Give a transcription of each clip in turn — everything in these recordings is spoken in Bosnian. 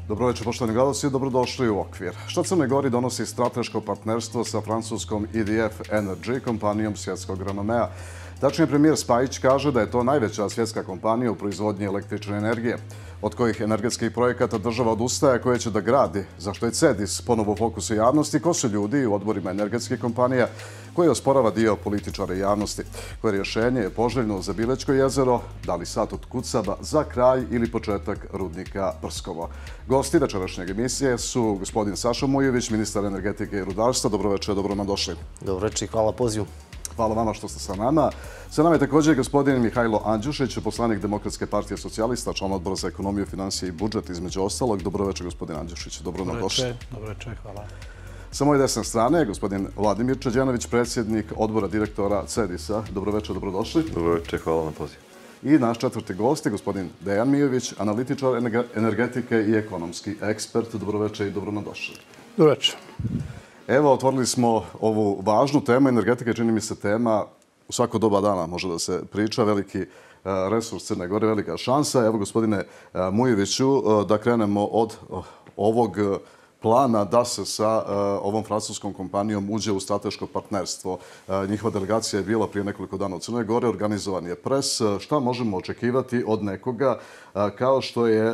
Dobro večer, poštovani gledalci, dobrodošli u Okvir. Šta Crnoj Gori donosi strateško partnerstvo sa francuskom EDF Energy, kompanijom svjetskog renomea? Tačnije, premijer Spajić kaže da je to najveća svjetska kompanija u proizvodnji električne energije. Od kojih energetskih projekata država odustaje, koje će da gradi, zašto je CEDIS ponovo u fokusu javnosti, ko su ljudi u odborima energetskih kompanija koji osporava dio političara i javnosti, koje rješenje je poželjno za Bilećko jezero, da li sat od Kucaba za kraj ili početak rudnika Prskovo. Gosti večerašnjeg emisije su gospodin Saša Mujović, ministar energetike i rudarstva. Dobro večer, dobro nam došli. Dobro večer i hvala pozivu. Hvala vama što ste sa nama. Sa nama je također gospodin Mihajlo Andjušić, poslanik Demokratske partije socijalista, član odbora za ekonomiju, financije i budžet, između ostalog. Dobro večer, gospodin Andjušić. Dobro nam došli. Dobro večer, hvala. Sa moje desne strane je gospodin Vladimir Čeđenović, predsjednik odbora direktora CEDIS-a. Dobro večer, dobrodošli. Dobro večer, hvala na pozivu. I naš četvrti gost je gospodin Dejan Mijović, analitičar energetike i ekonomski ekspert. Dobro večer i dobro nam došli. Dobro večer. Evo, otvorili smo ovu važnu temu. Energetika je, čini mi se, tema u svako doba dana može da se priča. Veliki resurs Crne Gore, velika šansa. Evo, gospodine Mujoviću, da krenemo od ovog plana da se sa ovom francuskom kompanijom uđe u strateško partnerstvo. Njihova delegacija je bila prije nekoliko dana u Crnoj Gore, organizovan je pres. Šta možemo očekivati od nekoga kao što je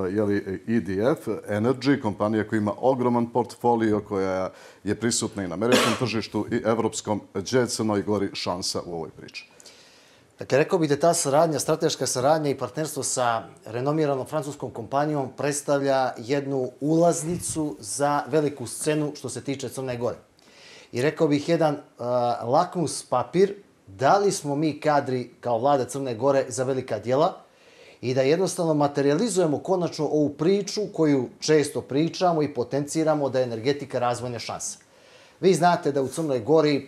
EDF Energy, kompanija koja ima ogroman portfolio, koja je prisutna i na američkom tržištu i evropskom, gdje je Crnoj Gori šansa u ovoj priči? Dakle, rekao bih da ta saradnja, strateška saradnja i partnerstvo sa renomiranom francuskom kompanijom predstavlja jednu ulaznicu za veliku scenu što se tiče Crne Gore. I rekao bih jedan lakmus papir da li smo mi kadri kao vlada Crne Gore za velika djela i da jednostavno materializujemo konačno ovu priču koju često pričamo i potenciramo da je energetika razvojna šansa. Vi znate da u Crnoj Gori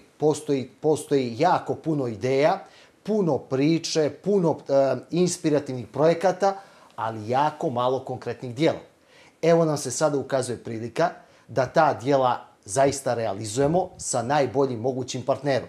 postoji jako puno ideja, puno priče, puno inspirativnih projekata, ali jako malo konkretnih dijela. Evo nam se sada ukazuje prilika da ta dijela zaista realizujemo sa najboljim mogućim partnerom.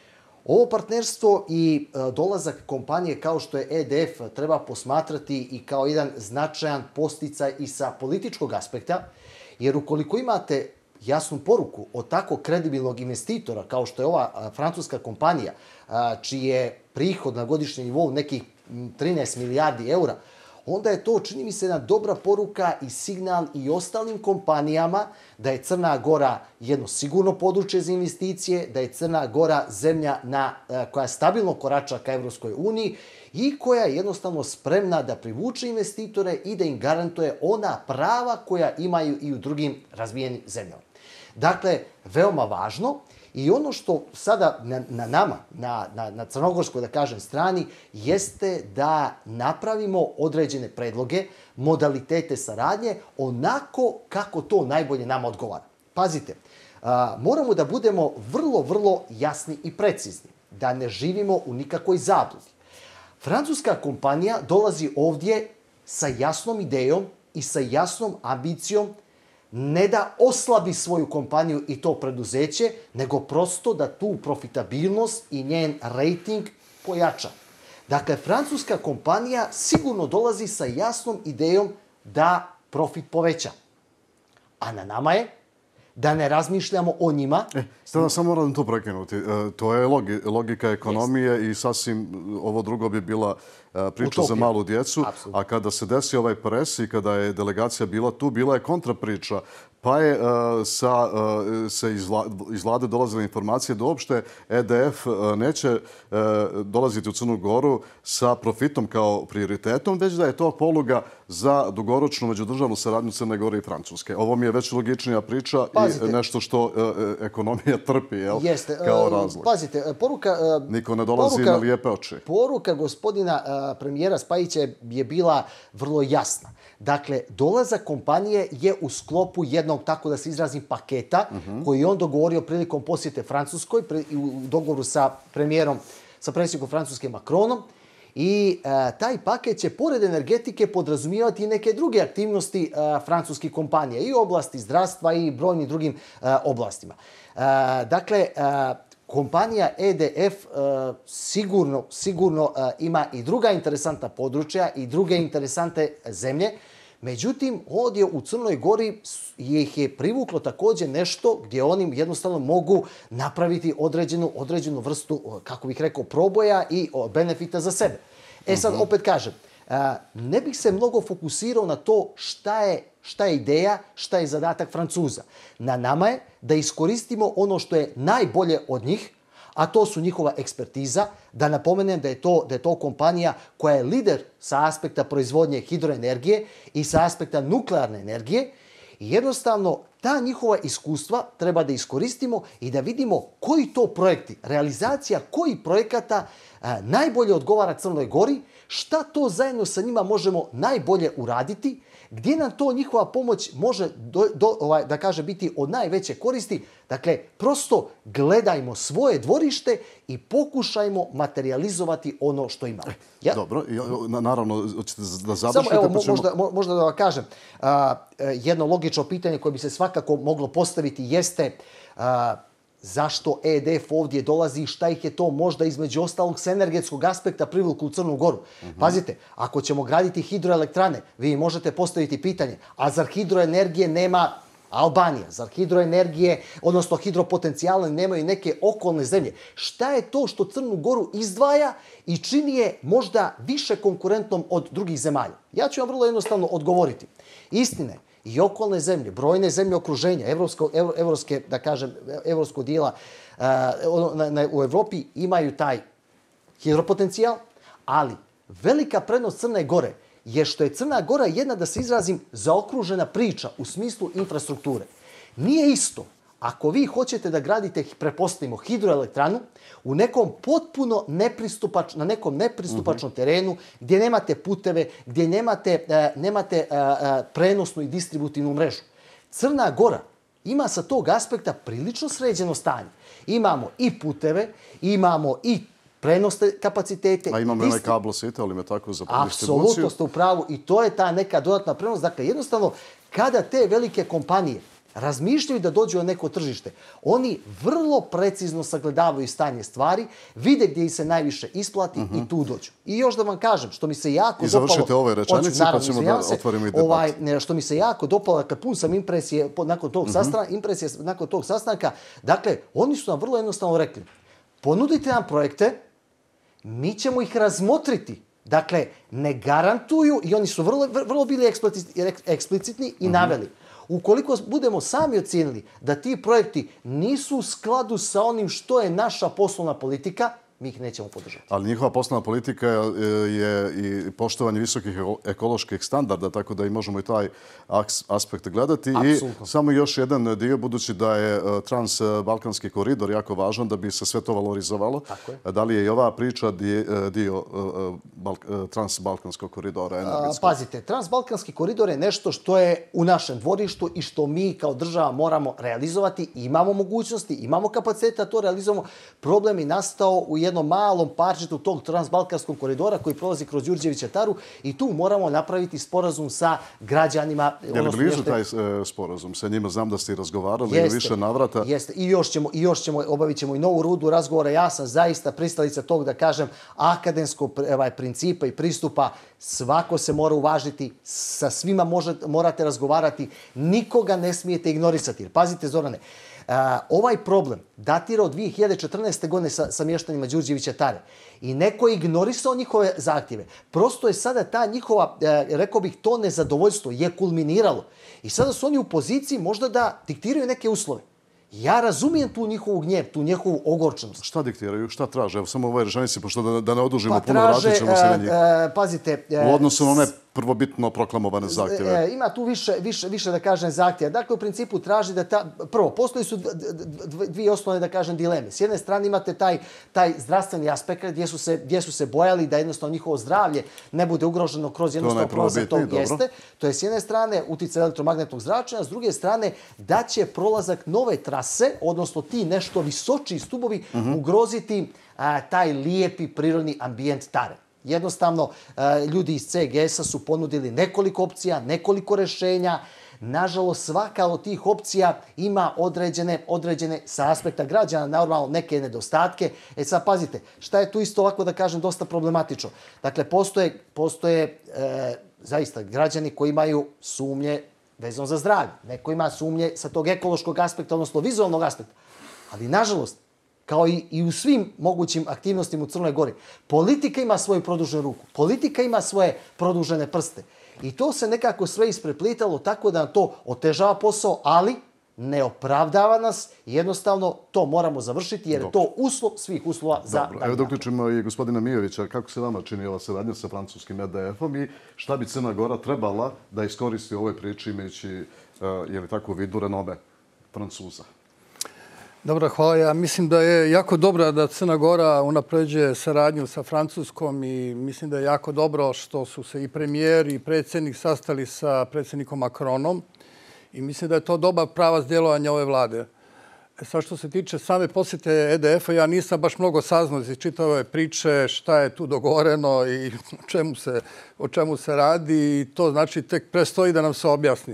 Ovo partnerstvo i dolazak kompanije kao što je EDF treba posmatrati i kao jedan značajan posticaj i sa političkog aspekta, jer ukoliko imate jasnu poruku od tako kredibilnog investitora kao što je ova francuska kompanija, čiji je prihod na godišnjem nivou nekih 13 milijardi eura, onda je to, čini mi se, jedna dobra poruka i signal i ostalim kompanijama da je Crna Gora jedno sigurno područje za investicije, da je Crna Gora zemlja koja stabilno korača ka Evropskoj uniji i koja je jednostavno spremna da privuče investitore i da im garantuje ona prava koja imaju i u drugim razvijenim zemljama. Dakle, veoma važno i ono što sada na nama, na crnogorskoj, da kažem, strani, jeste da napravimo određene predloge, modalitete saradnje, onako kako to najbolje nama odgovara. Pazite, moramo da budemo vrlo, vrlo jasni i precizni, da ne živimo u nikakvoj zabludi. Francuska kompanija dolazi ovdje sa jasnom idejom i sa jasnom ambicijom ne da oslabi svoju kompaniju i to preduzeće, nego prosto da tu profitabilnost i njen rating pojača. Dakle, francuska kompanija sigurno dolazi sa jasnom idejom da profit poveća. A na nama je da ne razmišljamo o njima. Samo moram to prekinuti. To je logika ekonomije i sasvim ovo drugo bi bila priča za malu djecu. A kada se desi ovaj pres i kada je delegacija bila tu, bila je kontrapriča. Pa je iz vlade dolazila informacija da uopšte EDF neće dolaziti u Crnu Goru sa profitom kao prioritetom, već da je to poluga za dugoročnu međudržavnu saradnju Crne Gore i Francuske. Ovo mi je već logičnija priča i nešto što ekonomija trpi kao razlog. Pazite, poruka... Niko ne dolazi na lijepe oči. Poruka gospodina premijera Spajića je bila vrlo jasna. Dakle, dolazak kompanije je u sklopu jednog, tako da se izrazim, paketa koji je on dogovorio prilikom posjete Francuskoj u dogovoru sa predsjednikom Francuske Macronom. I taj paket će, pored energetike, podrazumijevati i neke druge aktivnosti francuskih kompanija i u oblasti zdravstva i brojnim drugim oblastima. Dakle, kompanija EDF sigurno ima i druga interesantna područja i druge interesante zemlje. Međutim, ovdje u Crnoj Gori ih je privuklo također nešto gdje oni jednostavno mogu napraviti određenu vrstu, kako bih rekao, proboja i benefita za sebe. Sad opet kažem, ne bih se mnogo fokusirao na to šta je ideja, šta je zadatak Francuza. Na nama je da iskoristimo ono što je najbolje od njih, a to su njihova ekspertiza. Da napomenem da je to kompanija koja je lider sa aspekta proizvodnje hidroenergije i sa aspekta nuklearne energije. I jednostavno, ta njihova iskustva treba da iskoristimo i da vidimo koji to projekti, realizacija kojih projekata najbolje odgovara Crnoj Gori, šta to zajedno sa njima možemo najbolje uraditi, gdje nam to njihova pomoć može biti od najveće koristi. Dakle, prosto gledajmo svoje dvorište i pokušajmo materializovati ono što imamo. Dobro, naravno, hoćete da završite? Samo, možda da vam kažem, jedno logično pitanje koje bi se svakako moglo postaviti jeste zašto EDF ovdje dolazi i šta ih je to možda između ostalog s energetskog aspekta privuklo u Crnu Goru. Pazite, ako ćemo graditi hidroelektrane, vi možete postaviti pitanje, a zar hidroenergije nema Albanija, zar hidroenergije, odnosno hidropotencijale nemaju neke okolne zemlje? Šta je to što Crnu Goru izdvaja i čini je možda više konkurentnom od drugih zemalja? Ja ću vam vrlo jednostavno odgovoriti. Istine, i okolne zemlje, brojne zemlje okruženja, evropskog dijela u Evropi imaju taj hidropotencijal, ali velika prednost Crne Gore je što je Crna Gora jedna, da se izrazim, zaokružena priča u smislu infrastrukture. Nije isto ako vi hoćete da gradite, pretpostavimo, hidroelektranu u nekom potpuno nepristupačnom terenu, gdje nemate puteve, gdje nemate prenosnu i distributivnu mrežu. Crna Gora ima sa tog aspekta prilično sređeno stanje. Imamo i puteve, imamo i prenosne kapacitete. A imamo onaj kablo sa Italijom, je tako, za distribuciju? Apsolutno ste u pravu i to je ta neka dodatna prenos. Dakle, jednostavno, kada te velike kompanije razmišljaju da dođu na neko tržište, oni vrlo precizno sagledavaju stanje stvari, vide gdje ih se najviše isplati i tu dođu. I još da vam kažem, što mi se jako dopalo... I završite ove rečenice, pa ćemo da otvorimo i debat. Što mi se jako dopalo, kad pun sam impresije nakon tog sastanka, dakle, oni su nam vrlo jednostavno rekli, ponudite nam projekte, mi ćemo ih razmotriti. Dakle, ne garantuju, i oni su vrlo bili eksplicitni i naveli. Ukoliko budemo sami ocijenili da ti projekti nisu u skladu sa onim što je naša poslovna politika, mi ih nećemo podržati. Ali njihova poslovna politika je i poštovanje visokih ekoloških standarda, tako da i možemo i taj aspekt gledati. Apsolutno. I samo još jedan dio, budući da je transbalkanski koridor jako važan da bi se sve to valorizovalo. Da li je i ova priča dio transbalkanskog koridora energetskog? Pazite, transbalkanski koridor je nešto što je u našem dvorištu i što mi kao država moramo realizovati. Imamo mogućnosti, imamo kapaciteta da to realizujemo. Problem je nastao u jednom malom parčetu tog transbalkanskog koridora koji prolazi kroz Đurđevića Taru i tu moramo napraviti sporazum sa građanima. Je li blizu taj sporazum? Sa njima znam da ste i razgovarali u više navrata. Jeste. I još ćemo, obavit ćemo i novu rudu razgovora. Ja sam zaista pristalica tog, da kažem, akademskog principa i pristupa. Svako se mora uvažiti, sa svima morate razgovarati, nikoga ne smijete ignorisati. Pazite, Zorane, ovaj problem datira od 2014. godine sa mještanima Đurđevića Tare i neko je ignorisao njihove zahtjeve. Prosto je sada ta njihova, rekao bih, to nezadovoljstvo je kulminiralo i sada su oni u poziciji možda da diktiraju neke uslove. Ja razumijem tu njihovu gnjev, tu njihovu ogorčenost. Šta diktiraju? Šta traže? Evo samo u ovoj rečenici, pošto da ne odužimo puno, vratit ćemo se na njih. Pazite... U odnosu na one prvobitno proklamovane zahtjeve. Ima tu više, da kažem, zahtjeva. Dakle, u principu traži da prvo, postoji su dvije osnovne, da kažem, dileme. S jedne strane imate taj zdravstveni aspekt gdje su se bojali da jednostavno njihovo zdravlje ne bude ugroženo kroz jednostavno prolazak tog jeste. To je s jedne strane utjecaj elektromagnetnog zračenja, s druge strane da će prolazak nove trase, odnosno ti nešto visočiji stubovi, ugroziti taj lijepi prirodni ambijent Tare. Jednostavno, ljudi iz CGS-a su ponudili nekoliko opcija, nekoliko rješenja. Nažalost, svaka od tih opcija ima određene sa aspekta građana, normalno neke nedostatke. Sad pazite, šta je tu isto ovako, da kažem, dosta problematično. Dakle, postoje zaista građani koji imaju sumnje vezano za zdravlje. Neko ima sumnje sa tog ekološkog aspekta, odnosno vizualnog aspekta. Ali, nažalost, kao i u svim mogućim aktivnostima u Crnoj Gori, politika ima svoju produženu ruku, politika ima svoje produžene prste. I to se nekako sve ispreplitalo tako da to otežava posao, ali ne opravdava nas. Jednostavno, to moramo završiti jer je to uslov svih uslova za... Evo da uključimo i gospodina Mijovića. Kako se vama čini ova saradnja sa francuskim EDF-om i šta bi Crna Gora trebala da iskoristi u ovoj priči imajući u vidu renome Francuza? Dobro, hvala. Ja mislim da je jako dobro da Crna Gora unapređuje saradnju sa Francuskom i mislim da je jako dobro što su se i premijer i predsjednik sastali sa predsjednikom Macronom i mislim da je to dobar pravac djelovanja ove vlade. Sad što se tiče same posjete EDF-a, ja nisam baš mnogo saznao iz čitave priče šta je tu dogovoreno i o čemu se radi i to znači tek prestoji da nam se objasni.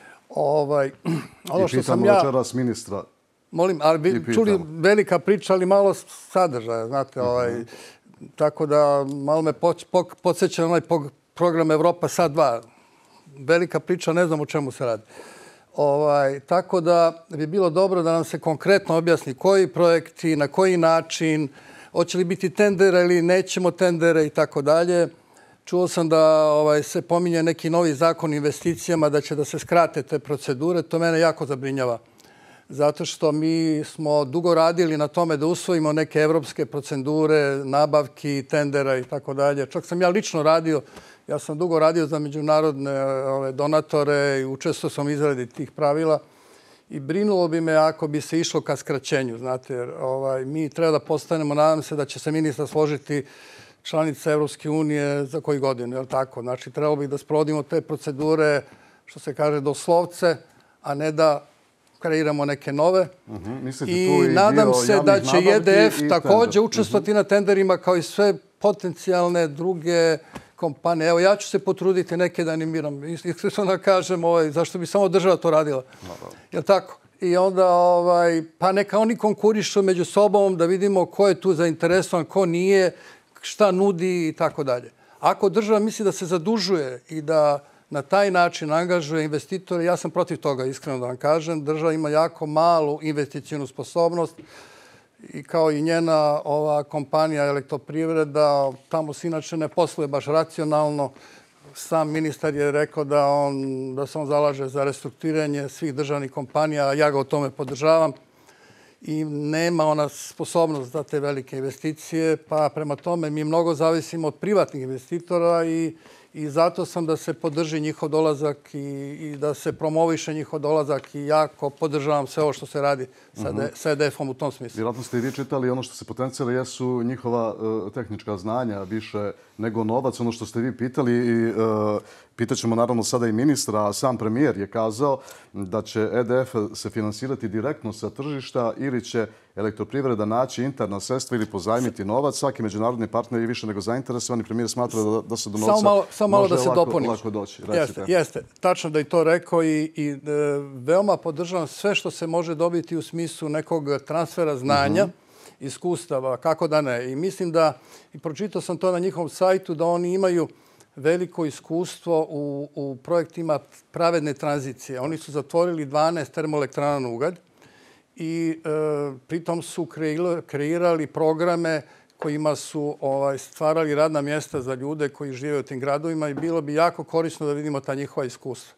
I pitamo večeras ministra. Molim, ali čuli velika priča, ali malo sadržaja, znate. Tako da malo me podsjeća na onaj program Evropa sad 2. Velika priča, ne znam o čemu se radi. Tako da bi bilo dobro da nam se konkretno objasni koji projekti, na koji način, hoće li biti tendera ili nećemo tendere i tako dalje. Čuo sam da se pominje neki novi zakon o investicijama, da će da se skrate te procedure. To mene jako zabrinjava. Zato što mi smo dugo radili na tome da usvojimo neke evropske procedure, nabavki, tendera i tako dalje. Čak sam ja lično radio, ja sam dugo radio za međunarodne donatore i učestvovao sam u izradi tih pravila i brinulo bi me ako bi se išlo ka skraćenju. Znate, jer mi treba da postanemo, nadam se da će se ministar složiti članica Evropske unije za koju godinu, je li tako? Znači, trebalo bi da sprovodimo te procedure, što se kaže, doslovce, a ne da kreiramo neke nove. I nadam se da će EDF također učestvovati na tenderima kao i sve potencijalne druge kompanije. Evo, ja ću se potruditi neke da animiram. Iskreno da kažem, zašto bi samo država to radila. Je li tako? I onda, pa neka oni konkurišu među sobom da vidimo ko je tu zainteresovan, ko nije, šta nudi i tako dalje. Ako država misli da se zadužuje i da na taj način angažuje investitore, ja sam protiv toga, iskreno da vam kažem. Država ima jako malu investicijnu sposobnost i kao i njena ova kompanija Elektroprivreda, tamo se inače ne posluje baš racionalno. Sam ministar je rekao da se on zalaže za restrukturiranje svih državnih kompanija, a ja ga o tome podržavam. I nema ona sposobnost za te velike investicije, pa prema tome mi mnogo zavisimo od privatnih investitora i zato sam da se podrži njihov dolazak i da se promoviše njihov dolazak i jako podržavam sve ovo što se radi sa EDF-om u tom smislu. Vjerojatno ste i vi čitali ono što se potencijali jesu njihova tehnička znanja više nego novac. Ono što ste vi pitali i pitat ćemo naravno sada i ministra, a sam premijer je kazao da će EDF se finansirati direktno sa tržišta ili će Elektroprivreda naći interna sredstva ili pozajmiti novac. Svaki međunarodni partner je više nego zainteresovani. Premijer smatra da se do novca može lako doći. Jeste, tačno da je to rekao i veoma podržavam sve što se može dobiti u smislu nekog transfera znanja, iskustava, kako da ne. I mislim da, i pročitao sam to na njihovom sajtu, da oni imaju veliko iskustvo u projektima pravedne tranzicije. Oni su zatvorili 12 termoelektrana na ugalj i pritom su kreirali programe kojima su stvarali radna mjesta za ljude koji žive u tim gradovima i bilo bi jako korisno da vidimo ta njihova iskustva.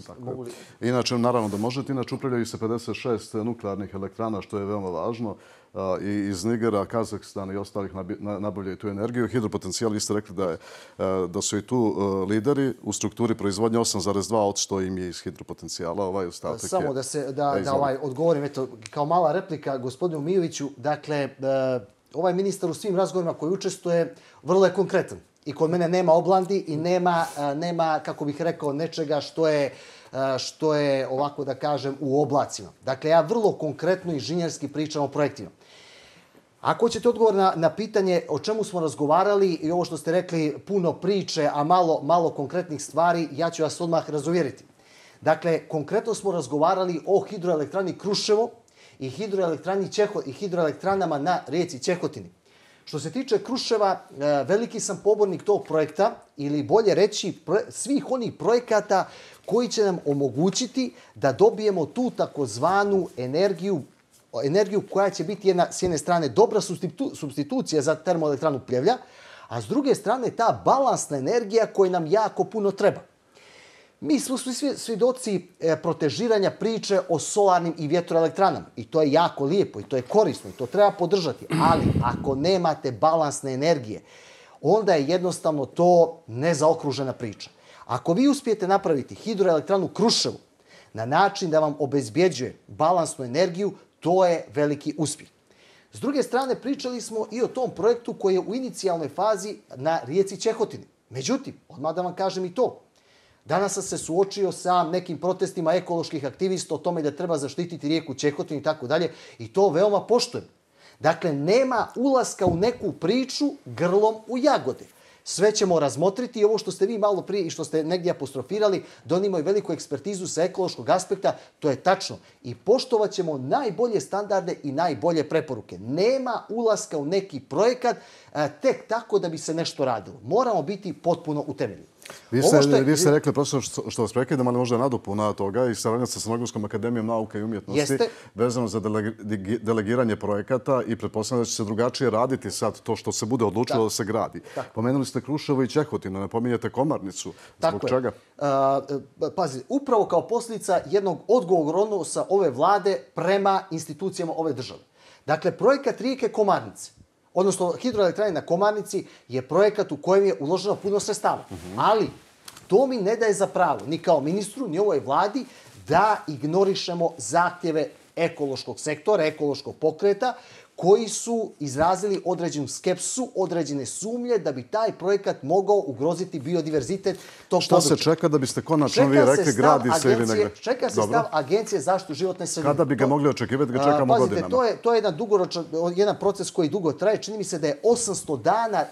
Inače, naravno da možete, inače upravljaju se 56 nuklearnih elektrana, što je veoma važno. I iz Nigera, Kazahstana i ostalih nabavljaju tu energiju. Hidropotencijal, vi ste rekli da su i tu lideri u strukturi proizvodnje 8,2% im je iz hidropotencijala. Samo da odgovorim, kao mala replika gospodinu Mijoviću, dakle, ovaj ministar u svim razgovorima koji učestvuje vrlo je konkretan. I kod mene nema oblandi i nema, kako bih rekao, nečega što je, ovako da kažem, u oblacima. Dakle, ja vrlo konkretno inženjerski pričam o projektima. Ako ćete odgovor na pitanje o čemu smo razgovarali i ovo što ste rekli, puno priče, a malo konkretnih stvari, ja ću vas odmah razuvjeriti. Dakle, konkretno smo razgovarali o hidroelektrani Kruševo i hidroelektranama na rijeci Ćehotini. Što se tiče Kruševa, veliki sam pobornik tog projekta ili bolje reći svih onih projekata koji će nam omogućiti da dobijemo tu takozvanu energiju koja će biti s jedne strane dobra supstitucija za termoelektranu Pljevlja, a s druge strane ta balansna energija koja nam jako puno treba. Mi smo svi svjedoci protežiranja priče o solarnim i vjetroelektranama. I to je jako lijepo i to je korisno i to treba podržati. Ali ako nemate balansne energije, onda je jednostavno to nezaokružena priča. Ako vi uspijete napraviti hidroelektranu Kruševu na način da vam obezbjeđuje balansnu energiju, to je veliki uspjeh. S druge strane, pričali smo i o tom projektu koji je u inicijalnoj fazi na rijeci Čehotini. Međutim, odmah da vam kažem i to, danas sam se suočio sa nekim protestima ekoloških aktivista o tome da treba zaštititi rijeku Čehotinu i tako dalje i to veoma poštujem. Dakle, nema ulaska u neku priču grlom u jagode. Sve ćemo razmotriti i ovo što ste vi malo prije i što ste negdje apostrofirali, da oni imaju veliku ekspertizu sa ekološkog aspekta, to je tačno. I poštovat ćemo najbolje standarde i najbolje preporuke. Nema ulaska u neki projekat tek tako da bi se nešto radilo. Moramo biti potpuno utemeljeni. Vi ste rekli, profesor, što vas prekidam, ali možda nadopuna toga i saradnja sa Crnogorskom akademijom nauke i umjetnosti vezano za delegiranje projekata i pretpostavljam da će se drugačije raditi sad to što se bude odlučilo da se gradi. Pomenuli ste Kruševo i Čehotinu, ne pominjete Komarnicu. Zbog čega? Pazi, upravo kao posljedica jednog odgovornog odnosa ove vlade prema institucijama ove države. Dakle, projekat rijeke Komarnice, odnosno hidroelektrane na Komarnici, je projekat u kojem je uloženo puno sredstava. Ali to mi ne daje za pravo, ni kao ministru, ni ovoj vladi, da ignorišemo zahtjeve ekološkog sektora, ekološkog pokreta, koji su izrazili određenu skepsu, određene sumnje da bi taj projekat mogao ugroziti biodiverzitet tog područja. Šta se čeka da biste konačno vi rekli gradi se ili negdje? Čeka se stav Agencije za zaštitu životne sredine. Kada bi ga mogli očekivati, ga čekamo godinama. Pazite, to je jedan proces koji dugo traje. Čini mi se da je 800 dana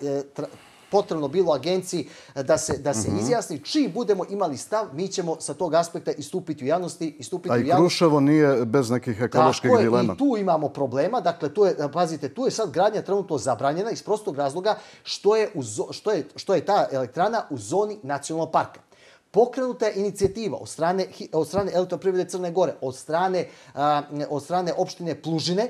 potrebno bilo agenciji da se izjasni. Čiji budemo imali stav, mi ćemo sa tog aspekta istupiti u javnosti. A i Kruševo nije bez nekih ekoloških dilema. I tu imamo problema. Dakle, pazite, tu je sad gradnja trenutno zabranjena iz prostog razloga što je ta elektrana u zoni nacionalnog parka. Pokrenuta je inicijativa od strane Elektroprivrede Crne Gore, od strane opštine Plužine,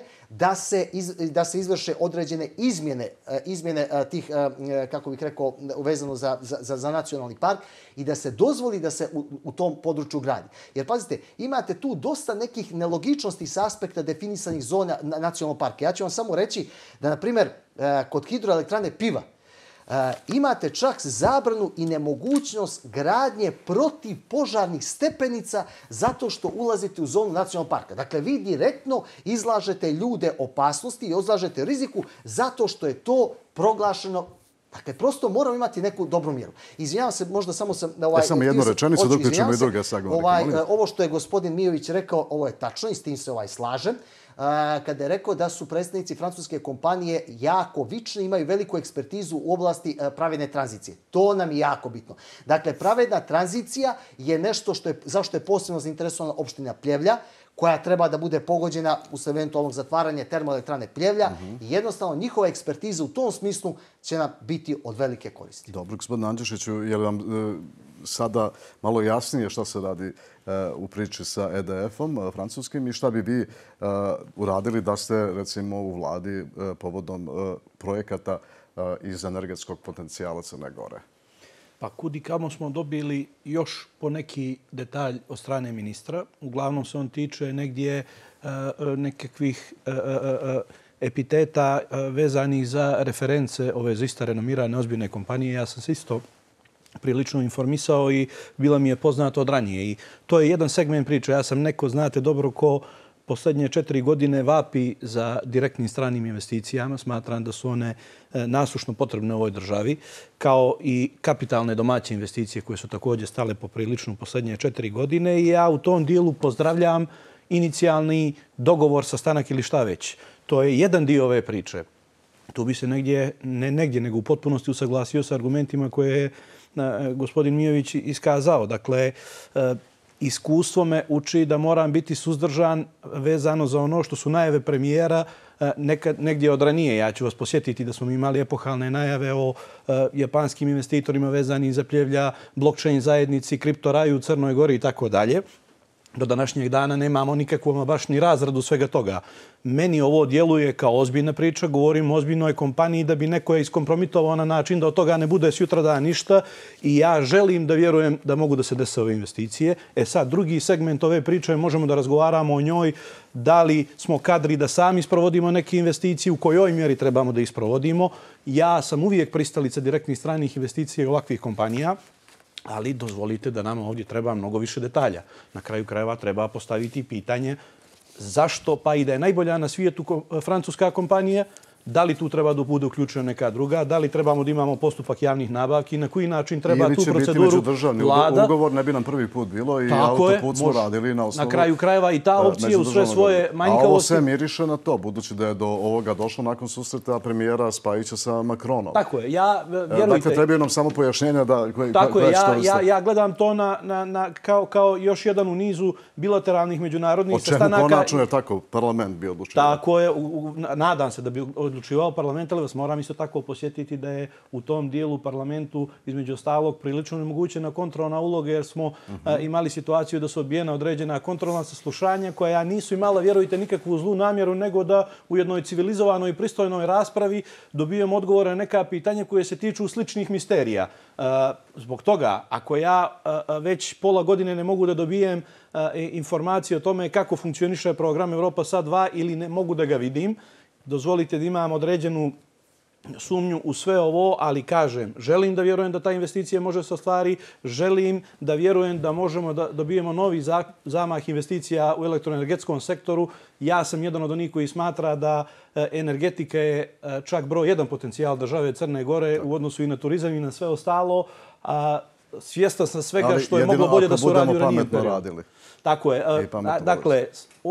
da se izvrše određene izmjene tih, kako bih rekao, vezano za nacionalni park i da se dozvoli da se u tom području gradi. Jer pazite, imate tu dosta nekih nelogičnosti s aspekta definisanih zona nacionalnog parka. Ja ću vam samo reći da, na primjer, kod hidroelektrane Piva, imate čak zabranu i nemogućnost gradnje protivpožarnih stepenica zato što ulazite u zonu nacionalnog parka. Dakle, vi direktno izlažete ljude opasnosti i izlažete riziku zato što je to proglašeno. Dakle, prosto moramo imati neku dobru mjeru. Izvinjavam se, možda samo sam... Samo jednu rečenicu, dok ćemo i druge sagovornike. Ovo što je gospodin Mijović rekao, ovo je tačno i s tim se slažem. Kada je rekao da su predstavnici francuske kompanije jako vični, imaju veliku ekspertizu u oblasti pravedne tranzicije. To nam je jako bitno. Dakle, pravedna tranzicija je nešto zašto je posebno zainteresovana opština Pljevlja, koja treba da bude pogođena uz eventualnog zatvaranja termoelektrane Pljevlja i jednostavno njihova ekspertiza u tom smislu će nam biti od velike koristi. Dobro, gospodine Andjušiću, je li vam sada malo jasnije šta se radi u priči sa EDF-om francuskim i šta bi vi uradili da ste, recimo, u vladi povodom projekata iz energetskog potencijala Crne Gore? Pa kudi kamo smo dobili još po neki detalj od strane ministra. Uglavnom se on tiče negdje nekakvih epiteta vezanih za reference ove zaista renomirane ozbiljne kompanije. Ja sam se isto prilično informisao i bila mi je poznato od ranije. I to je jedan segment priče. Ja sam neko, znate dobro, ko posljednje 4 godine vapi za direktnim stranim investicijama. Smatram da su one nasušno potrebne u ovoj državi, kao i kapitalne domaće investicije koje su također stale poprilično posljednje 4 godine. I ja u tom dijelu pozdravljam inicijalni dogovor, sastanak ili šta već. To je jedan dio ove priče. Tu bi se nego u potpunosti usaglasio sa argumentima koje je gospodin Mijović iskazao. Dakle, iskustvo me uči da moram biti suzdržan vezano za ono što su najave premijera negdje od ranije. Ja ću vas posjetiti da smo imali epohalne najave o japanskim investitorima vezanim za Pljevlja, blockchain zajednici, kriptoraju u Crnoj Gori i tako dalje. Do današnjeg dana nemamo nikakvu baš ni razradu svega toga. Meni ovo djeluje kao ozbiljna priča, govorim o ozbiljnoj kompaniji da bi neko je iskompromitovao na način da od toga ne bude sutradan ništa i ja želim da vjerujem da mogu da se dese ove investicije. Sad, drugi segment ove priče, možemo da razgovaramo o njoj, da li smo kadri da sami sprovodimo neke investicije, u kojoj mjeri trebamo da isprovodimo. Ja sam uvijek pristalica direktnih stranih investicija i ovakvih kompanija, ali dozvolite da nam ovdje treba mnogo više detalja. Na kraju krajeva treba postaviti pitanje zašto, pa i da je najbolja na svijetu francuska kompanija, da li tu treba da bude uključena neka druga, da li trebamo da imamo postupak javnih nabavki, na koji način treba tu proceduru Vlada... Ili će biti međudržavni ugovor, ne bi nam prvi put bilo i autoput smo radili na osnovu... Na kraju krajeva i ta opcija u sve svoje manjkavosti... A ovo sve miriše na to, budući da je do ovoga došlo nakon susreta premijera Spajića sa Macronom. Tako je, vjerujte... Dakle, trebaju nam samo pojašnjenja da... Tako je, ja gledam to kao još jedan u nizu bilateralnih međunarodnih sastanaka... O čemu konačno je tako parlament bi odlučivao? Tako je, nadam se da bi odlučivao parlament, ali vas moram isto tako posjetiti da je u tom dijelu parlamentu između ostalog prilično nemogućena kontrolna uloga jer smo imali situaciju da su odbijena određena kontrolna saslušanja koja nisu imala, vjerujte, nikakvu zlu namjeru nego da u jednoj civilizovanoj i pristojnoj raspravi dobijemo odgovore na neka pitanja koje se tiču sličnih misterija. Zbog toga, ako ja već pola godine ne mogu da dobijem informacije o tome kako funkcioniše program Evropa Sad 2 ili ne mogu da ga vidim, dozvolite da imam određenu sumnju u sve ovo, ali kažem, želim da vjerujem da ta investicija može se ostvari, želim da vjerujem da možemo da dobijemo novi zamah investicija u elektroenergetskom sektoru. Ja sam jedan od onih koji smatra da energetika je čak broj jedan potencijal države Crne Gore u odnosu i na turizam i na sve ostalo. Svjestan sam svega što je moglo bolje da se uradi u ranijem periodu. Tako je. Dakle,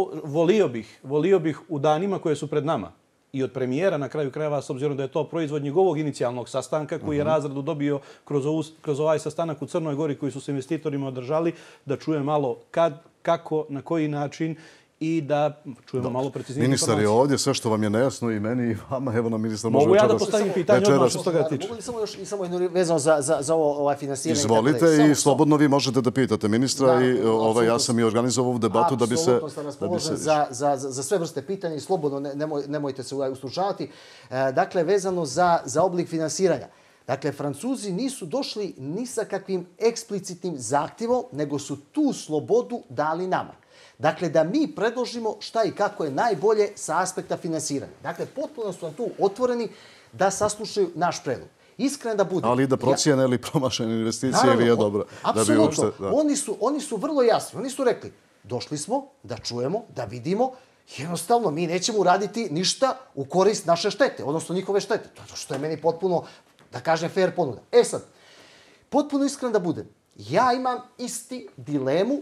volio bih u danima koje su pred nama i od premijera na kraju krajeva, s obzirom da je to proizvod njegovog inicijalnog sastanka koji je razradu dobio kroz ovaj sastanak u Crnoj Gori koji su se investitorima održali, da čuje malo kad, kako, na koji način i da čujemo malo preciznije informacije. Ministar je ovdje, sve što vam je nejasno i meni i vama, evo nam ministar može večeras... Mogu ja da postavim pitanje odmah što se toga tiče? Mogu li samo jedno vezano za ovo finansiranje? Izvolite i slobodno vi možete da pitate ministra i ja sam i organizovao ovu debatu da bi se... Apsolutno sam raspoložen za sve vrste pitanja i slobodno nemojte se uslušavati. Dakle, vezano za oblik finansiranja. Dakle, Francuzi nisu došli ni sa kakvim eksplicitnim zahtjevom, nego su tu slobodu dali nama. Dakle, da mi predložimo šta i kako je najbolje sa aspekta finansiranja. Dakle, potpuno su nam tu otvoreni da saslušaju naš predlog. Iskreno da budem. Ali i da procijene ili promašene investicije ili je dobro. Apsolutno. Oni su vrlo jasni. Oni su rekli, došli smo da čujemo, da vidimo. Jednostavno, mi nećemo uraditi ništa u korist naše štete, odnosno njihove štete. To što je meni potpuno, da kažem, fair ponuda. Sad, potpuno iskreno da budem. Ja imam isti dilemu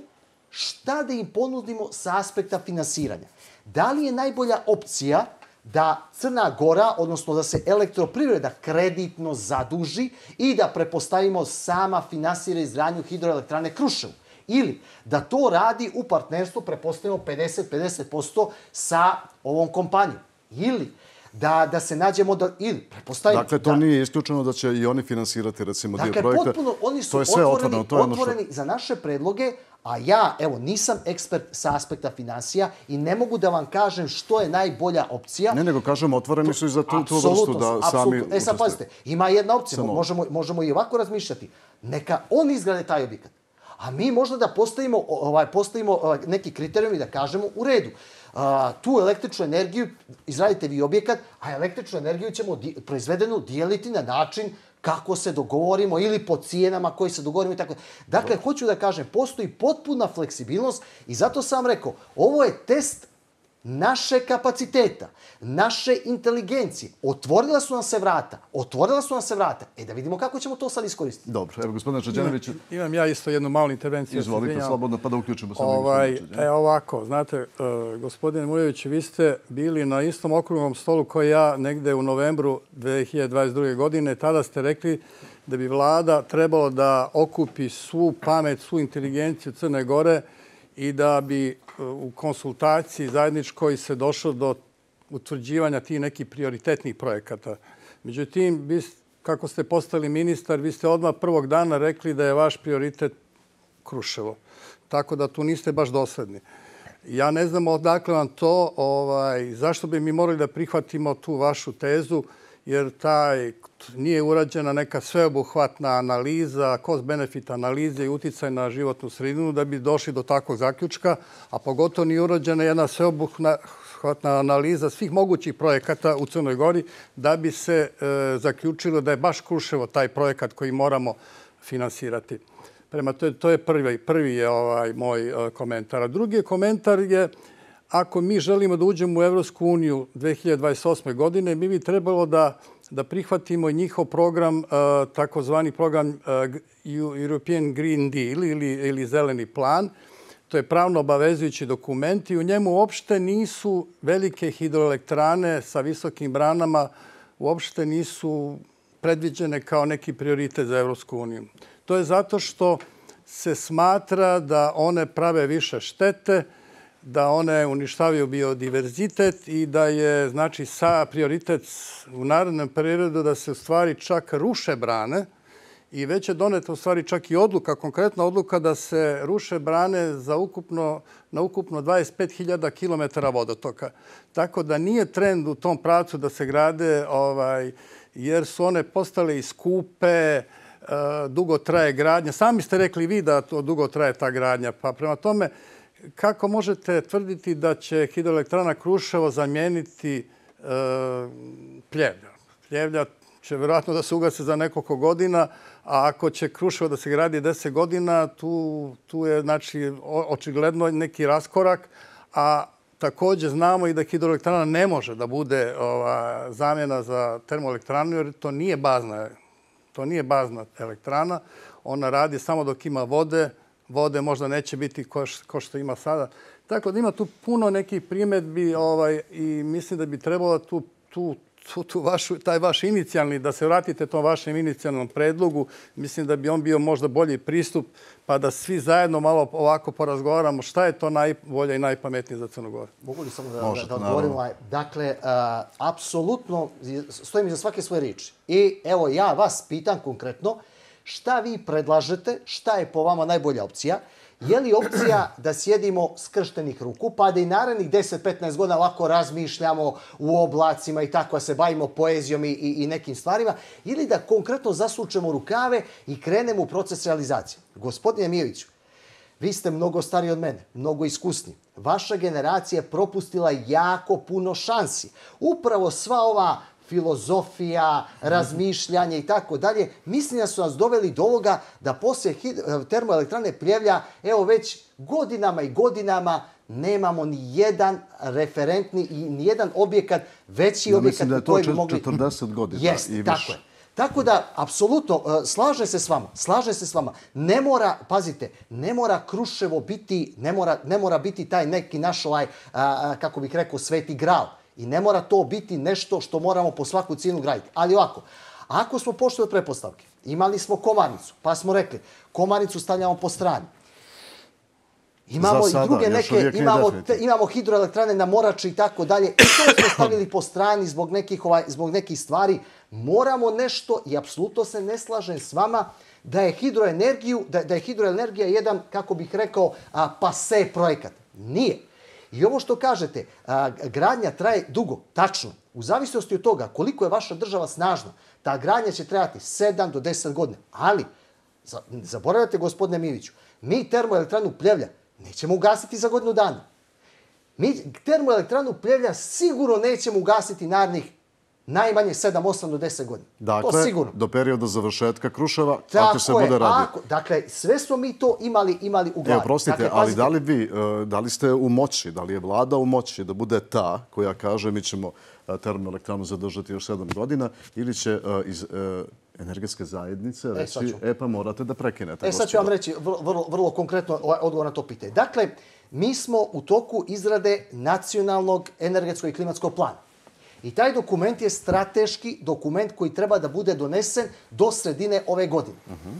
šta da im ponudimo sa aspekta finansiranja. Da li je najbolja opcija da Crna Gora, odnosno da se elektroprivreda kreditno zaduži i da prepostavimo sama finansira izgradnju hidroelektrane Kruševu? Ili da to radi u partnerstvu, prepostavimo 50% sa ovom kompanijom? Ili da se nađemo da... Ili, prepostavimo... Dakle, to nije isključeno da će i oni finansirati, recimo, dio projekta. Dakle, potpuno, oni su otvoreni za naše predloge, a ja, evo, nisam ekspert sa aspekta finansija i ne mogu da vam kažem što je najbolja opcija. Ne, nego kažem, otvoreni su i za tu vrstu da sami... Sad, pazite, ima jedna opcija, možemo i ovako razmišljati. Neka on izgrade taj objekat. A mi možda da postavimo neki kriterijum i da kažemo u redu. Tu električnu energiju izradite vi objekat, a električnu energiju ćemo proizvedenu dijeliti na način kako se dogovorimo ili po cijenama koji se dogovorimo i tako. Dakle, hoću da kažem, postoji potpuna fleksibilnost i zato sam rekao, ovo je test naše kapaciteta, naše inteligencije. Otvorila su nam se vrata. Da vidimo kako ćemo to sad iskoristiti. Dobro, evo, gospodine Čađanović. Imam ja isto jednu malu intervenciju. Izvolite, slobodno, pa da uključimo se. Ovako, znate, gospodine Mujević, vi ste bili na istom okruglom stolu koji ja negde u novembru 2022. godine. Tada ste rekli da bi vlada trebalo da okupi svu pamet, svu inteligenciju Crne Gore i da bi u konsultaciji zajedničkoj se došlo do utvrđivanja tih nekih prioritetnih projekata. Međutim, kako ste postali ministar, vi ste odmah prvog dana rekli da je vaš prioritet Kruševo. Tako da tu niste baš dosledni. Ja ne znam odakle vam to, zašto bi mi morali da prihvatimo tu vašu tezu, jer nije urađena neka sveobuhvatna analiza, cost-benefit analiza i uticaj na životnu sredinu da bi došli do takvog zaključka, a pogotovo nije urađena jedna sveobuhvatna analiza svih mogućih projekata u Crnoj Gori da bi se zaključilo da je baš Kruševo taj projekat koji moramo finansirati. Prema to je prvi je moj komentar. A drugi komentar je, ako mi želimo da uđemo u Evropsku uniju 2028. godine, mi bi trebalo da prihvatimo njihov program, takozvani program European Green Deal ili zeleni plan. To je pravno obavezujući dokument i u njemu uopšte nisu velike hidroelektrane sa visokim branama, uopšte nisu predviđene kao neki prioritet za Evropsku uniju. To je zato što se smatra da one prave više štete, da one uništavaju biodiverzitet i da je, znači, prioritet u narednom periodu da se u stvari čak ruše brane i već je doneta u stvari čak i odluka, konkretna odluka da se ruše brane na ukupno 25.000 km vodotoka. Tako da nije trend u tom pravcu da se grade, jer su one postale i skupe, dugo traje gradnja. Sami ste rekli vi da to dugo traje ta gradnja. Pa prema tome, kako možete tvrditi da će hidroelektrana Kruševo zamijeniti Pljevlja? Pljevlja će vjerojatno da se ugase za nekoliko godina, a ako će Kruševo da se gradi 10 godina, tu je, znači, očigledno neki raskorak, a također znamo i da hidroelektrana ne može da bude zamjena za termoelektranu, jer to nije bazna elektrana. Ona radi samo dok ima vode. Vode možda neće biti ko što ima sada. Tako da ima tu puno nekih primjedbi i mislim da bi trebalo taj vaš inicijalni, da se vratite tom vašem inicijalnom predlogu. Mislim da bi on bio možda bolji pristup, pa da svi zajedno malo ovako porazgovaramo šta je to najbolje i najpametnije za Crnu Goru. Mogu li samo da odgovorim? Dakle, apsolutno stojim iza svake svoje riječi. I evo, ja vas pitam konkretno, šta vi predlažete, šta je po vama najbolja opcija? Je li opcija da sjedimo skrštenih ruku, pa da i narednih 10-15 godina lako razmišljamo u oblacima i tako, se bavimo poezijom i nekim stvarima, ili da konkretno zasučemo rukave i krenemo u proces realizacije? Gospodine Mijoviću, vi ste mnogo stariji od mene, mnogo iskusni. Vaša generacija je propustila jako puno šansi. Upravo sva ova filozofija, razmišljanje i tako dalje, mislim da su nas doveli do ovoga da poslije termoelektrane Pljevlja, evo već godinama i godinama nemamo ni jedan referentni i ni jedan objekat, veći objekat u koji bi mogli... Mislim da je to 40 godina i više. Tako je. Tako da, apsolutno, slažem se s vama. Ne mora, pazite, ne mora Kruševo biti, ne mora biti taj neki naš, kako bih rekao, sveti gral. I ne mora to biti nešto što moramo po svaku cijenu graditi. Ali ovako, ako smo pošli od pretpostavke, imali smo Komarnicu, pa smo rekli, Komarnicu stavljamo po strani. Imamo i druge neke, imamo hidroelektrane na Morači i tako dalje. I to smo stavili po strani zbog nekih stvari. Moramo nešto, i apsolutno se ne slažem s vama, da je hidroenergija jedan, kako bih rekao, pase projekat. Nije. I ovo što kažete, gradnja traje dugo, tačno. U zavisnosti od toga koliko je vaša država snažna, ta gradnja će trajati 7 do 10 godina. Ali, zaboravljate, gospodine Miviću, mi termoelektranu Pljevlja nećemo ugasiti za godinu dana. Mi termoelektranu Pljevlja sigurno nećemo ugasiti narednih najmanje 7, 8 do 10 godina. Dakle, do perioda završetka Kruševa, ako se bude radio. Dakle, sve smo mi to imali u glavi. Evo, prostite, ali da li ste u moći, da li je vlada u moći da bude ta koja kaže mi ćemo termoelektranu zadržati još 7 godina ili će iz energetske zajednice reći, pa morate da prekinete. Sad ću vam reći vrlo konkretno odgovor na to pitanje. Dakle, mi smo u toku izrade nacionalnog energetskog i klimatskog plana. I taj dokument je strateški dokument koji treba da bude donesen do sredine ove godine.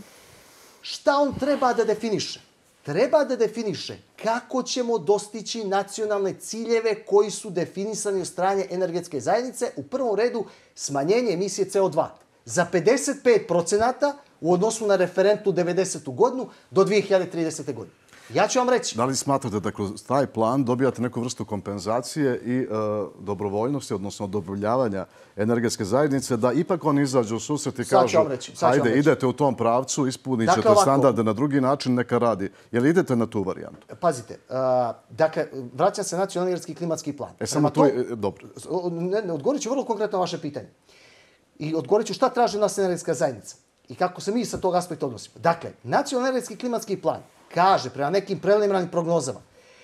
Šta on treba da definiše? Treba da definiše kako ćemo dostići nacionalne ciljeve koji su definisani od strane energetske zajednice. U prvom redu smanjenje emisije CO2 za 55% u odnosu na referentnu 90. godinu do 2030. godine. Ja ću vam reći. Da li smatrate da kroz taj plan dobijate neku vrstu kompenzacije i dobrovoljnosti, odnosno odobravljavanja energetske zajednice, da ipak oni izađu u susret i kažu hajde, idete u tom pravcu, ispunit ćete standarde na drugi način, neka radi. Jel idete na tu varijantu? Pazite, dakle, vraćam se nacionalni energetski klimatski plan. Samo to je dobro. Odgovorit ću vrlo konkretno na vaše pitanje. I odgovorit ću šta traži nas energetska zajednica i kako se mi sa tog aspekta odnosimo. Dakle, nacionalni energetski klimatski plan kaže, prema nekim preliminarnim prognozama,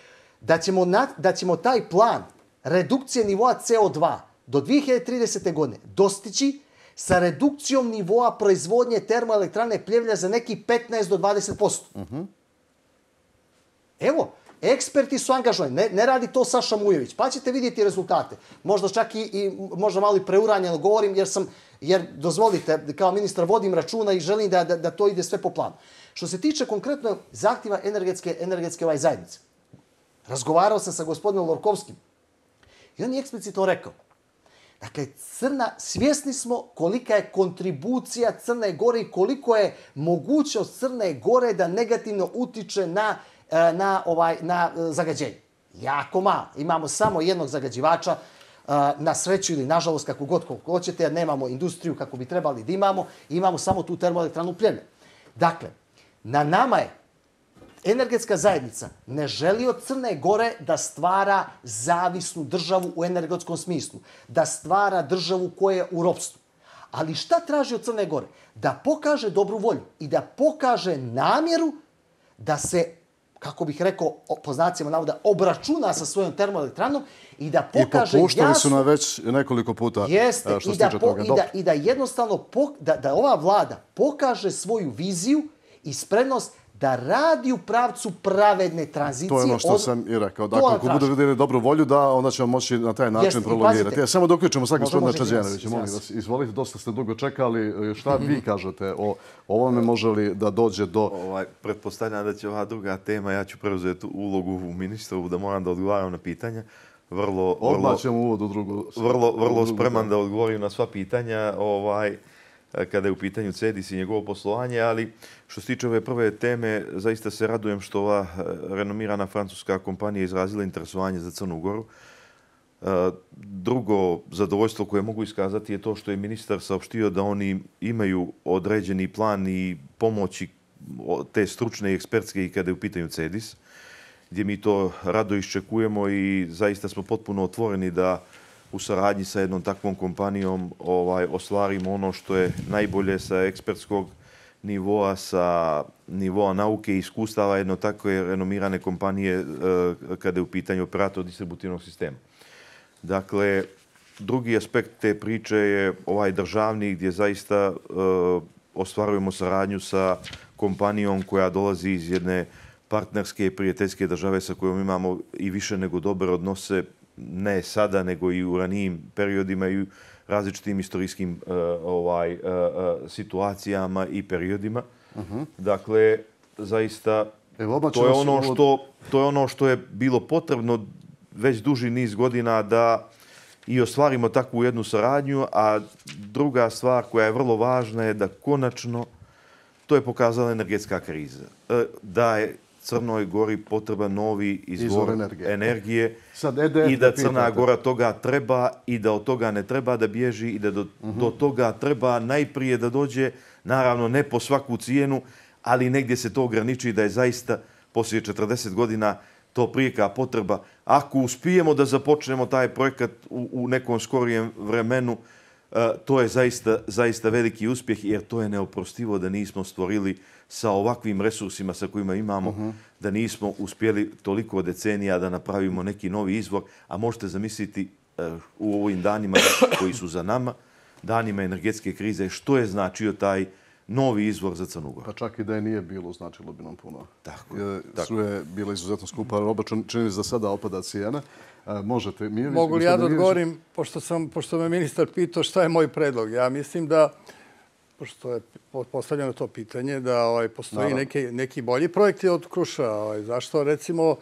da ćemo taj plan redukcije nivoa CO2 do 2030. godine dostići sa redukcijom nivoa proizvodnje termoelektrane Pljevlja za neki 15 do 20%. Evo, eksperti su angažovani, ne radi to Saša Mujović, pa ćete vidjeti rezultate. Možda čak i možda malo i preuranjeno govorim, jer dozvolite, kao ministar vodim računa i želim da to ide sve po planu. Što se tiče konkretno zahtjeva energetske zajednice, razgovarao sam sa gospodinom Lorkovskim i on je eksplicitno rekao, dakle, svjesni smo kolika je kontribucija Crne Gore i koliko je mogućnost Crne Gore da negativno utiče na zagađenje. Jako malo. Imamo samo jednog zagađivača, na sreću ili nažalost kako god hoćete, jer nemamo industriju kako bi trebali da imamo, imamo samo tu termoelektranu Pljevlja. Dakle, na nama je energetska zajednica ne želi od Crne Gore da stvara zavisnu državu u energetskom smislu, da stvara državu koja je u ropstvu. Ali šta traži od Crne Gore? Da pokaže dobru volju i da pokaže namjeru da se, kako bih rekao, po znacima navoda, obračuna sa svojom termoelektranom i da pokaže jasno... I popuštali su nam već nekoliko puta što se tiče toga. I da jednostavno, da ova vlada pokaže svoju viziju i spremnost da radi u pravcu pravedne tranzicije. To je ono što sam i rekao. Dakle, ako budu vidjeli dobru volju, onda ćemo moći na taj način prolongirati. Samo dok uključimo sad gospodina Čađenovića, molim vas, izvolite, dosta ste dugo čekali. Šta vi kažete o ovome, može li da dođe do... Pretpostavljam da će ova druga tema, ja ću preuzeti ulogu u ministru, da moram da odgovaram na pitanja. Vrlo spreman da odgovorim na sva pitanja kada je u pitanju CEDIS i njegovo poslovanje, ali što se tiče ove prve teme, zaista se radujem što ova renomirana francuska kompanija izrazila interesovanje za Crnu Goru. Drugo zadovoljstvo koje mogu iskazati je to što je ministar saopštio da oni imaju određeni plan i pomoći te stručne i ekspertske i kada je u pitanju CEDIS, gdje mi to rado iščekujemo i zaista smo potpuno otvoreni da u saradnji sa jednom takvom kompanijom ostvarimo ono što je najbolje sa ekspertskog nivoa, sa nivoa nauke i iskustava jedno takve renomirane kompanije kada je u pitanju operator distributivnog sistema. Dakle, drugi aspekt te priče je ovaj državni gdje zaista ostvarujemo saradnju sa kompanijom koja dolazi iz jedne partnerske i prijateljske države sa kojom imamo i više nego dobre odnose, ne sada, nego i u ranijim periodima i u različitim istorijskim situacijama i periodima. Dakle, zaista, to je ono što je bilo potrebno već duži niz godina da i ostvarimo takvu jednu saradnju, a druga stvar koja je vrlo važna je da konačno, to je pokazala energetska kriza, da je Crnoj Gori potreban novi izvor energije i da Crna Gora toga treba i da od toga ne treba da bježi i da do toga treba najprije da dođe, naravno ne po svaku cijenu, ali negdje se to ograniči da je zaista poslije 40 godina to prijeka potreba. Ako uspijemo da započnemo taj projekat u nekom skorijem vremenu, to je zaista veliki uspjeh, jer to je neoprostivo da nismo stvorili sa ovakvim resursima sa kojima imamo, da nismo uspjeli toliko decenija da napravimo neki novi izvor, a možete zamisliti u ovim danima koji su za nama, danima energetske krize, što je značio taj novi izvor za Crnu Goru. Pa čak i da je nije bilo, značilo bi nam puno. Tako. Struja je bila izuzetno skupa roba, čini za sada opada cijena. Možete... Mogu li ja da odgovorim, pošto me ministar pitao šta je moj predlog? Ja mislim da, pošto je postavljeno to pitanje, da postoji neki bolji projekti od Kruša. Zašto, recimo,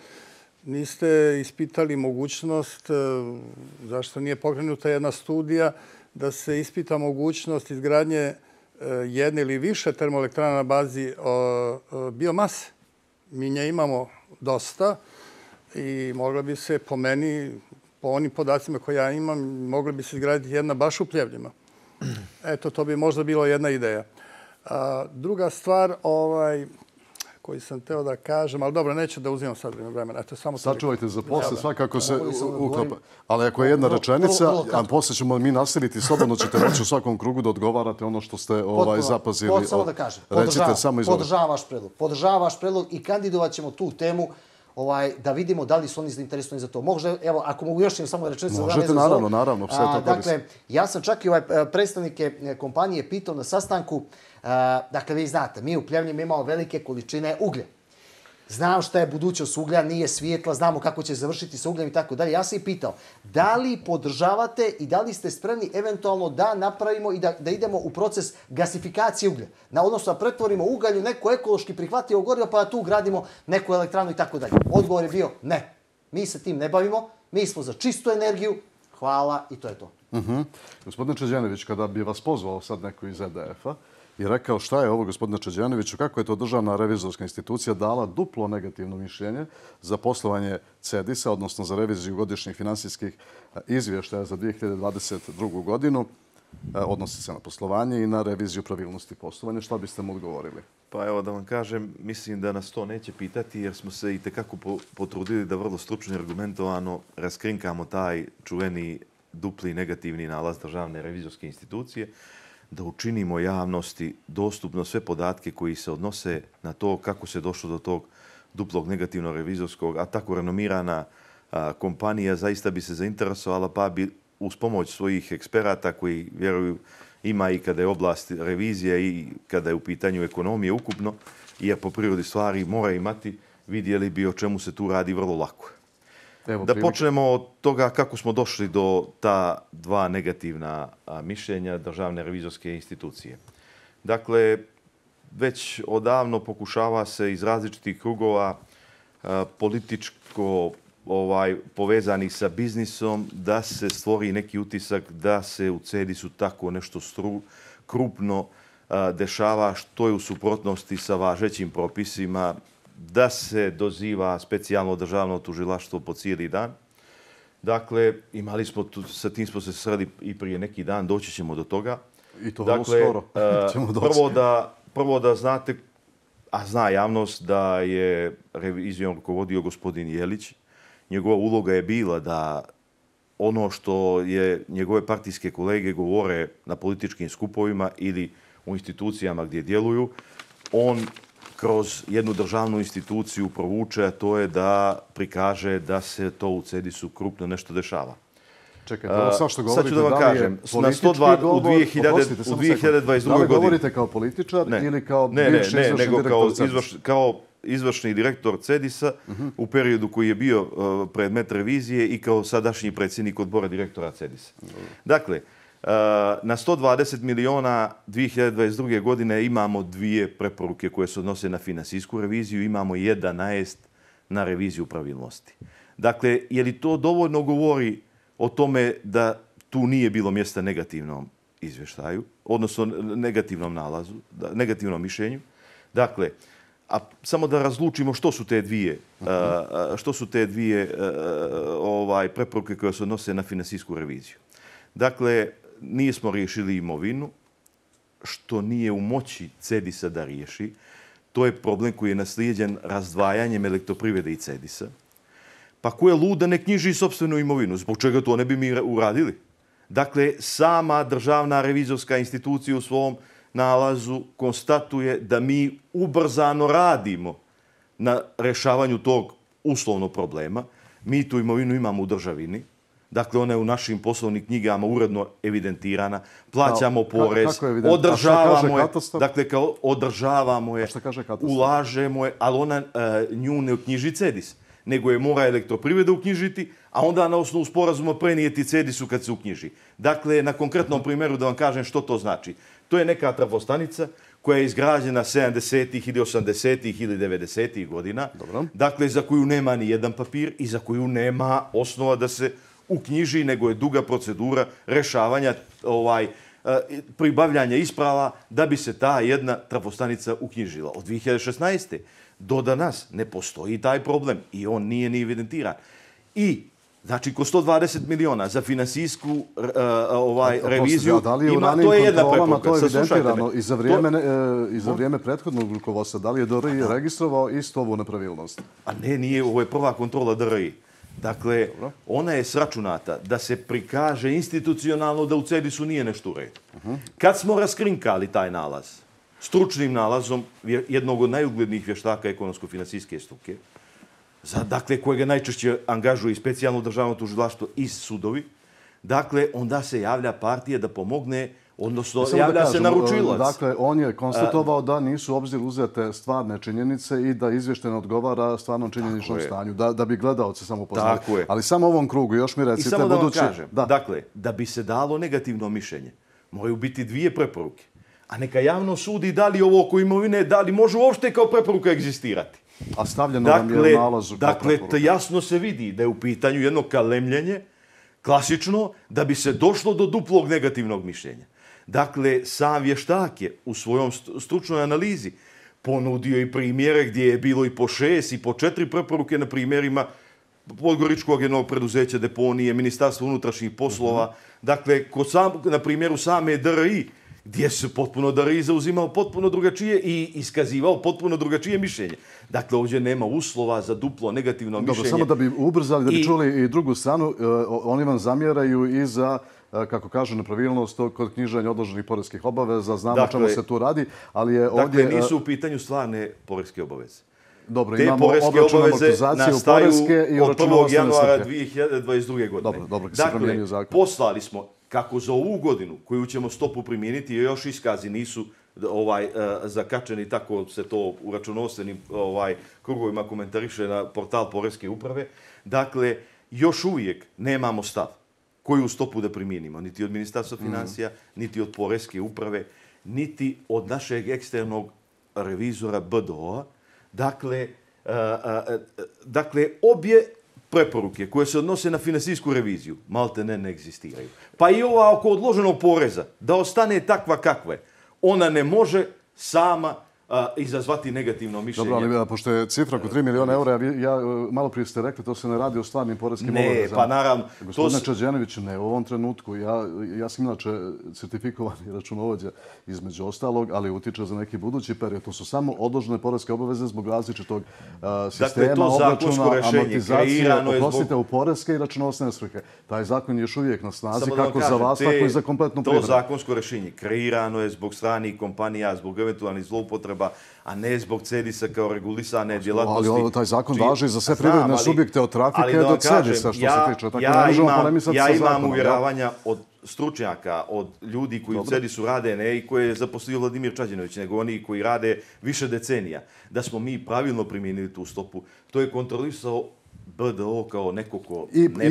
niste ispitali mogućnost, zašto nije pokrenuta jedna studija da se ispita mogućnost izgradnje jedne ili više termoelektrana na bazi biomase. Mi nje imamo dosta i mogla bi se, po meni, po onim podacima koje ja imam, mogla bi se izgraditi jedna baš u Pljevljima. Eto, to bi možda bilo jedna ideja. Druga stvar, koji sam teo da kažem, ali dobro, neću da uzimam sad vremena. Eto, samo sačuvajte za posle, svakako se uklapa. Ali ako je jedna rečenica, a posle ćemo mi nastaviti, slobodno ćete reći u svakom krugu da odgovarate ono što ste zapazili. Potpuno samo da kažem. Podržavam vaš predlog. Podržavam vaš predlog i kandidovat ćemo tu temu da vidimo da li su oni zainteresovani za to. Može, evo, ako mogu još samo rečenicu... Možete, naravno, sve to korisno. Dakle, ja sam čak i predstavnike kompanije pitao na sastanku, dakle, vi znate, mi u Pljevljima imamo velike količine uglja. Znam šta je budućnost uglja, nije svijetla, znamo kako će završiti sa ugljem i tako dalje. Ja sam ih pitao, da li podržavate i da li ste spremni eventualno da napravimo i da idemo u proces gasifikacije uglja? Odnosno da pretvorimo ugalj u neko ekološki prihvatljivo gorivo pa da tu gradimo neku elektranu i tako dalje. Odgovor je bio ne. Mi se tim ne bavimo, mi smo za čistu energiju, hvala i to je to. Gospodine Čeđenović, kada bi vas pozvao sad neko iz EDF-a, i rekao šta je ovo, gospodine Čeđenoviću, kako je to državna revizorska institucija dala duplo negativno mišljenje za poslovanje CEDIS-a, odnosno za reviziju godišnjih finansijskih izvještaja za 2022. godinu, odnosi se na poslovanje i na reviziju pravilnosti poslovanja. Šta biste mu odgovorili? Pa evo da vam kažem, mislim da nas to neće pitati jer smo se i tekako potrudili da vrlo stručno i argumentovano raskrinkamo taj čuveni dupli negativni nalaz državne revizorske institucije, da učinimo javnosti dostupno sve podatke koji se odnose na to kako se došlo do tog duplog negativnog revizorskog, a tako renomirana kompanija zaista bi se zainteresovala pa bi uz pomoć svojih eksperata koji vjeruju ima i kada je oblast revizije i kada je u pitanju ekonomije ukupno, jer po prirodi stvari mora imati, vidjeli bi o čemu se tu radi vrlo lako. Da počnemo od toga kako smo došli do ta dva negativna mišljenja državne revizorske institucije. Dakle, već odavno pokušava se iz različitih krugova političko povezani sa biznisom da se stvori neki utisak da se u CEDIS-u tako nešto krupno dešava što je u suprotnosti sa važećim propisima, da se doziva specijalno državno tužilaštvo po cijeli dan. Dakle, imali smo, sa tim smo se sreli i prije neki dan, doći ćemo do toga. I to vrlo skoro ćemo doći. Prvo da znate, a zna javnost da je revizijom rukovodio gospodin Jelić. Njegova uloga je bila da ono što je njegove partijske kolege govore na političkim skupovima ili u institucijama gdje djeluju, on kroz jednu državnu instituciju provuče, a to je da prikaže da se to u CEDIS-u krupno nešto dešava. Čekajte, ovo sad što govorite, da li je politički govor, u 2022. Da li govorite kao političar ili kao bivši izvršni direktor CEDIS-a? Kao izvršni direktor CEDIS-a u periodu koji je bio predmet revizije i kao sadašnji predsjednik odbora direktora CEDIS-a. Dakle, na 120 miliona 2022. godine imamo dvije preporuke koje se odnose na finansijsku reviziju, imamo 11 na reviziju pravilnosti. Dakle, je li to dovoljno govori o tome da tu nije bilo mjesta negativnom izvještaju, odnosno negativnom nalazu, negativnom mišljenju? Dakle, a samo da razlučimo što su te dvije preporuke koje se odnose na finansijsku reviziju. Dakle, nismo riješili imovinu, što nije u moći CEDIS-a da riješi. To je problem koji je naslijeđen razdvajanjem Elektroprivrede i CEDIS-a. Pa ko je lud da ne knjiži sopstvenu imovinu? Zbog čega to ne bi mi uradili? Dakle, sama državna revizorska institucija u svom nalazu konstatuje da mi ubrzano radimo na rješavanju tog uslovnog problema. Mi tu imovinu imamo u državini. Dakle, ona je u našim poslovnim knjigama uredno evidentirana. Plaćamo porez, održavamo je. Dakle, kao održavamo je, ulažemo je, ali ona nju ne uknjiži CEDIS, nego je mora Elektroprivreda uknjižiti, a onda na osnovu sporazuma prenijeti CEDIS-u kad se uknjiži. Dakle, na konkretnom primjeru da vam kažem što to znači. To je neka trafostanica koja je izgrađena 70-ih ili 80-ih ili 90-ih godina. Dakle, za koju nema ni jedan papir i za koju nema osnova da se uknjiži, nego je duga procedura rešavanja, pribavljanja isprava da bi se ta jedna trafostanica uknjižila. Od 2016. do danas ne postoji taj problem i on nije ni evidentiran. I znači, ko 120 miliona za finansijsku reviziju, to je jedna preporuka. To je evidentirano i za vrijeme prethodnog rukovodstva. Da li je DRI registrovao isto ovu nepravilnost? A ne, nije. Ovo je prva kontrola DRI. Dakle, ona je sračunata da se prikaže institucionalno da u CEDIS-u nije nešto u redu. Kad smo raskrinkali taj nalaz, stručnim nalazom jednog od najuglednijih vještaka ekonomsko-finansijske struke, dakle, kojega najčešće angažuje i specijalno državno tužilaštvo i sudovi, dakle, onda se javlja partija da pomogne, odnosno javlja se naručilac. Dakle, on je konstatovao da nisu u obzir uzete stvarne činjenice i da izvještaj ne odgovara stvarnom činjeničnom stanju, da bi gledaoci samo poznali. Ali samo u ovom krugu, još mi recite, i samo da vam kažem, dakle, da bi se dalo negativno mišljenje, moraju biti dvije preporuke. A neka javno sudi da li ovo oko imovine, da li može uopšte kao preporuka egzistirati. A stavljeno nam je u nalazu kao preporuka. Dakle, jasno se vidi da je u pitanju jedno kalemljenje, klasično, da bi se došlo do duplog negativnog mišljenja. Dakle, sam vještak je u svojom stručnoj analizi ponudio i primjere gdje je bilo i po 6 i po 4 preporuke na primjerima Podgoričkog jednog preduzeća deponije, Ministarstva unutrašnjih poslova. Dakle, na primjeru same DRI, gdje se potpuno DRI zauzimao potpuno drugačije i iskazivao potpuno drugačije mišljenje. Dakle, ovdje nema uslova za duplo negativno mišljenje. Dobro, samo da bi ubrzali, da bi čuli i drugu stranu, oni vam zamjeraju i za, kako kažu, nepravilnost kod knjiženja odloženih poreskih obaveza. Znamo o čemu se tu radi, ali je ovdje... Dakle, nisu u pitanju stvarne poreske obaveze. Dobro, imamo obračun amortizaciju poreske i od 1. januara 2022. godine. Dobro, se promijenio zakon. Poslali smo kako za ovu godinu koju ćemo stopu primijeniti, još iskazi nisu zakačeni, tako se to u računovodstvenim krugovima komentariše na portal Poreske uprave. Dakle, još uvijek nemamo stav koju stopu da primijenimo, niti od Ministarstva financija, niti od Poreske uprave, niti od našeg eksternog revizora BDO-a. Dakle, obje preporuke koje se odnose na finansijsku reviziju malte ne egzistiraju. Pa i ova oko odloženog poreza, da ostane takva kakva je, ona ne može sama izazvati negativno mišljenje. Dobro, ali pošto je cifra oko 3 miliona eura, malo prije ste rekli, to se ne radi o stvarnim poreskim obavezama. Ne, pa naravno. Gospodine Čađenović, ne, u ovom trenutku. Ja sam inače certifikovani računovođa između ostalog, ali utiče za neki budući period. To su samo odložene poreske obaveze zbog različitog sistema, obračuna, amortizacije, oprostite, u poreske i računovodstvene svrhe. Taj zakon je još uvijek na snazi, kako za vas, tako i za kompletnu privredu. To zakonsko rješenje kreirano je zbog stranih kompanija, zbog eventualnih zloupotreba, a ne zbog CEDIS-a kao regulisane djelatnosti. Ali taj zakon važi za sve privredne subjekte od trafike do CEDIS-a, što se tiče. Ja imam uvjeravanja od stručnjaka, od ljudi koji u CEDIS-u rade, ne i koje je zaposlio Vladimir Čađenović, nego oni koji rade više decenija, da smo mi pravilno primijenili tu stopu. To je kontrolisao BDO kao neko ko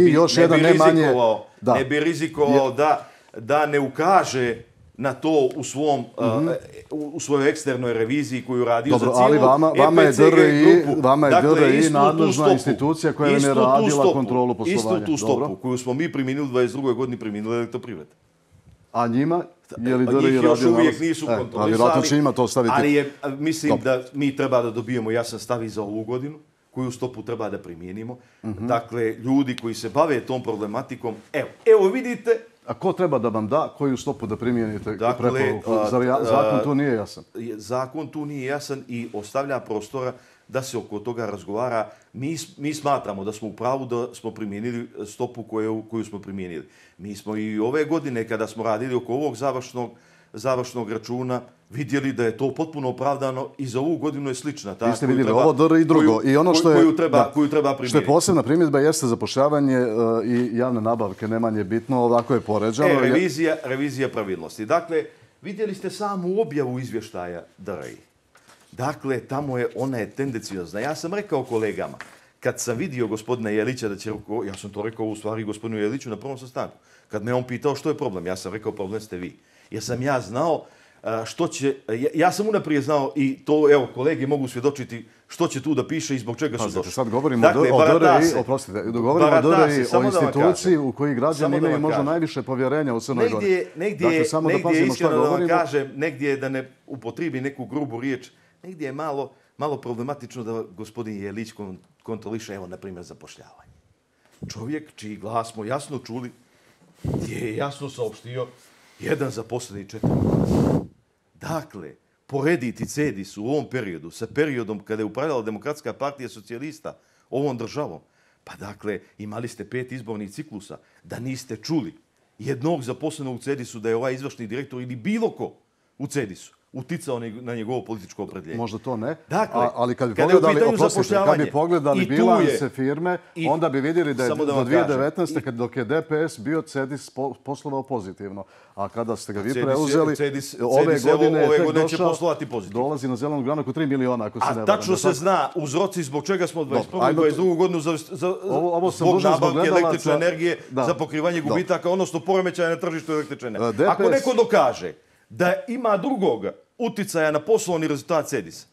ne bi rizikovao da ne ukaže na to u svojoj eksternoj reviziji koju radio za cijelu EPCG grupu. Vama je DRI nadležna institucija koja je radila kontrolu poslovanja. Istu tu stopu koju smo mi primijenili u 22. godini primijenili Elektroprivreda. A njima? Njih još uvijek nisu kontrolisali, ali mislim da mi treba da dobijemo jasan stav i za ovu godinu, koju stopu treba da primijenimo. Dakle, ljudi koji se bave tom problematikom, evo vidite. A ko treba da vam da koju stopu da primijenite preporuku? Zakon tu nije jasan. Zakon tu nije jasan i ostavlja prostora da se oko toga razgovara. Mi smatramo da smo u pravu da smo primijenili stopu koju smo primijenili. Mi smo i ove godine, kada smo radili oko ovog završnog računa, vidjeli da je to potpuno opravdano i za ovu godinu je slična. Vi ste vidjeli ovo DR i drugo. I ono koju treba primiriti. Što je posebna primjedba jeste zapošljavanje i javne nabavke. Nemanje bitno, ovako je poređano. Revizija pravilnosti. Dakle, vidjeli ste samu objavu izvještaja DRI. Dakle, ona je tendenciozna. Ja sam rekao kolegama, kad sam vidio gospodina Jelića da će ja sam to rekao u stvari gospodinu Jeliću na prvom sastanku. Kad me on pitao što je problem, ja sam rekao problem ste vi. Jer sam ja znao što će, ja sam unaprijed znao i to, evo, kolege mogu svjedočiti što će tu da piše i zbog čega su došli. Sad govorimo o DRI, oprostite, govorimo o DRI, o instituciji u kojoj građani imaju možda najviše povjerenja u Crnoj Gori. Negdje je iskreno da vam kažem, negdje je da ne upotrijebi neku grubu riječ, negdje je malo problematično da gospodin Jelić kontroliše, evo, na primjer, zapošljavanje. Čovjek čiji glas smo jasno čuli, je jasno saopštio jedan zaposleni 4 glasa. Dakle, porediti CEDIS u ovom periodu sa periodom kada je upravljala Demokratska partija socijalista ovom državom, pa dakle, imali ste 5 izbornih ciklusa, da niste čuli jednog zaposlenog u CEDIS-u da je ovaj izvršni direktor ili bilo ko u CEDIS-u uticao na njegovo političko opredjeljenje. Možda to ne, dakle, ali kad bi pogledali bilance firme, onda bi vidjeli da je do 2019. dok je DPS bio CEDIS poslovao pozitivno. A kada ste ga vi preuzeli, ove godine će poslovati pozitivno. Dolazi na zelenu granu oko 3 miliona. A tačno se zna uzroci zbog čega smo 21. i 22. godinu zbog nabavke električne energije za pokrivanje gubitaka, odnosno poremećaja na tržištu električne energije. Ako neko dokaže da ima drugoga uticaja na poslovni rezultat CEDIS.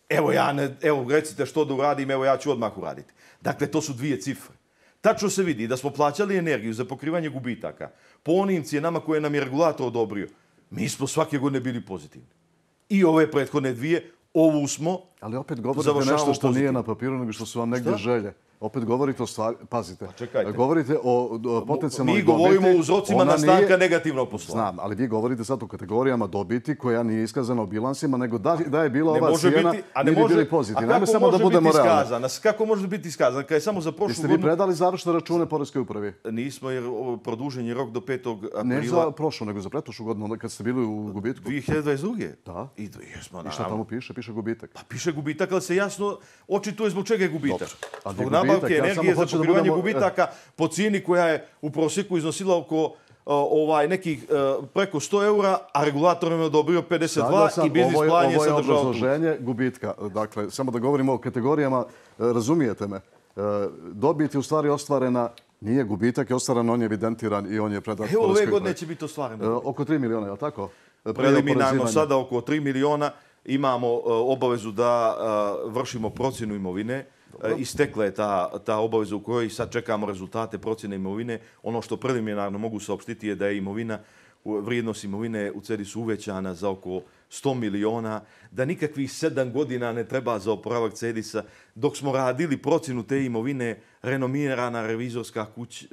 Evo, recite što da uradim, evo ja ću odmah uraditi. Dakle, to su 2 cifre. Tačno se vidi da smo plaćali energiju za pokrivanje gubitaka po onim cijenama koje nam je regulator odobrio. Mi smo svake godine bili pozitivni. I ove prethodne 2, ovu smo ali opet govorite nešto što nije na papiru, nego što su vam negdje želje. Opet govorite o stvari, pazite, govorite o potencijalnoj dobiti. Mi govorimo o uzrocima nastanka negativnog poslovanja. Znam, ali vi govorite sad o kategorijama dobiti koja nije iskazana u bilansima, nego da je bila ova cijena, mi bi bili pozitivni. Ajme samo da budemo realni. Kako može biti iskazana? Kad je samo za prošlu godinu... Jeste vi predali završne račune Poreske upravi? Nismo, jer produžen je rok do 5. aprila. Ne za prošlu, nego za pretprošlu godinu, kad ste bili u gubitku. 2022. Da. I šta tamo piše? Piše gubitak. Pa piše gubitak, ali se jasno očituje zbog čega je gubitak. Nabavke energije za pokrivanje gubitaka po cijeni koja je u prosjeku iznosila oko nekih preko 100 eura, a regulator je odobrio 52 i biznis plan je sadržao. Ovo je obrazloženje gubitka. Dakle, samo da govorimo o kategorijama, razumijete me. Dobit je u stvari ostvarena, nije gubitak, je ostvaren, on je evidentiran i on je predat. Evo, ove godine će biti ostvareno. Oko 3 miliona, je li tako? Preliminarno sada oko 3 miliona imamo obavezu da vršimo procjenu imovine. Istekla je ta obaveza u kojoj sad čekamo rezultate procjene imovine. Ono što preliminarno mogu saopštiti je da je vrijednost imovine u CEDIS-u uvećana za oko 100 miliona, da nikakvih 7 godina ne treba za oporavak CEDIS-a. Dok smo radili procjenu te imovine, renomirana revizorska kuća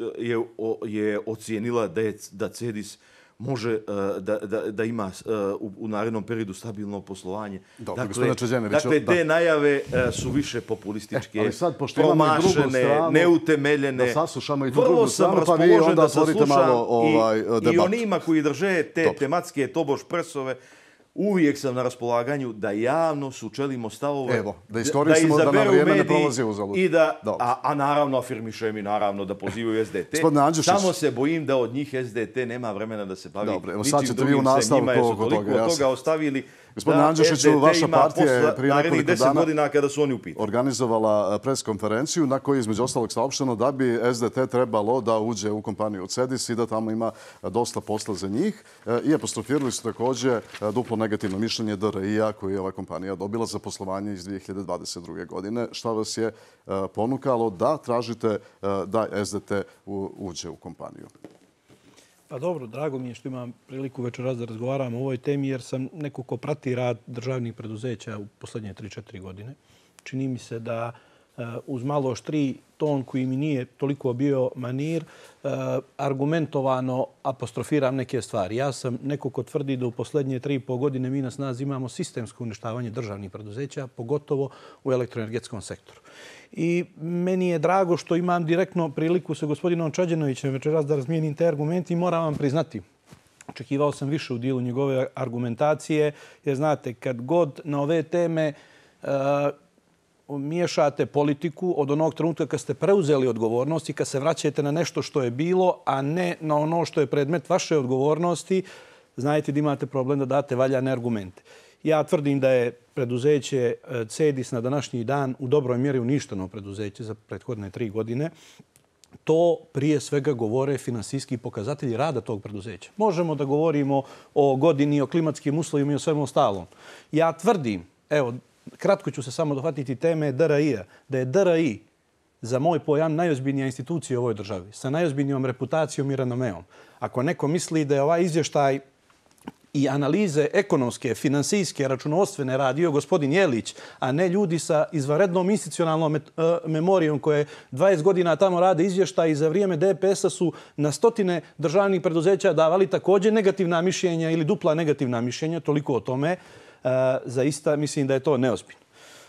je ocijenila da CEDIS može da ima u narednom periodu stabilno poslovanje. Dakle, te najave su više populističke, promašene, neutemeljene. Vrlo sam raspoložen da saslušam i onima koji drže te tematske tobož presove. Uvijek sam na raspolaganju da javno sučelimo stavove, da iskoristimo da na vrijeme ne prolazi uzalud. A naravno afirmišem i naravno da pozivaju SDT. Samo se bojim da od njih SDT nema vremena da se bavi. Dobro, evo sad ćete vi u nastavku oko toga. Od toga ostavili Gospodine Andžušiću, vaša partija je prije nekoliko dana kada su oni u pitanju organizovala preskonferenciju na kojoj između ostalog saopšteno da bi SDT trebalo da uđe u kompaniju CEDIS i da tamo ima dosta posla za njih. I apostrofirali su također duplo negativno mišljenje DRI-a koje je ova kompanija dobila za poslovanje iz 2022. godine. Šta vas je ponukalo da tražite da SDT uđe u kompaniju? Pa dobro, drago mi je što imam priliku večeras da razgovaram o ovoj temi jer sam neko ko prati rad državnih preduzeća u posljednje 3-4 godine. Čini mi se da uz malo oštriji ton koji mi nije toliko bio manir, argumentovano apostrofiram neke stvari. Ja sam neko ko tvrdi da u posljednje 3,5 godine mi na snazi imamo sistemsko uništavanje državnih preduzeća, pogotovo u elektroenergetskom sektoru. I meni je drago što imam direktno priliku sa gospodinom Čađenovićem večeras da razmijenim te argumente i moram vam priznati Očekivao sam više u dijelu njegove argumentacije, jer znate, kad god na ove teme miješate politiku od onog trenutka kad ste preuzeli odgovornost i kad se vraćate na nešto što je bilo, a ne na ono što je predmet vaše odgovornosti, znajte da imate problem da date valjane argumente. Ja tvrdim da je preduzeće CEDIS na današnji dan u dobroj mjeri uništeno preduzeće za prethodne 3 godine. To prije svega govore finansijski pokazatelji rada tog preduzeća. Možemo da govorimo o godini, o klimatskim uslovima i o svemu ostalom. Ja tvrdim, evo, kratko ću se samo dohvatiti teme DRI-a, da je DRI za moj pojam najozbiljnija institucija u ovoj državi, sa najozbiljnijom reputacijom i renomeom. Ako neko misli da je ovaj izvještaj i analize ekonomske, finansijske, računovodstvene radio gospodin Jelić, a ne ljudi sa izvanrednom institucionalnom memorijom koje 20 godina tamo rade izvještaj i za vrijeme DPS-a su na stotine državnih preduzeća davali također negativna mišljenja ili dupla negativna mišljenja, toliko o tome. Zaista mislim da je to neozbiljno.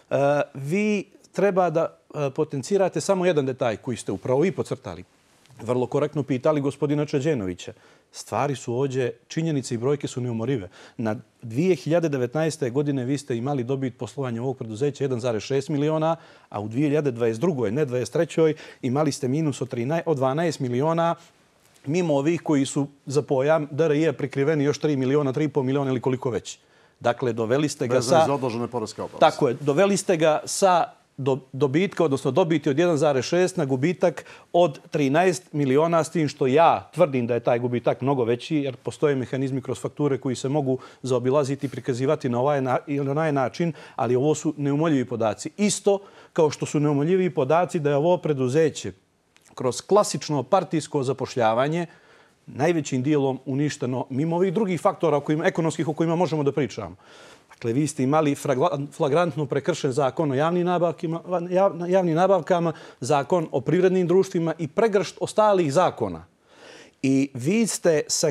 Vi treba da potencirate samo jedan detalj koji ste upravo i podcrtali. Vrlo korektno pitali gospodina Čađenovića. Stvari su ovdje, činjenice i brojke su neumorive. Na 2019. godine vi ste imali dobit poslovanja ovog preduzeća 1,6 miliona, a u 2022. ne 2023. imali ste minus od 12 miliona, mimo ovih koji su za pojam DRI prikriveni još 3 miliona, 3,5 miliona ili koliko već. Dakle, doveli ste ga sa... Za odložene poreske obaveze. Tako je, doveli ste ga sa dobitka, odnosno dobiti od 1,6 na gubitak od 13 miliona, s tim što ja tvrdim da je taj gubitak mnogo veći, jer postoje mehanizmi kroz fakture koji se mogu zaobilaziti i prikazivati na ovaj ili onaj način, ali ovo su neumoljivi podaci. Isto kao što su neumoljivi podaci da je ovo preduzeće kroz klasično partijsko zapošljavanje najvećim dijelom uništeno mimo ovih drugih faktora ekonomskih o kojima možemo da pričamo. Dakle, vi ste imali flagrantno prekršen zakon o javnim nabavkama, zakon o privrednim društvima i pregršt ostalih zakona. I vi ste sa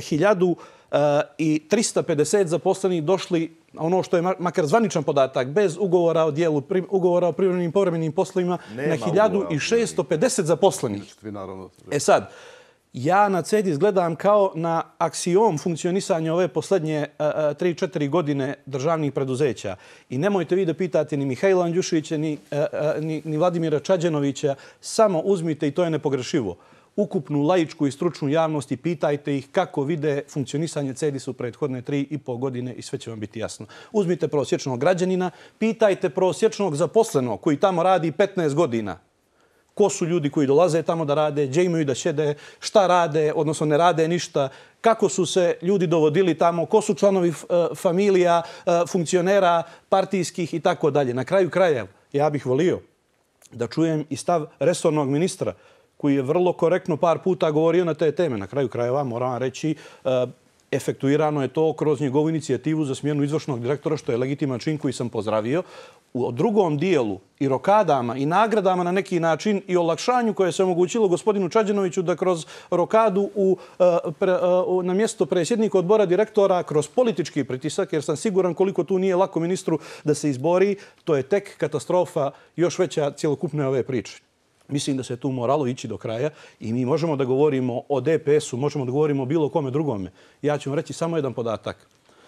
1350 zaposlenih došli, ono što je makar zvaničan podatak, bez ugovora o dijelu, ugovora o privrednim i povremenim poslovima, na 1650 zaposlenih. Sad, ja na CEDIS gledam kao na aksiom funkcionisanja ove posljednje 3-4 godine državnih preduzeća. I nemojte vi da pitate ni Mihajla Andjušića, ni Vladimira Čađenovića, samo uzmite, i to je nepogrešivo, ukupnu laičku i stručnu javnost i pitajte ih kako vide funkcionisanje CEDIS u prethodne 3,5 godine i sve će vam biti jasno. Uzmite prosječnog građanina, pitajte prosječnog zaposlenog koji tamo radi 15 godina. Ko su ljudi koji dolaze tamo da rade, gdje imaju da sjede, šta rade, odnosno ne rade ništa, kako su se ljudi dovodili tamo, ko su članovi familija, funkcionera, partijskih i tako dalje. Na kraju krajeva, ja bih volio da čujem i stav resornog ministra koji je vrlo korektno par puta govorio na te teme. Na kraju krajeva, moram vam reći, efektuirano je to kroz njegovu inicijativu za smjenu izvršnog direktora, što je legitiman čin koji sam pozdravio. U drugom dijelu i rokadama i nagradama na neki način i olakšanju koje se omogućilo gospodinu Čađenoviću da kroz rokadu na mjesto predsjednika odbora direktora kroz politički pritisak, jer sam siguran koliko tu nije lako ministru da se izbori, to je tek katastrofa još veća cjelokupne ove priče. Mislim da se tu moralo ići do kraja i mi možemo da govorimo o DPS-u, možemo da govorimo o bilo kome drugome. Ja ću vam reći samo jedan podatak.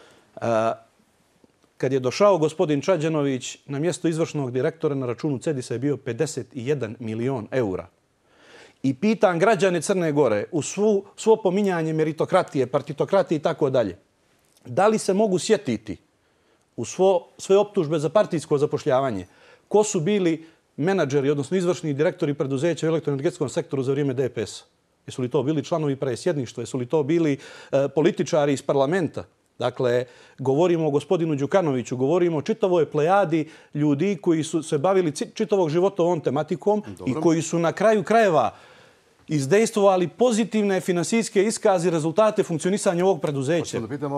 Kad je došao gospodin Čađenović na mjesto izvršnog direktora, na računu CEDIS-a je bio 51 milion eura. I pitan građane Crne Gore u svo pominjanje meritokratije, partitokratije i tako dalje, da li se mogu sjetiti u sve optužbe za partijsko zapošljavanje ko su bili menadžeri, odnosno izvršni direktori preduzeća u elektroenergetskom sektoru za vrijeme DPS-a? Jesu li to bili članovi predsjedništva? Jesu li to bili političari iz parlamenta? Dakle, govorimo o gospodinu Đukanoviću, govorimo o čitavoj plejadi ljudi koji su se bavili čitavog života ovom tematikom i koji su na kraju krajeva izdejstvovali pozitivne finansijske iskaze i rezultate funkcionisanja ovog preduzeća.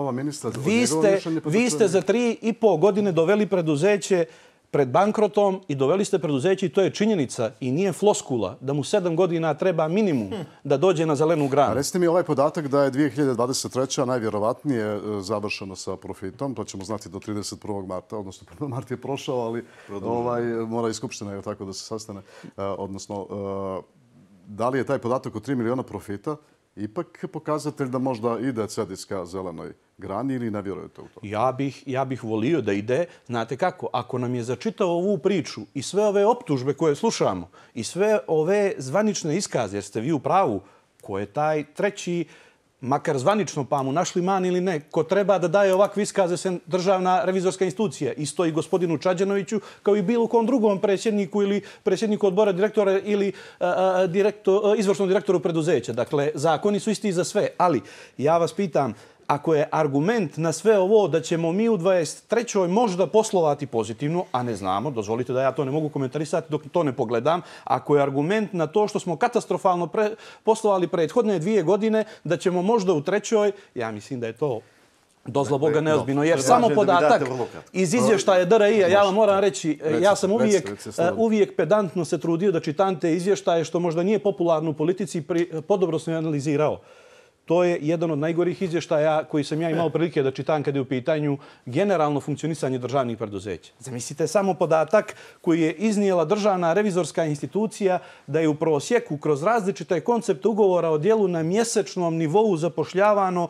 Vi ste za 3,5 godine doveli preduzeće pred bankrotom i doveli ste preduzeće i to je činjenica i nije floskula da mu 7 godina treba minimum da dođe na zelenu granu. Recite mi ovaj podatak da je 2023. najvjerovatnije završeno sa profitom. To ćemo znati do 31. marta, odnosno 1. mart je prošao, ali mora i Skupština tako da se sastane. Odnosno, da li je taj podatak od 3 miliona profita ipak pokazatelj da možda ide CEDIS ka zelenoj grani ili ne vjerujete u to? Ja bih volio da ide. Znate kako? Ako nam je začitao ovu priču i sve ove optužbe koje slušamo i sve ove zvanične iskaze, jer ste vi u pravu, ko je taj treći, makar zvanično pa mu našli man ili ne, ko treba da daje ovakve iskaze sem državna revizorska institucija. Isto i gospodinu Čađanoviću, kao i bilo kom drugom predsjedniku ili predsjedniku odbora direktora ili izvršnom direktoru preduzeća. Dakle, zakoni su isti za sve. Ali ja vas pitam, ako je argument na sve ovo da ćemo mi u 23. možda poslovati pozitivno, a ne znamo, dozvolite da ja to ne mogu komentarisati dok to ne pogledam, ako je argument na to što smo katastrofalno poslovali prethodne 2 godine, da ćemo možda u 3. ja mislim da je to dozla Boga neozbiljno, jer samo podatak iz izvještaja DRI-a, ja vam moram reći, ja sam uvijek pedantno se trudio da čitam te izvještaje, što možda nije popularno u politici, podobro sam je analizirao. To je jedan od najgorih izvještaja koji sam ja imao prilike da čitam kada je u pitanju generalno funkcionisanje državnih preduzeća. Zamislite samo podatak koji je iznijela državna revizorska institucija da je u prosjeku kroz različite koncepte ugovora o djelu na mjesečnom nivou zapošljavano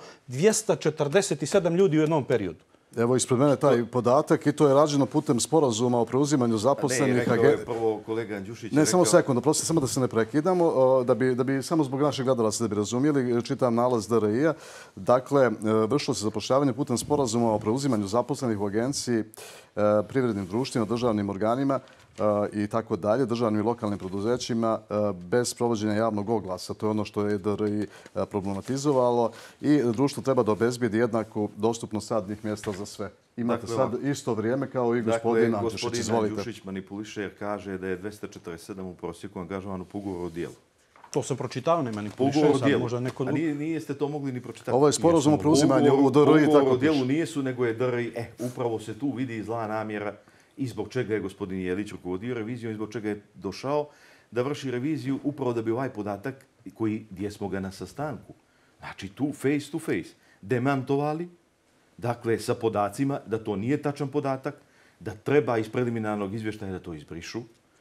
247 ljudi u jednom periodu. Evo, ispred mene taj podatak i to je rađeno putem sporazuma o preuzimanju zaposlenih. Ne, rekao je prvo kolega Đušić. Ne, samo sekundu, prosto samo da se ne prekidamo, da bi samo zbog naših gledalaca da bi razumijeli, čitam nalaz DRI-a. Dakle, vršilo se zapošljavanje putem sporazuma o preuzimanju zaposlenih u agenciji, privrednim društvima, državnim organima i tako dalje, državnim i lokalnim preduzećima bez provođenja javnog oglasa. To je ono što je DRI problematizovalo i društvo treba da obezbijedi jednaku dostupnost radnih mjesta za sve. Imate sad isto vrijeme kao i gospodin Andjušić. Gospodin Andjušić manipuliše jer kaže da je 247 u prosjeku angažovano po ugovoru o djelu. To sam pročitao, ne manipuliše. A nijeste to mogli ni pročitati. Ovo je sporazum o preuzimanju u DRI. Ugovor o djelu nijesu, nego je DRI. Upravo se tu vidi zla namjera i zbog čega je gospodin Jelić rukovodio revizijom i zbog čega je došao da vrši reviziju upravo da bi ovaj podatak gdje smo ga na sastanku, znači tu face to face, demantovali, dakle sa podacima da to nije tačan podatak, da treba iz preliminarnog izvještaja da to izbrišu.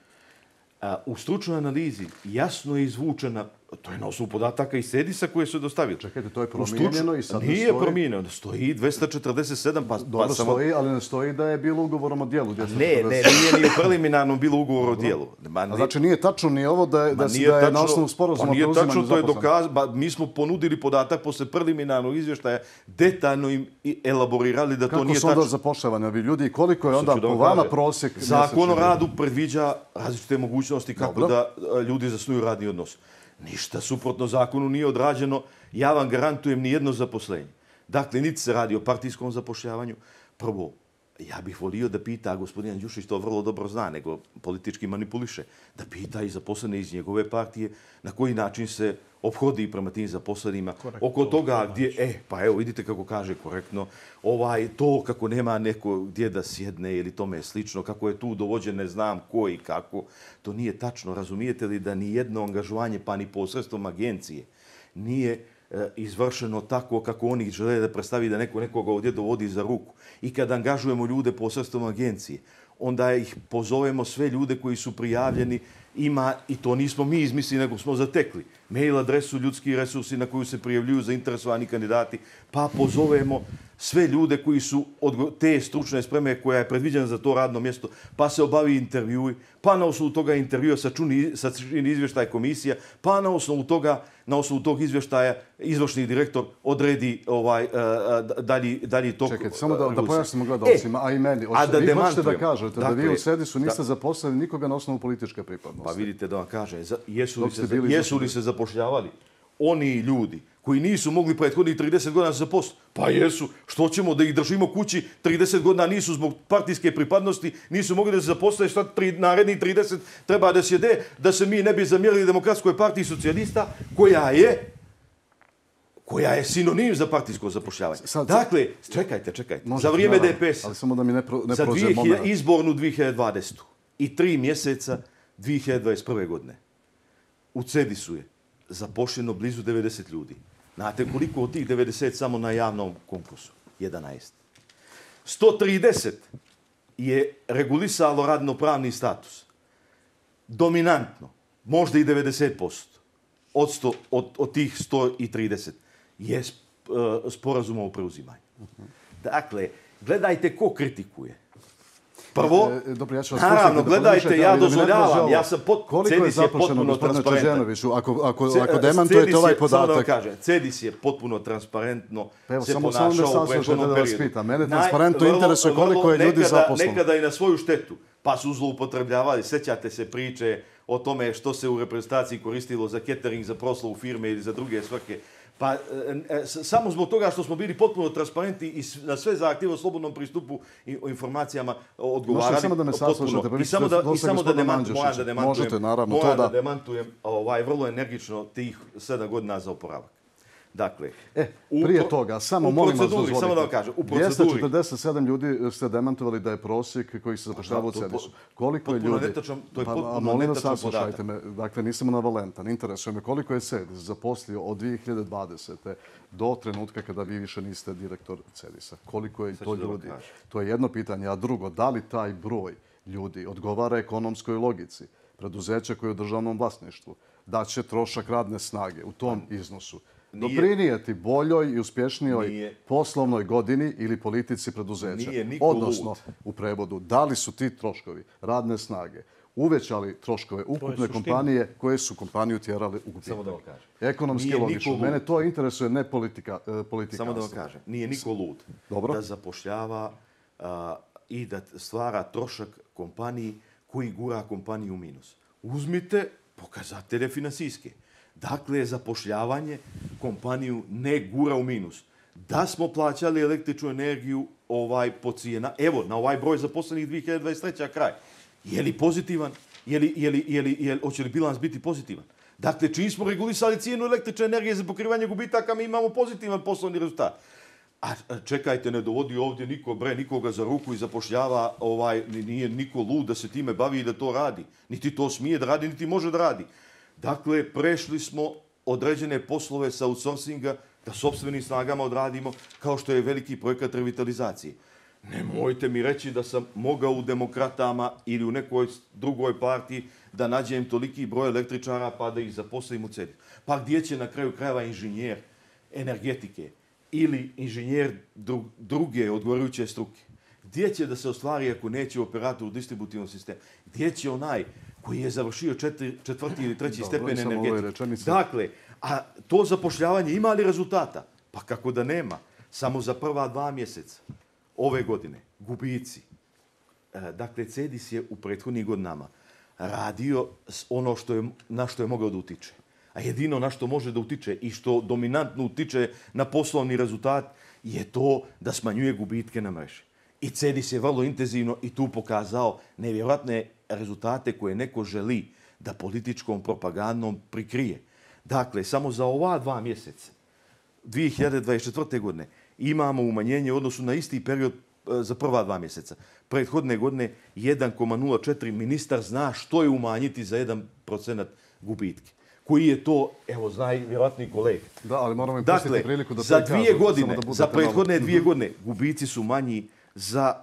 U stručnoj analizi jasno je izvučena, to je na osnovu podataka iz CEDIS-a koje su dostavili. Čekajte, to je promijenjeno i sad ne stoji? Nije promijenjeno, stoji 247. Dobro stoji, ali ne stoji da je bilo ugovorom o djelu. Ne, nije ni u preliminarnom bilo ugovor o djelu. A znači nije tačno ni ovo da je na osnovu sporazuma o preuzimanju zaposlenih? Nije tačno, to je dokaz. Mi smo ponudili podatak posle preliminarnog izvještaja, detaljno im elaborirali da to nije tačno. Kako su onda zapošljavani ovi ljudi i koliko je onda po vama prosjek? Zakon o radu predviđa različite mogućnosti kako da ljudi zasnuju radni odnos. Ništa suprotno zakonu nije odrađeno. Ja vam garantujem ni jedno zaposlenje. Dakle, niti se radi o partijskom zapošljavanju. Prvo, ja bih volio da pita, a gospodin Đušić to vrlo dobro zna, nego politički manipuliše, da pita i zaposlene iz njegove partije na koji način se ophodi prema tim zaposlenima. Oko toga gdje, pa evo vidite kako kaže korektno, to kako nema neko gdje da sjedne ili tome slično, kako je tu dovođen ne znam ko i kako, to nije tačno. Razumijete li da ni jedno angažovanje pa ni posredstvom agencije nije izvršeno tako kako oni žele da predstavi da neko nekoga ovdje dovodi za ruku. I kad angažujemo ljude posredstvom agencije, onda ih pozovemo sve ljude koji su prijavljeni, ima, i to nismo mi izmislili, nego smo zatekli, mail adresu, ljudski resursi na koju se prijavljuju zainteresovani kandidati, pa pozovemo sve ljude koji su od te stručne spreme koja je predviđena za to radno mjesto, pa se obavi intervjuj, pa na osnovu toga intervjua sačini izvještaj komisija, pa na osnovu tog izvještaja izvršni direktor odredi dalji tok. Čekajte, samo da pojasnimo gledalcima, a i meni. Vi hoćete da kažete da vi u CEDIS-u niste zaposlili nikoga na osnovu političke pripadnosti. Pa vidite da vam kaže, jesu li se zapošljavali oni ljudi koji nisu mogli prethodnih 30 godina se zaposliti? Pa jesu. Što ćemo da ih držimo kući 30 godina nisu zbog partijske pripadnosti, nisu mogli da se zaposle, šta narednih 30 treba da sjede, da se mi ne bi zamjerili Demokratskoj partiji socijalista, koja je sinonim za partijsko zapošljavanje. Dakle, čekajte, za vrijeme DPS-a, ali samo da mi ne za izbornu 2020. i 3 mjeseca 2021. godine u CEDIS-u je zapošljeno blizu 90 ljudi. Znate koliko od tih 90 samo na javnom konkursu? 11. 130 je regulisalo radnopravni status. Dominantno. Možda i 90%. od tih 130 je sporazum o preuzimanju. Dakle, gledajte ko kritikuje. Prvo, naravno, gledajte, ja dozvoljavam, CEDIS je potpuno transparentan. Ako demantujete ovaj podatak... Samo da vam kažem, CEDIS je potpuno transparentno se ponašao u prethodnom periodu. Mene transparentno interesuje koliko je ljudi zaposleno. Nekada i na svoju štetu, pa su zloupotrebljavali. Sećate se priče o tome što se u reprezentaciji koristilo za catering, za proslavu firme ili za druge svrhe. Pa samo zbog toga što smo bili potpuno transparentni i na sve zahtjeve o slobodnom pristupu i o informacijama odgovarali. Samo da me saslušate, pa vi ste samo da demantujem vrlo energično tih 7 godina za oporavak. Dakle, prije toga, samo molim vas dozvolite. Samo da vam kažem, u proceduri... 247 ljudi ste demantovali da je prosjek koji se zapošljava u CEDIS-u. Koliko je ljudi... To je potpuno netačan podatak. Dakle, nisam monovalentan. Interesuje me koliko je CEDIS zaposlio od 2020. do trenutka kada vi više niste direktor CEDIS-a. Koliko je to ljudi? To je jedno pitanje. A drugo, da li taj broj ljudi odgovara ekonomskoj logici preduzeća koje je u državnom vlasništvu? Da će trošak radne snage u tom iznosu doprinijeti boljoj i uspješnijoj poslovnoj godini ili politici preduzeća. Odnosno, u prevodu, da li su ti troškovi radne snage uvećali troškove ukupne kompanije koje su kompaniju tjerali u gubitak. Samo da vam kažem. Ekonomski logično. Mene to interesuje, ne politika. Samo da vam kažem. Nije niko lud da zapošljava i da stvara trošak kompaniji koji gura kompaniju u minus. Uzmite pokazatelje finansijske. Dakle, zapošljavanje kompaniju ne gura u minus. Da smo plaćali električnu energiju po cijena, evo, na ovaj broj zaposlenih 2023. kraj, je li pozitivan? Hoće li bilans biti pozitivan? Dakle, čim smo regulisali cijenu električne energije za pokrivanje gubitaka, mi imamo pozitivan poslovni rezultat. A čekajte, ne dovodi ovdje nikoga za ruku i zapošljava, nije niko lud da se time bavi i da to radi. Niti to smije da radi, niti može da radi. Dakle, prešli smo određene poslove sa outsourcinga da sopstvenim snagama odradimo, kao što je veliki projekat revitalizacije. Nemojte mi reći da sam mogao u Demokratama ili u nekoj drugoj partiji da nađem toliki broj električara pa da ih zaposlim u CEDIS. Pa gdje će na kraju krajeva inženjer energetike ili inženjer druge odgovarajuće struke? Gdje će da se ostvari ako neće operator u distributivnom sistemu? Gdje će onaj koji je završio 4. ili 3. stepen energetike? Dakle, a to zapošljavanje ima li rezultata? Pa kako da nema? Samo za prva 2 mjeseca ove godine gubici. Dakle, CEDIS je u prethodnih godinama radio ono na što je mogao da utiče. A jedino na što može da utiče i što dominantno utiče na poslovni rezultat je to da smanjuje gubitke na mreži. I CEDIS je vrlo intenzivno i tu pokazao nevjerojatne rezultate koje neko želi da političkom propagandom prikrije. Dakle, samo za ova 2 mjeseca 2024. godine imamo umanjenje u odnosu na isti period za prva 2 mjeseca. Prethodne godine 1,04 ministar zna što je umanjiti za 1% gubitke. Koji je to, evo, zna i vjerojatni kolega. Da, ali moramo im pustiti priliku da to kažu. Za prethodne 2 godine gubici su manji za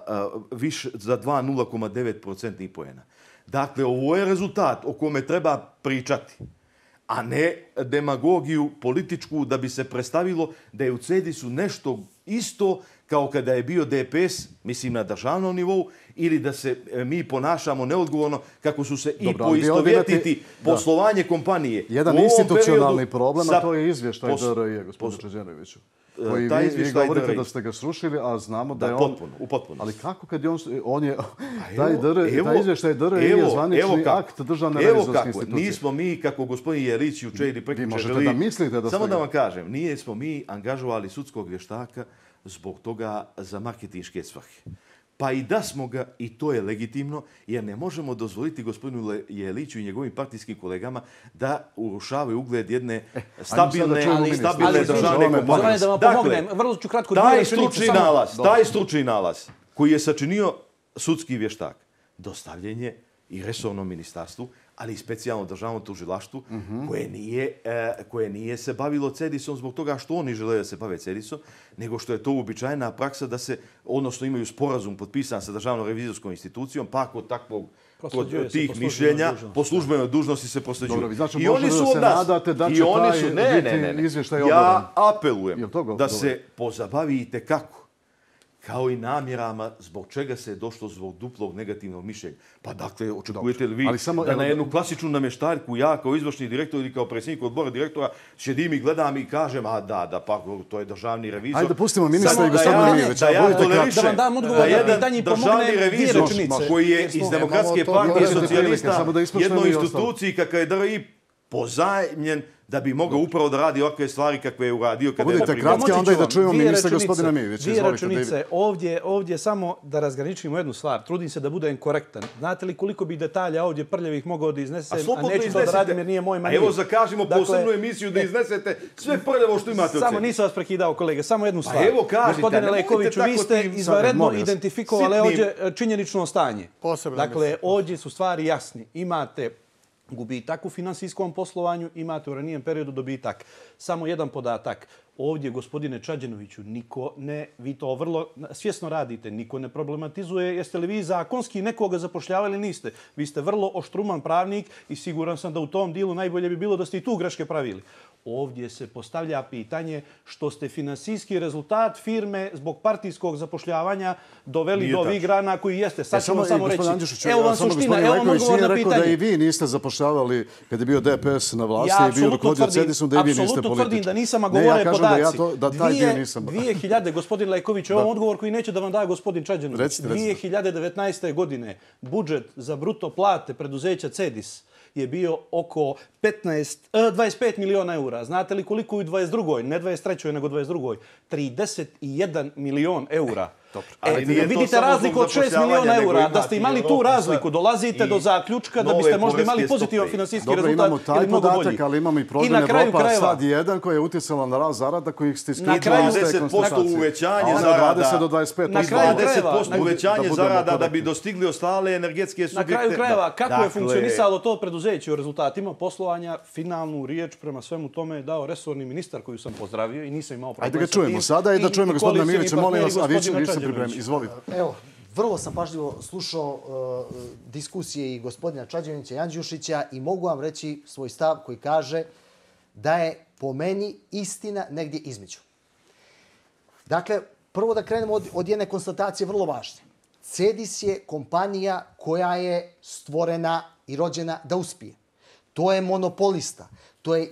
2,09% poena. Dakle, ovo je rezultat o kome treba pričati, a ne demagogiju političku da bi se predstavilo da je u CEDIS-u nešto isto kao kada je bio DPS, mislim na državnom nivou, ili da se mi ponašamo neodgovorno kako su se i poistovjetiti poslovanje kompanije. Jedan institucionalni problem, a to je izvještaj DRI, gospodine Čeđenoviću. Koji vi govorite da ste ga srušili, a znamo da je on... Potpuno. Ali kako kad je on je... Taj izvještaj DRI je zvanični akt državne revizorske institucije. Nismo mi, kako gospodin Jelić juče ili prekjuče želi... da mislite da samo da vam kažem, nismo mi angažovali sudskog vještaka zbog toga za marketinške svrhe. Pa i da smo ga, i to je legitimno, jer ne možemo dozvoliti gospodinu Jeliću i njegovim partijskim kolegama da urušavaju ugled jedne stabilne državne kompanije. Da vam pomognem, vrlo ću kratko... Taj stručni nalaz koji je sačinio sudski vještak, dostavljen je i resornom ministarstvu, ali i specijalno državno tužilaštvu, koje nije se bavilo CEDIS-om zbog toga što oni žele da se bave CEDIS-om, nego što je to uobičajena praksa da se, odnosno imaju sporazum potpisan sa državnom revizorskom institucijom, pa kod takvog kod tih mišljenja po službenoj dužnosti se prosljeđuju. Znači, i oni su od nas. Da će taj izvještaj oboran. Ja apelujem da se pozabavite kako. Kao i namjerama zbog čega se je došlo zbog duplog negativnog mišljenja. Pa dakle, očekujete li vi da na jednu klasičnu namještaljku ja kao izvršni direktor ili kao predsjednik odbora direktora sjedim i gledam i kažem, pa to je državni revizor. Ajde, pustimo ministra i gospodina Mijevića. Da vam dam odgovor na pitanje i pomogne dvije rečenice. Koji je iz Demokratske partije socijalista jednoj instituciji kakav je DRI pozajmljen da bi mogao upravo da radi ovakve stvari kakve je uradio. Budite kratki, onda i da čujemo ministra gospodina Mijevića. Dvije rečenice. Ovdje samo da razgraničimo jednu stvar. Trudim se da budem korektan. Znate li koliko bi detalja ovdje prljavih mogao da iznesem, a neću to da radim jer nije moj manir. Evo zakažimo posebnu emisiju da iznesete sve prljavo što imate od Samo nisam vas prekidao, kolege. Samo jednu stvar. Gospodine Lekoviću, vi ste izvanredno identifikovali ovdje činjenično stanje. Dakle, ovdje su stvari jasni. Imate gubitak u finansijskom poslovanju, imate u ranijem periodu dobitak. Samo jedan podatak. Ovdje, gospodine Čađenoviću, vi to vrlo svjesno radite, niko ne problematizuje. Jeste li vi zakonski nekoga zapošljavali ili niste? Vi ste vrlo oštruman pravnik i siguran sam da u tom dilu najbolje bi bilo da ste i tu greške pravili. Ovdje se postavlja pitanje što ste finansijski rezultat firme zbog partijskog zapošljavanja doveli do ovih grana koji jeste. Sad ćemo samo reći. Evo vam suština, evo vam odgovor na pitanje. Rekao da i vi niste zapošljavali kada je bio DPS na vlasti i bio rukovodio CEDIS-om, da i vi niste politički. Apsolutno tvrdim da nisam, a govore podaci. 2000, gospodin Lajković, ovo je odgovor koji neće da vam daje gospodin Čađenović. 2019. godine budžet za bruto plate preduzeća CEDIS je bio oko 25 miliona eura. Znate li koliko u 22. ne 23. nego 22. 31 milion eura. Vidite razliku od 6 miliona eura. Da ste imali tu razliku, dolazite do zaključka da biste možda imali pozitivan finansijski rezultat ili mnogo bolji. Podatak, ali imamo i program Evropa sad jedan koji je utjecala na rast zarada kojih ste isključili. 20% uvećanje zarada. 20 do 25%. 20% uvećanje zarada da bi dostigli ostale energetske subjekte. Na kraju krajeva, kako je funkcionisalo to preduzeće u rezultatima poslovanja, finalnu riječ prema svemu tome je dao resorni ministar koju sam pozdravio i nisam imao problem. Ajde ga čujemo sada i da čujemo gospodina Mijevića, molim vas, a vi se pripremiti. Izvolite. Evo, vrlo sam pažljivo slušao diskusije i gospodina Čađenovića i Andjušića i mogu vam reći svoj stav koji kaže da je po meni istina negdje između. Dakle, prvo da krenemo od jedne konstatacije vrlo važne. CEDIS je kompanija koja je stvorena i rođena da uspije. To je monopolista. To je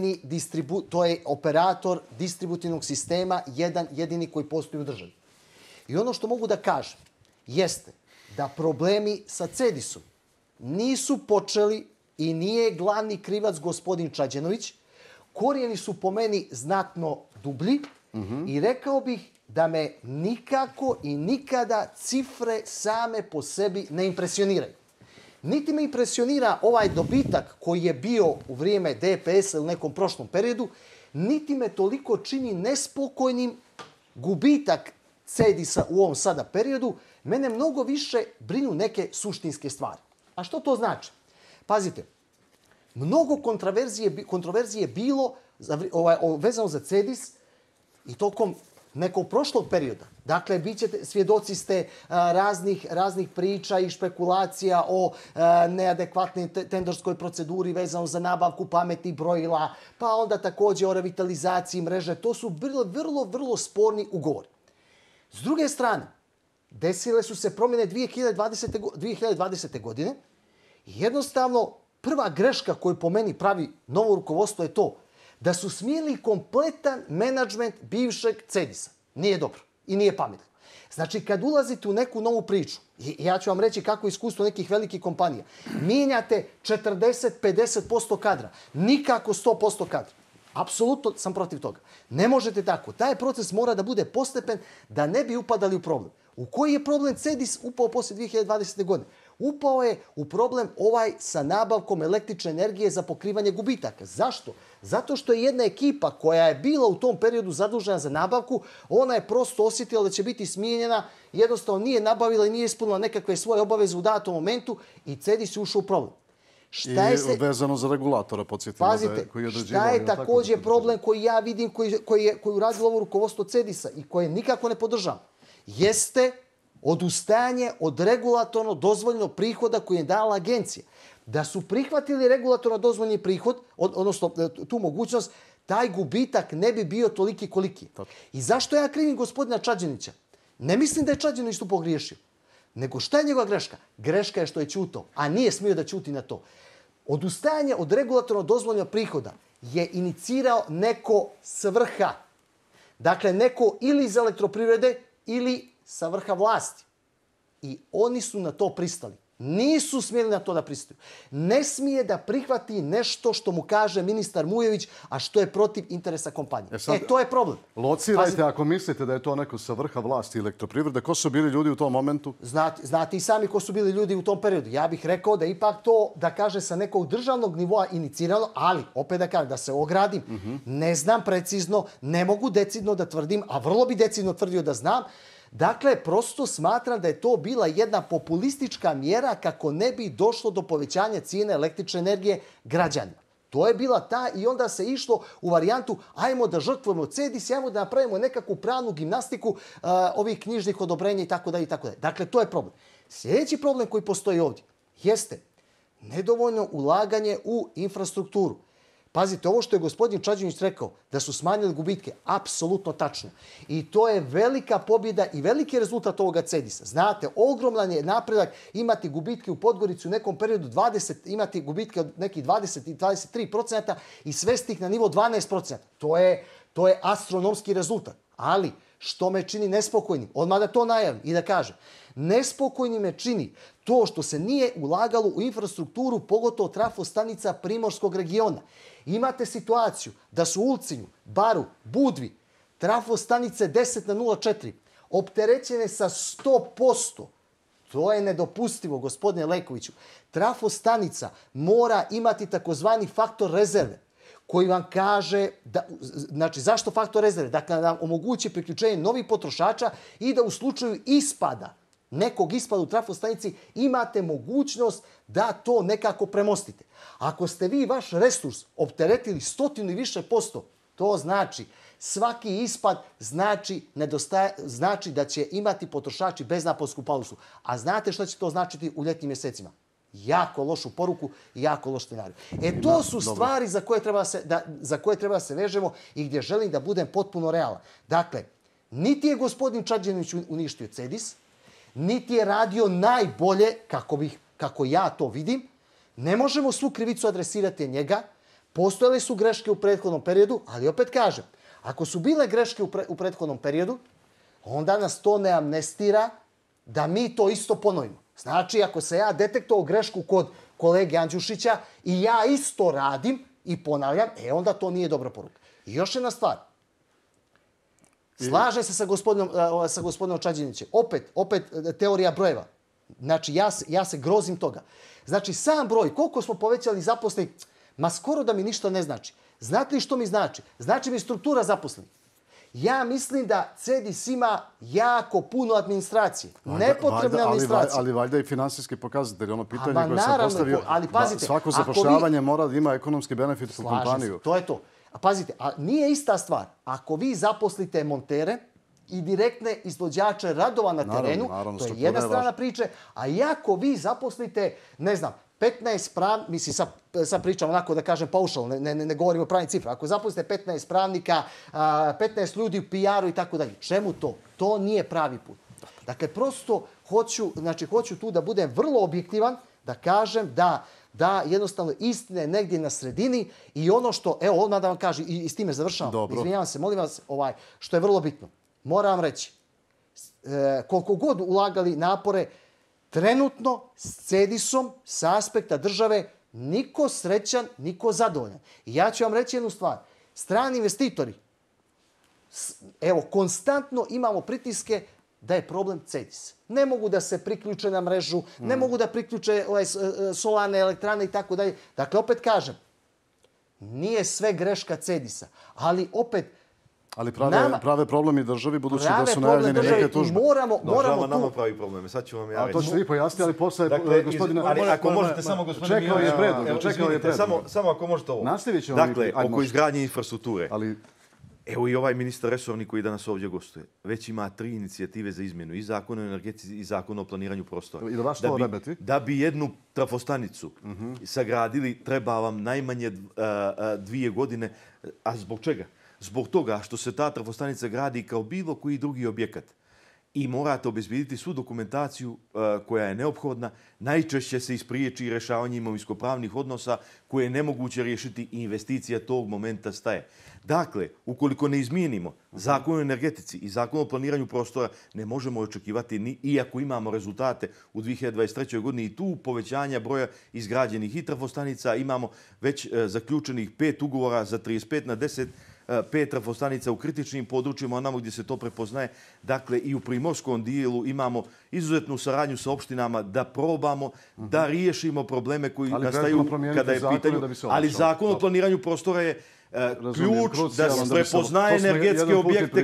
to je operator distributivnog sistema, jedan jedini koji postoji u državi. I ono što mogu da kažem jeste da problemi sa CEDIS-om nisu počeli i nije glavni krivac gospodin Čađenović. Korijeni su po meni znatno dublji i rekao bih da me nikako i nikada cifre same po sebi ne impresioniraju. Niti me impresionira ovaj dobitak koji je bio u vrijeme DPS-a u nekom prošlom periodu, niti me toliko čini nespokojnim gubitak CEDIS-a u ovom sada periodu. Mene mnogo više brinu neke suštinske stvari. A što to znači? Pazite, mnogo kontroverzije je bilo vezano za CEDIS i tokom nekog prošlog perioda. Dakle, svjedoci ste raznih priča i špekulacija o neadekvatnoj tenderskoj proceduri vezano za nabavku pametnih brojila, pa onda također o revitalizaciji mreže. To su vrlo sporni ugovori. S druge strane, desile su se promjene 2020. godine i jednostavno prva greška koju po meni pravi novo rukovodstvo je to da su smijeli kompletan menadžment bivšeg CEDIS-a. Nije dobro i nije pametno. Znači, kad ulazite u neku novu priču, ja ću vam reći kako je iskustvo nekih velikih kompanija, mijenjate 40-50% kadra, nikako 100% kadra. Apsolutno sam protiv toga. Ne možete tako. Taj proces mora da bude postepen da ne bi upadali u problem. U koji je problem CEDIS upao poslije 2020. godine? Upao je u problem sa nabavkom električne energije za pokrivanje gubitaka. Zašto? Zato što je jedna ekipa koja je bila u tom periodu zadužena za nabavku, ona je prosto osjetila da će biti smijenjena, jednostavno nije nabavila i nije ispunila nekakve svoje obaveze u datom momentu i CEDIS je ušao u problem. I vezano za regulatora, podsjetimo da je koji je određivao. Šta je također problem koji ja vidim, koji uradilo ovo rukovodstvo CEDIS-a i koje nikako ne podržam, jeste odustajanje od regulatorno dozvoljenog prihoda koji je dala agencija. Da su prihvatili regulatorno dozvoljeni prihod, odnosno tu mogućnost, taj gubitak ne bi bio toliki koliki. I zašto ja krivim gospodina Čađenića? Ne mislim da je Čađenić tu pogriješio. Nego šta je njegova greška? Greška je što je ćutao, a nije smio da ćuti na to. Odustajanje od regulatorno dozvoljenog prihoda je inicirao neko s vrha. Dakle, neko ili iz elektroprivrede ili sa vrha vlasti. I oni su na to pristali. Nisu smjeli na to da pristaju. Ne smije da prihvati nešto što mu kaže ministar Mujević, a što je protiv interesa kompanije. To je problem. Locirajte, ako mislite da je to neko sa vrha vlasti elektroprivrede, ko su bili ljudi u tom momentu? Znate i sami ko su bili ljudi u tom periodu. Ja bih rekao da ipak to, da kaže, sa nekog državnog nivoa inicirano, ali, opet da kažem, da se ogradim, ne znam precizno, ne mogu decidno da tvrdim, a vrlo bi decidno tvrdio da znam. Dakle, prosto smatram da je to bila jedna populistička mjera kako ne bi došlo do povećanja cijene električne energije građanima. To je bila ta i onda se išlo u varijantu ajmo da žrtvujemo CEDIS, ajmo da napravimo nekakvu pravnu gimnastiku ovih knjižnih odobrenja itd. Dakle, to je problem. Sljedeći problem koji postoji ovdje jeste nedovoljno ulaganje u infrastrukturu. Pazite, ovo što je gospodin Čađenić rekao, da su smanjili gubitke, apsolutno tačno. I to je velika pobjeda i veliki rezultat ovoga CEDIS-a. Znate, ogroman je napredak imati gubitke u Podgorici u nekom periodu 20, imati gubitke od nekih 20 i 23% i svesti ih na nivo 12%. To je astronomski rezultat. Ali, što me čini nespokojnim, odmah da to najavim i da kažem, nespokojnim me čini to što se nije ulagalo u infrastrukturu, pogotovo trafostanica Primorskog regiona. Imate situaciju da su u Ulcinju, Baru, Budvi, trafostanice 10/04 opterećene sa 100%. To je nedopustivo, gospodine Lekoviću. Trafostanica mora imati takozvani faktor rezerve koji vam kaže, znači zašto faktor rezerve? Dakle, nam omogući priključenje novih potrošača i da u slučaju nekog ispada u trafostanici imate mogućnost da to nekako premostite. Ako ste vi vaš resurs opteretili 100 i više %, to znači svaki ispad znači da će imati potrošači beznaponsku pauzu. A znate što će to značiti u ljetnim mjesecima? Jako lošu poruku i jako loš scenarij. To su stvari za koje treba da se vežemo i gdje želim da budem potpuno realan. Dakle, niti je gospodin Čađenić uništio CEDIS, niti je radio najbolje, kako ja to vidim. Ne možemo svu krivicu adresirati njega. Postojale su greške u prethodnom periodu, ali opet kažem, ako su bile greške u prethodnom periodu, onda nas to ne amnestira da mi to isto ponovimo. Znači, ako se ja detektovao grešku kod kolege Andjušića i ja isto radim i ponavljam, onda to nije dobra poruka. I još jedna stvar. Slažem se sa gospodinom Čađenićem. Opet teorija brojeva. Znači, ja se grozim toga. Znači, sam broj, koliko smo povećali zaposlenih, ma skoro da mi ništa ne znači. Znate li što mi znači? Znači mi struktura zaposlenih. Ja mislim da CEDIS ima jako puno administracije. Nepotrebne administracije. Ali valjda i finansijski pokazatelj. Ono pitanje koje sam postavio, svako zapošljavanje mora da ima ekonomski benefit u kompaniju. To je to. A pazite, nije ista stvar. Ako vi zaposlite montere i direktne izvođače radova na terenu, to je jedna strana priče, a i ako vi zaposlite, ne znam, 15 pravnika, mislim sad pričam onako da kažem paušalno, ne govorimo o pravnim ciframa, ako zaposlite 15 pravnika, 15 ljudi u PR-u i tako dalje, čemu to? To nije pravi put. Dakle, prosto hoću tu da budem vrlo objektivan, da kažem da jednostavno istine negdje na sredini i ono što, evo odmah da vam kažem i s time završavam, izvinjavam se, molim vas, što je vrlo bitno, moram vam reći, koliko god ulagali napore, trenutno s CEDIS-om sa aspekta države niko srećan, niko zadovoljan. I ja ću vam reći jednu stvar. Strani investitori, evo, konstantno imamo pritiske da je problem CEDIS. Ne mogu da se priključe na mrežu, ne mogu da priključe solarne elektrane i tako dalje. Dakle, opet kažem, nije sve greška CEDIS-a, ali opet Ali prave problemi državi, budući da su najavljene neke tužbe. Država nama pravi probleme. Sad ću vam ja reći. A to ćete vi pojasniti, ali posle gospodine... Ali ako možete samo gospodine... Čekao je predugo. Samo ako možete ovo. Nastavit ćemo mi. Dakle, oko izgradnje infrastrukture. Evo i ovaj ministar resorni koji danas ovdje gostuje. Već ima 3 inicijative za izmjenu. I zakon o energetici i zakon o planiranju prostora. I da vas to rebeti? Da bi jednu trafostanicu sagradili, treba vam najmanje 2 godine. A zbog čega? Zbog toga što se ta trafostanica gradi kao bilo koji drugi objekat. I morate obezbijediti svu dokumentaciju koja je neophodna. Najčešće se ispriječi rješavanje imovinsko-pravnih odnosa koje je nemoguće riješiti i investicija tog momenta staje. Dakle, ukoliko ne izmijenimo zakon o energetici i zakon o planiranju prostora, ne možemo očekivati, iako imamo rezultate u 2023. godini i tu povećanja broja izgrađenih i trafostanica, imamo već zaključenih 5 ugovora za 35 na 10, 5 trafostanica u kritičnim područjima, onamo gdje se to prepoznaje. Dakle, i u primorskom dijelu imamo izuzetnu saradnju sa opštinama da probamo da riješimo probleme koji nastaju kada je pitanje. Ali zakon o planiranju prostora je ključ da se prepoznaje energetske objekte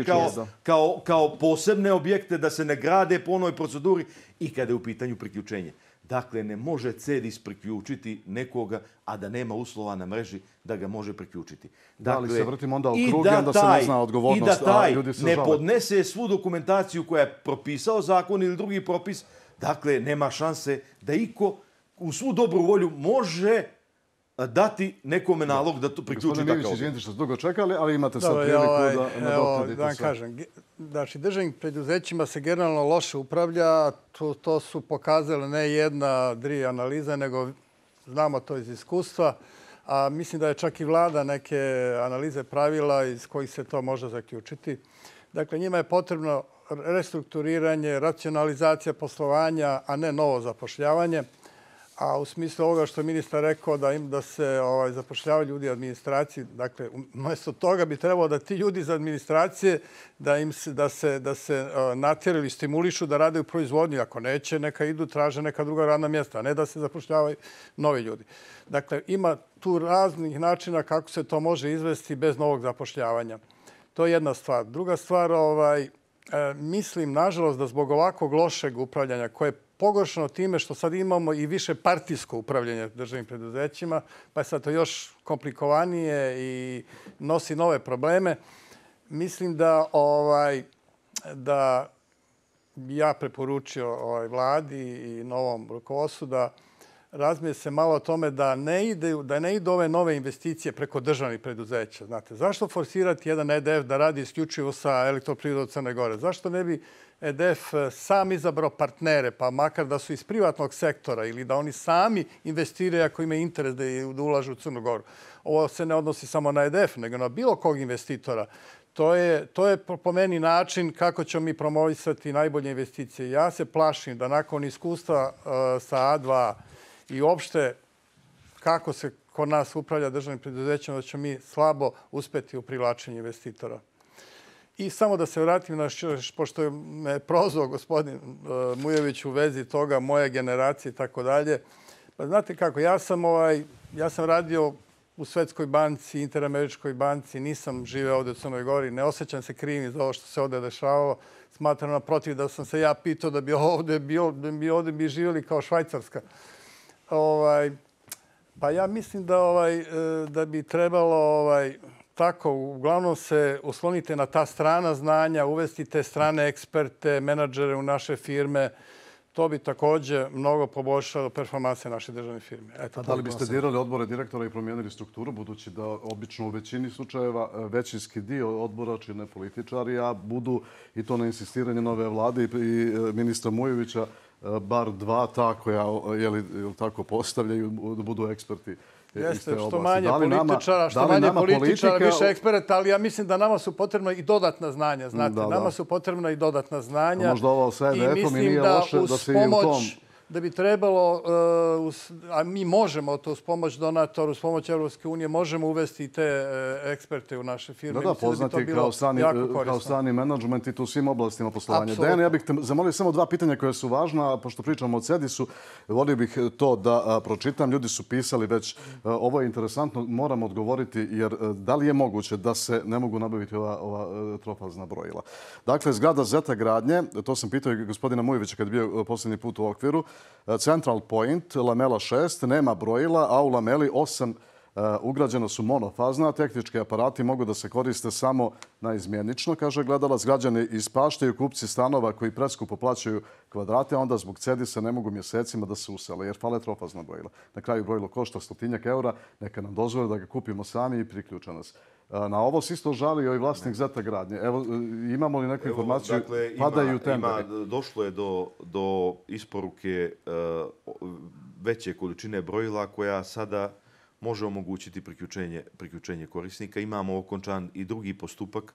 kao posebne objekte, da se ne grade po onoj proceduri i kada je u pitanju priključenje. Dakle, ne može CEDIS priključiti nekoga, a da nema uslova na mreži da ga može priključiti. Da li se vrtimo onda u krug i onda se ne zna odgovornost, a ljudi se žale. I da taj ne podnese svu dokumentaciju koja je propisao zakon ili drugi propis, dakle, nema šanse da iko u svu dobru volju može dati nekome nalog da to priključi takav. Gospodine Mivić, izvinite što ste dugo čekali, ali imate sad priliku da nadoknadite sve. Da kažem, znači, državnim preduzećima se generalno loše upravlja. To su pokazale ne jedna, 2 analize, nego znamo to iz iskustva. A mislim da je čak i vlada neke analize pravila iz kojih se to može zaključiti. Dakle, njima je potrebno restrukturiranje, racionalizacija poslovanja, a ne novo zapošljavanje. A u smislu ovoga što je ministar rekao da se zapošljavaju ljudi u administraciji, dakle, umjesto toga bi trebalo da ti ljudi iz administracije da se natjeraju i stimulišu da rade u proizvodnji. Ako neće, neka idu, traže neka druga radna mjesta, a ne da se zapošljavaju novi ljudi. Dakle, ima tu raznih načina kako se to može izvesti bez novog zapošljavanja. To je jedna stvar. Druga stvar, mislim, nažalost, da zbog ovakvog lošeg upravljanja koje je pogoršano time što sad imamo i više partijsko upravljanje državnim preduzećima, pa je sad to još komplikovanije i nosi nove probleme. Mislim da ja preporučio vladi i novom rukovodstvu da razmije se malo o tome da ne idu ove nove investicije preko državnih preduzeća. Znate, zašto forsirati jedan EDF da radi isključivo sa Elektroprivredom Crne Gore? Zašto ne bi EDF sam izabrao partnere, pa makar da su iz privatnog sektora ili da oni sami investiraju ako imaju interes da ulažu u Crnu Goru? Ovo se ne odnosi samo na EDF, nego na bilo kog investitora. To je po meni način kako ćemo mi promovisati najbolje investicije. Ja se plašim da nakon iskustva sa A2 i uopšte kako se kod nas upravlja državnim preduzećima, da ćemo mi slabo uspeti u privlačenju investitora. I samo da se vratim na pošto me prozvao gospodin Mujević u vezi toga, moje generacije i tako dalje. Pa znate kako, ja sam radio u Svetskoj banci, Interameričkoj banci, nisam živeo ovdje u Crnoj Gori, ne osjećam se krivim za ovo što se ovdje dešavalo. Smatram naprotiv da sam se ja pitao da bi ovdje bi živjeli kao Švajcarska. Pa ja mislim da bi trebalo tako, uglavnom se oslonite na ta strana znanja, uvesti te strane eksperte, menadžere u naše firme. To bi također mnogo poboljšalo performanse naše državne firme. Da li biste dirali odbore direktora i promijenili strukturu, budući da obično u većini slučajeva većinski dio odbora čine političari, a budu, i to na insistiranje nove vlade i ministra Mujevića, bar 2 ta koja tako postavljaju da budu eksperti. Jeste, što manje političara, više eksperata, ali ja mislim da nama su potrebna i dodatna znanja. Znate, nama su potrebna i dodatna znanja. Možda ovo sa EDF-om i nije loše da se i u tom da bi trebalo, a mi možemo to uz pomoć donatora, uz pomoć Evropske unije, možemo uvesti te eksperte u naše firme. Da, poznati kao strani menadžment i to u svim oblastima poslovanja. Dejan, ja bih te zamolio samo 2 pitanja koje su važna, pošto pričamo o CEDIS-u, volio bih to da pročitam. Ljudi su pisali već, ovo je interesantno, moram odgovoriti, jer da li je moguće da se ne mogu nabaviti ova trofazna brojila? Dakle, zgrada Zeta gradnje, to sam pitao i gospodina Mujevića kad je bio posljednji put u okviru, Central Point, lamela 6, nema brojila, a u lameli 8 ugrađena su monofazna. Tehnički aparati mogu da se koriste samo naizmjenično, kaže gledalac. Građani ispaštaju, kupci stanova koji preskupo plaćaju kvadrate, onda zbog CEDIS-a ne mogu mjesecima da se usele, jer fale trofazna brojila. Na kraju brojilo košta 100 eura, neka nam dozvole da ga kupimo sami i priključa nas. Na ovo se isto žalio i vlasnik Zeta gradnje. Evo, imamo li neku informaciju? Padaju tenderi. Došlo je do isporuke veće količine brojila koja sada može omogućiti priključenje korisnika. Imamo okončan i drugi postupak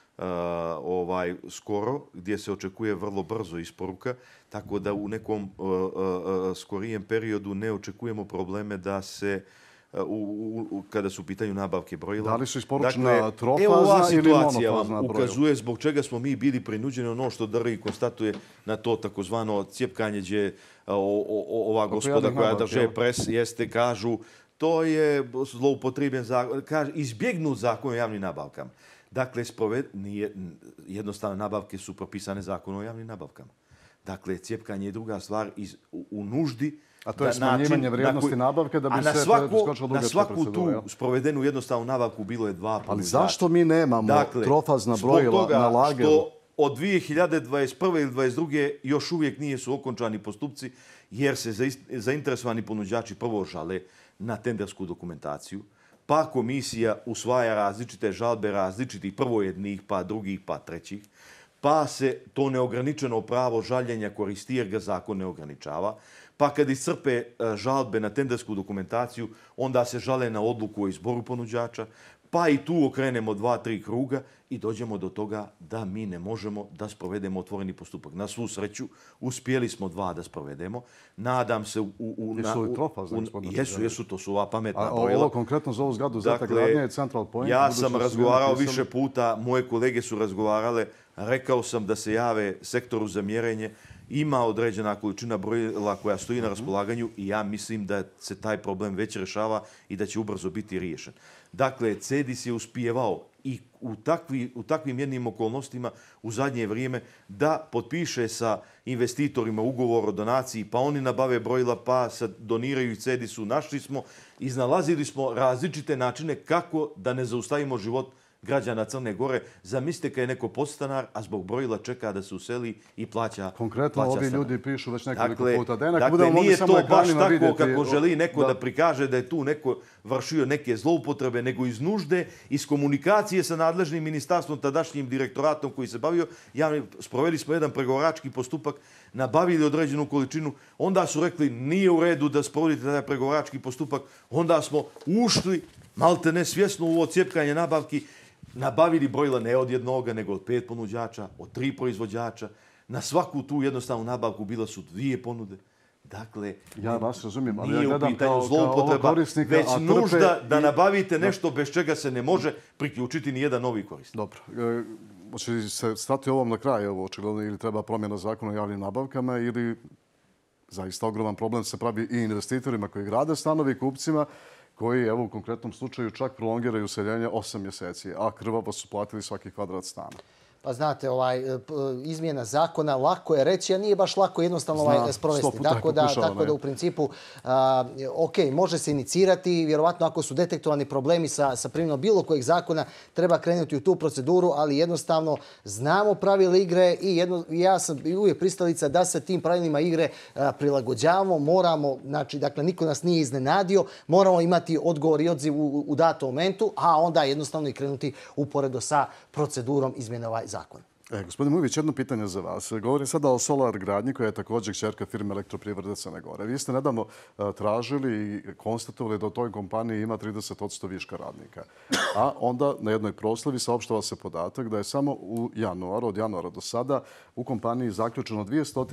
skoro, gdje se očekuje vrlo brzo isporuka, tako da u nekom skorijem periodu ne očekujemo probleme da se kada su u pitanju nabavke brojila. Da li su isporučena trofazna ili monofazna brojila? Ukazuje zbog čega smo mi bili prinuđeni, ono što Drgi konstatuje na to takozvano cjepkanje gdje ova gospoda koja drže pres jeste, kažu, to je zloupotrebljen zakon, izbjegnut zakon o javnim nabavkama. Dakle, jednostavno nabavke su propisane zakonom o javnim nabavkama. Dakle, cjepkanje je druga stvar u nuždi. A to je smanjivanje vrijednosti nabavke da bi se preskočila druga procedura. Na svaku tu sprovedenu jednostavnu nabavku bilo je 2 ponuđača. Ali zašto mi nemamo trofazna brojila na lageru? Što od 2021. ili 2022. još uvijek nije su okončani postupci, jer se zainteresovani ponuđači prvo žale na tendersku dokumentaciju, pa komisija usvaja različite žalbe različitih, prvo jednih, pa drugih, pa trećih, pa se to neograničeno pravo žaljenja koristi jer ga zakon ne ograničava, pa kad iscrpe žalbe na tendersku dokumentaciju, onda se žale na odluku o izboru ponuđača, pa i tu okrenemo 2-3 kruga i dođemo do toga da mi ne možemo da sprovedemo otvoreni postupak. Na svu sreću, uspjeli smo 2 da sprovedemo. Nadam se... Jesu li trofazne? Jesu, to su ova pametna brojila. Ovo konkretno za ovu zgradu Zeta gradnje je Central Point. Ja sam razgovarao više puta, moje kolege su razgovarale, rekao sam da se jave sektoru za mjerenje, ima određena količina brojila koja stoji na raspolaganju i ja mislim da se taj problem već rješava i da će ubrzo biti riješen. Dakle, CEDIS je uspijevao i u takvim jednim okolnostima u zadnje vrijeme da potpiše sa investitorima ugovor o donaciji, pa oni nabave brojila, pa sad doniraju CEDIS-u. Iznalazili smo različite načine kako da ne zaustavimo život građana Crne Gore. Zamislite kad je neko podstanar, a zbog brojila čeka da se useli i plaća. Konkretno ovi ljudi pišu već nekoliko puta. Dakle, nije to baš tako kako želi neko da prikaže da je tu neko vršio neke zloupotrebe, nego iz nužde, iz komunikacije sa nadležnim ministarstvom, tadašnjim direktoratom koji se bavio. Sproveli smo jedan pregovarački postupak, nabavili određenu količinu, onda su rekli nije u redu da sprovodite taj pregovarački postupak, onda smo ušli malte ne svjesno u ovo cjepkanje nabavki, nabavili brojila ne od jednoga, nego od 5 ponuđača, od 3 proizvođača. Na svaku tu jednostavnu nabavku bila su 2 ponude. Dakle, ja vas razumijem, ali nije ja u pitanju zloupotreba, već nužda da nabavite nešto bez čega se ne može priključiti ni jedan novi korisnik. Dobro. Hoće li se stati ovom na kraj, očigledno, ili treba promjena zakona o javnim nabavkama, ili zaista ogroman problem se pravi i investitorima koji grade stanovi, kupcima, koji, evo, u konkretnom slučaju čak prolongiraju useljenje 8 mjeseci, a krvavo su platili svaki kvadrat stana. Pa znate, izmjena zakona lako je reći, a nije baš lako jednostavno sprovesti. Tako da u principu, ok, može se inicirati, vjerovatno ako su detektovani problemi sa primjenom bilo kojeg zakona, treba krenuti u tu proceduru, ali jednostavno znamo pravila igre i ja sam uvijek pristalica da se tim pravilima igre prilagođavamo, moramo, znači, dakle, niko nas nije iznenadio, moramo imati odgovor i odziv u datom momentu, a onda jednostavno i krenuti uporedo sa procedurom izmjene zakon. Gospodin Mujović, jedno pitanje za vas. Govorim sada o Solar gradnji koja je također kćerka firme Elektroprivrede Crne Gore. Vi ste nedavno tražili i konstatovali da u toj kompaniji ima 30% viška radnika. A onda na jednoj proslavi saopštava se podatak da je samo u januaru, od januara do sada, u kompaniji zaključeno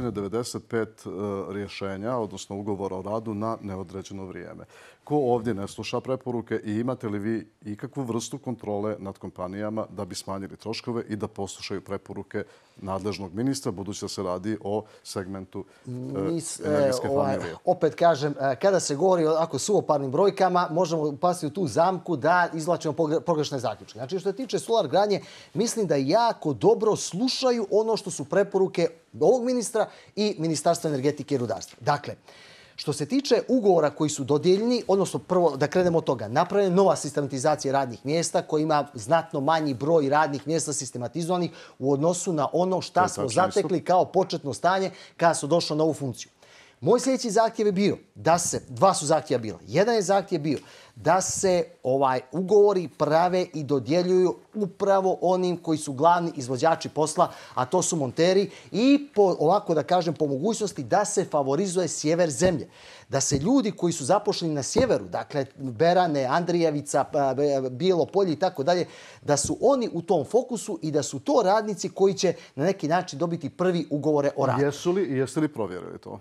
295 rješenja, odnosno ugovora o radu na neodređeno vrijeme. Ko ovdje ne sluša preporuke i imate li vi ikakvu vrstu kontrole nad kompanijama da bi smanjili troškove i da poslušaju preporuke nadležnog ministra, budući da se radi o segmentu energetske familije? Opet kažem, kada se govori o suvoparnim brojkama, možemo upasti u tu zamku da izvlačimo pogrešne zaključke. Znači, što se tiče Solar gradnje, mislim da jako dobro slušaju ono što su preporuke ovog ministra i Ministarstva energetike i rudarstva. Dakle, što se tiče ugovora koji su dodijeljeni, odnosno prvo da krenemo od toga, napravljena nova sistematizacija radnih mjesta koja ima znatno manji broj radnih mjesta sistematizovanih u odnosu na ono šta smo zatekli kao početno stanje kada su došli na ovu funkciju. Moj sljedeći zahtjev je bio da se, dva su zahtjeva bila. Jedan je zahtjev bio da se ugovori prave i dodjeljuju upravo onim koji su glavni izvođači posla, a to su monteri i ovako da kažem po mogućnosti da se favorizuje sjever zemlje. Da se ljudi koji su zaposleni na sjeveru, dakle Berane, Andrijevica, Bijelo polje i tako dalje, da su oni u tom fokusu i da su to radnici koji će na neki način dobiti prvi ugovore o radu. Jeste li provjerili to?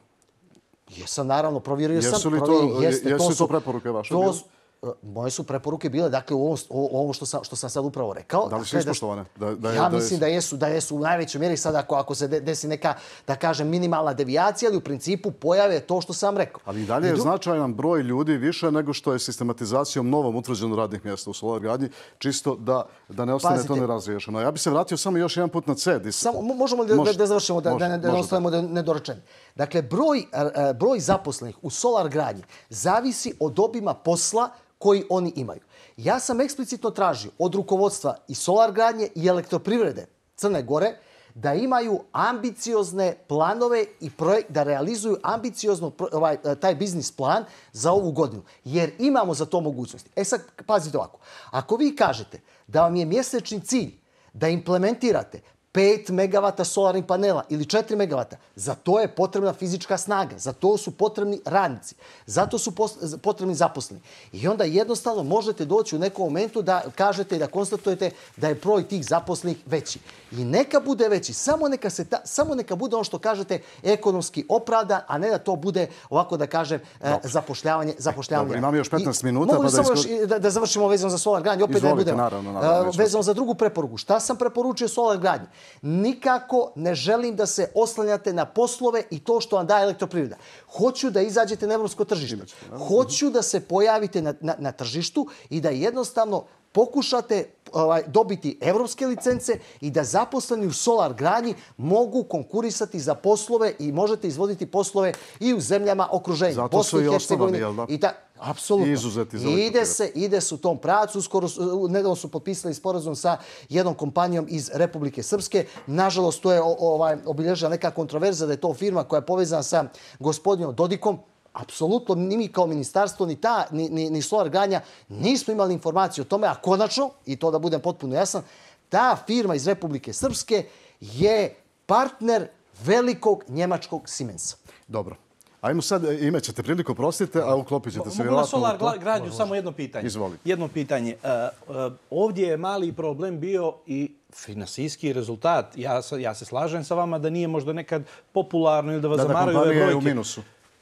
Jesam, naravno, provjerio sam. Jesu li to preporuke vaše bile? Moje su preporuke bile, dakle, u ovom što sam sad upravo rekao. Da li su ispoštovane? Ja mislim da jesu u najvećoj mjeri sad ako se desi neka, da kažem, minimalna devijacija, ali u principu pojave to što sam rekao. Ali i dalje je značajan broj ljudi više nego što je sistematizacijom novom utvrđeno radnih mjesta u Solar gradnji, čisto da ne ostane to nerazriješeno. Ja bih se vratio samo još jedan put na CEDIS. Možemo da završimo, da ne ostavimo nedorečeni. Dakle, broj zaposlenih u Solar gradnji zavisi od obima posla koji oni imaju. Ja sam eksplicitno tražio od rukovodstva i Solar gradnje i Elektroprivrede Crne Gore da imaju ambiciozne planove i da realizuju ambiciozno taj biznis plan za ovu godinu. Jer imamo za to mogućnosti. Sad, pazite ovako. Ako vi kažete da vam je mjesečni cilj da implementirate 5 megavata solarnih panela ili 4 megavata, za to je potrebna fizička snaga, za to su potrebni radnici, zato su potrebni zaposleni. I onda jednostavno možete doći u nekom momentu da kažete i da konstatujete da je broj tih zaposlenih veći. I neka bude veći, samo neka bude ono što kažete ekonomski opravdan, a ne da to bude, ovako da kažem, zapošljavanje. Dobro, imamo još 15 minuta. Mogu samo da završimo vezano za Solar gradnju, opet da ne budemo. Vezano za drugu preporuku. Šta sam preporučio Solar gradnji? Nikako ne želim da se oslanjate na poslove i to što vam daje Elektroprivreda. Hoću da izađete na evropsko tržište. Hoću da se pojavite na tržištu i da jednostavno pokušate dobiti evropske licence i da zaposleni u Solar gradnji mogu konkurisati za poslove i možete izvoditi poslove i u zemljama okruženja. Zato su i osnovani, jel da? Apsolutno. Ide se u tom pravcu. Nedavno su potpisali sporazum sa jednom kompanijom iz Republike Srpske. Nažalost, to je obilježila neka kontroverza da je to firma koja je povezana sa gospodinom Dodikom. Apsolutno, ni mi kao ministarstvo, ni Solar gradnja nismo imali informaciju o tome, a konačno, i to da budem potpuno jasan, ta firma iz Republike Srpske je partner velikog njemačkog Siemensa. Dobro. Ajmo sad, imat ćete priliku, prostite, a uklopit ćete se vjerojatno. Mogu na Solar gradnju samo jedno pitanje. Izvolite. Jedno pitanje. Ovdje je mali problem bio i finansijski rezultat. Ja se slažem sa vama da nije možda nekad popularno ili da vas zamaraju ove brojke. Da kompanija je u minusu.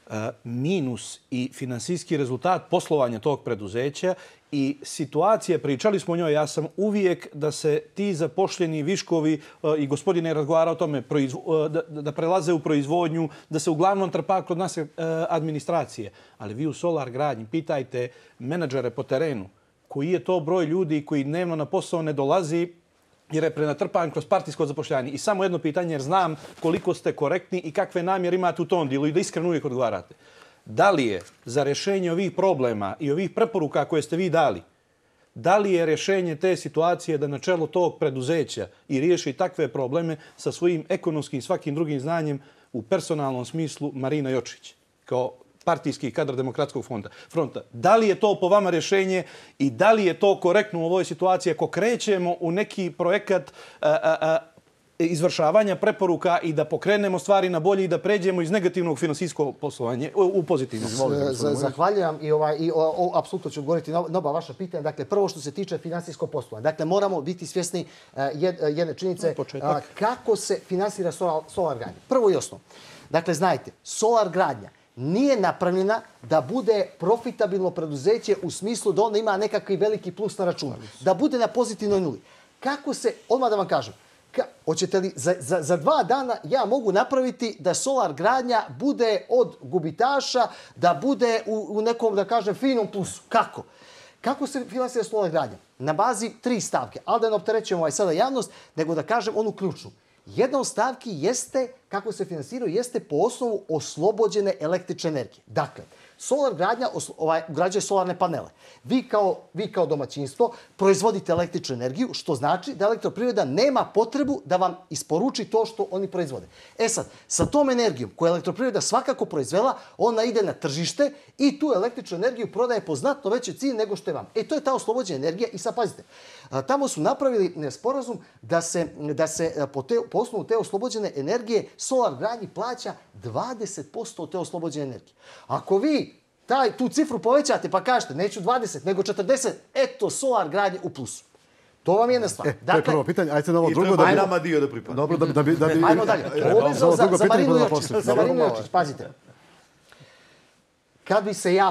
Minus i finansijski rezultat poslovanja tog preduzeća i situacije, pričali smo o njoj, ja sam uvijek da se ti zapošljeni viškovi, i gospodine razgovara o tome, da prelaze u proizvodnju, da se uglavnom trpa kod nas administracije. Ali vi u Solar gradnji pitajte menadžere po terenu koji je to broj ljudi koji dnevno na posao ne dolazi jer je prenatrpan kroz partijsko zapošljavanje. I samo jedno pitanje, jer znam koliko ste korektni i kakve namjere imate u tom dilu i da iskreno uvijek odgovarate. Da li je za rješenje ovih problema i ovih preporuka koje ste vi dali, da li je rješenje te situacije da na čelo tog preduzeća i riješi takve probleme sa svojim ekonomskim i svakim drugim znanjem u personalnom smislu Marina Jočić, kao partijski kadar Demokratskog fronta. Da li je to po vama rješenje i da li je to korektno u ovoj situaciji ako krećemo u neki projekat izvršavanja preporuka i da pokrenemo stvari na bolje i da pređemo iz negativnog finansijskog poslovanja u pozitivno. Zahvaljujem i apsolutno ću odgovoriti na oba vaša pitanja. Dakle, prvo što se tiče finansijskog poslovanja. Dakle, moramo biti svjesni jedne činjenice kako se finansira solar gradnja. Prvo i osnovno. Dakle, znajte, solar gradnja nije napravljena da bude profitabilno preduzeće u smislu da ona ima nekakvi veliki plus na računu. Da bude na pozitivnoj nuli. Kako se, odmah da vam kažem, hoćete li za 2 dana ja mogu napraviti da solar gradnja bude od gubitaša, da bude u nekom, da kažem, finom plusu? Kako? Kako se finansira solar gradnja? Na bazi 3 stavke. Ali da ne opterećujemo sada javnost, nego da kažem onu ključnu. Jedna od stavki jeste, kako se finansiraju, jeste po osnovu oslobođene električne energije. Dakle, solar gradnja ugrađuje solarne panele. Vi kao domaćinstvo proizvodite električnu energiju, što znači da elektroprivreda nema potrebu da vam isporuči to što oni proizvode. E sad, sa tom energijom koju elektroprivreda svakako proizvela, ona ide na tržište i tu električnu energiju prodaje po znatno većoj cijeni nego što je vam. To je ta oslobođena energija i sad pazite, tamo su napravili sporazum da se po osnovu te oslobođene energije solar gradnji plaća 20% od te oslobođene energije. Ako vi tu cifru povećate pa kažete neću 20 nego 40, eto solar gradnje u plusu. To vam je jedna stvar. To je prvo pitanje. Ajte na ovo drugo. I treba nama dio da pripada. Dobro, Ajmo dalje. Za Marinu Jočić, pazite. Kad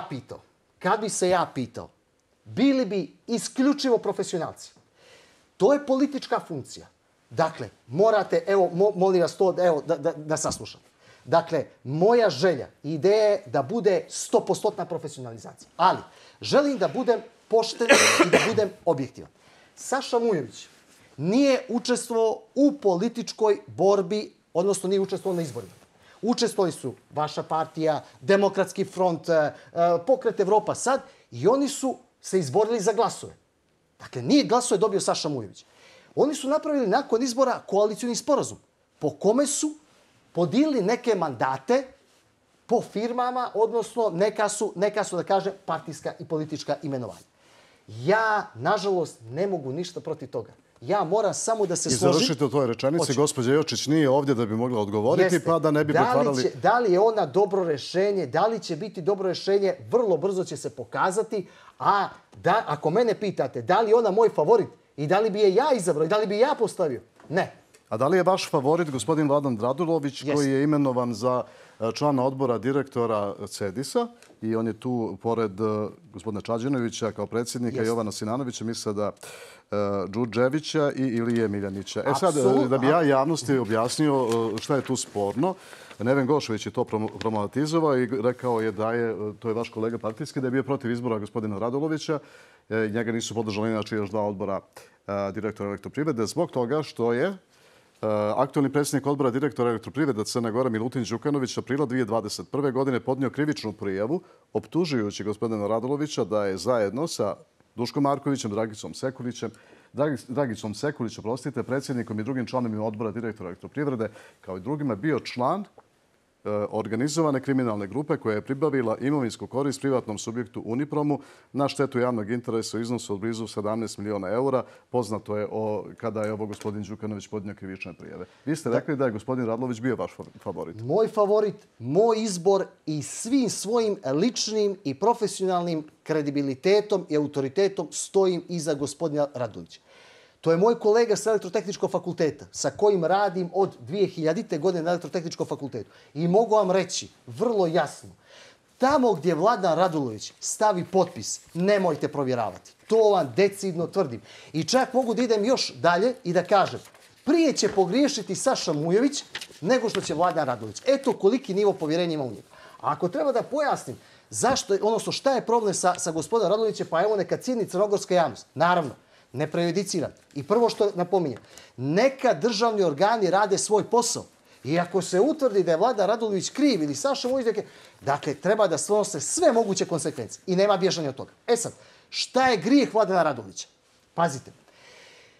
bi se ja pitao, bili bi isključivo profesionalci. To je politička funkcija. Dakle, morate, evo, molim vas to, evo, da saslušate. Dakle, moja želja i ideja je da bude 100% profesionalizacija. Ali, želim da budem pošten i da budem objektivan. Saša Mujović nije učestvovao u političkoj borbi, odnosno nije učestvovao na izborima. Učestvovali su vaša partija, Demokratski front, Pokret Evropa sad i oni su se izborili za glasove. Dakle, nije glasove dobio Saša Mujović. Oni su napravili nakon izbora koalicijni sporazum po kome su podijelili neke mandate po firmama, odnosno neka su, da kažem, partijska i politička imenovanja. Ja, nažalost, ne mogu ništa protiv toga. Ja moram samo da se složim. I završite u toj rečenici. Gospođa Jočić nije ovdje da bi mogla odgovoriti, pa da ne bi pretvarali... Da li je ona dobro rješenje, da li će biti dobro rješenje, vrlo brzo će se pokazati. A ako mene pitate da li je ona moj favorit i da li bi je ja izabrao i da li bi ja postavio, ne. A da li je vaš favorit gospodin Vladan Radulović koji je imenovan za člana odbora direktora CEDIS-a i on je tu pored gospodina Čađenovića kao predsjednika i Jovana Sinanovića, misle da Đurđevića i Ilije Miljanića. Sad, da bi ja javnosti objasnio šta je tu sporno, Neven Gošović je to problematizovao i rekao je da je, to je vaš kolega partijski, da je bio protiv izbora gospodina Radulovića. Njega nisu podržali inače još 2 odbora direktora elektroprivrede zbog toga što je aktualni predsjednik odbora direktora elektroprivrede Crne Gore Milutin Đukanović aprila 2021. godine podnio krivičnu prijavu optužujući gospodina Radulovića da je zajedno sa Duškom Markovićem, Dragicom Sekulićem, predsjednikom i drugim članovima odbora direktora elektroprivrede, kao i drugima, bio član organizovane kriminalne grupe koja je pribavila imovinsku korist privatnom subjektu Unipromu na štetu javnog interesa u iznosu od blizu 17 miliona eura. Poznato je kada je ovo gospodin Đukanović podnio krivične prijave. Vi ste rekli da je gospodin Radulović bio vaš favorit. Moj favorit, moj izbor i svim svojim ličnim i profesionalnim kredibilitetom i autoritetom stojim iza gospodina Radulovića. To je moj kolega sa Elektrotehničkog fakulteta, sa kojim radim od 2000. godine na Elektrotehničkom fakultetu. I mogu vam reći vrlo jasno, tamo gdje Vladan Radulović stavi potpis, nemojte provjeravati. To vam decidno tvrdim. I čak mogu da idem još dalje i da kažem, prije će pogriješiti Saša Mujović nego što će Vladan Radulović. Eto koliki nivo povjerenja ima u njega. A ako treba da pojasnim zašto, odnosno šta je problem sa gospodinom Radulovićem, pa evo neka cijeni crnogorska javnost. Naravno, ne prejudiciram. I prvo što napominjem, neka državni organi rade svoj posao. I ako se utvrdi da je Vladan Radulović kriv ili Saša Mujović, dakle, treba da snose sve moguće konsekvencije. I nema bježanja od toga. E sad, šta je grijeh Vladana Radulovića? Pazite.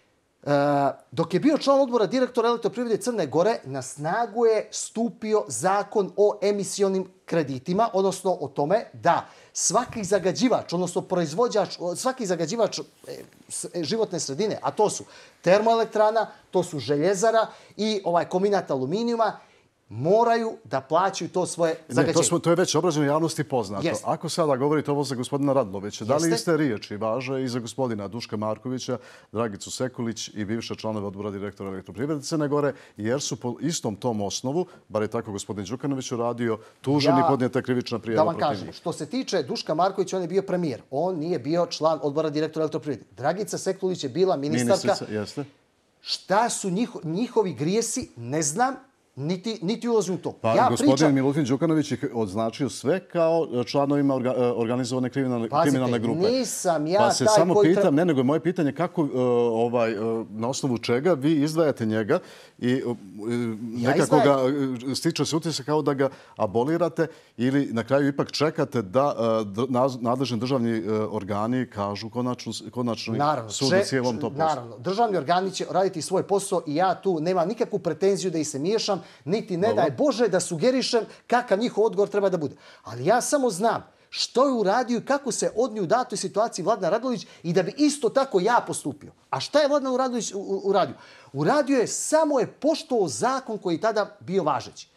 Dok je bio član odbora direktora Elektroprivrede Crne Gore, na snagu je stupio zakon o emisionim kreditima, odnosno o tome da svaki zagađivač, odnosno proizvođač, svaki zagađivač životne sredine, a to su termoelektrana, to su željezara i kombinat aluminijuma, moraju da plaćaju to svoje zagađenje. To je već obrađeno javnosti poznato. Ako sada govorite ovo za gospodina Radulovića, da li iste riječi važe i za gospodina Duška Markovića, Dragicu Sekulić i bivše članove odbora direktora Elektroprivrede Crne Gore, jer su po istom tom osnovu, bar je tako gospodin Đukanović uradio, tuženi podnijeta krivična prijava protiv njih? Da vam kažem, što se tiče Duška Markovića, on je bio premijer. On nije bio član odbora direktora Elektroprivrede. Dragica Sekulić je bila ministarka. Šta su njihovi grijesi, ne znam, niti ulazi u to. Pa gospodin Milutin Đukanović je označio sve kao članovima organizovane kriminalne grupe. Pazite, nisam ja taj koji... Pa se samo pitam, nego je moje pitanje kako, na osnovu čega vi izdvajate njega i nekako ga stiče se utisak kao da ga abolirate ili na kraju ipak čekate da nadležni državni organi kažu konačni sud u cijelom to poslu. Naravno, državni organi će raditi svoj posao i ja tu nemam nikakvu pretenziju da ih se miješam, niti ne daj Bože da sugerišem kakav njihov odgovor treba da bude. Ali ja samo znam što je uradio i kako se odnio u datoj situaciji Vladan Radulović i da bi isto tako ja postupio. A šta je Vladan Radulović uradio? Uradio je, samo je poštovao zakon koji je tada bio važeći.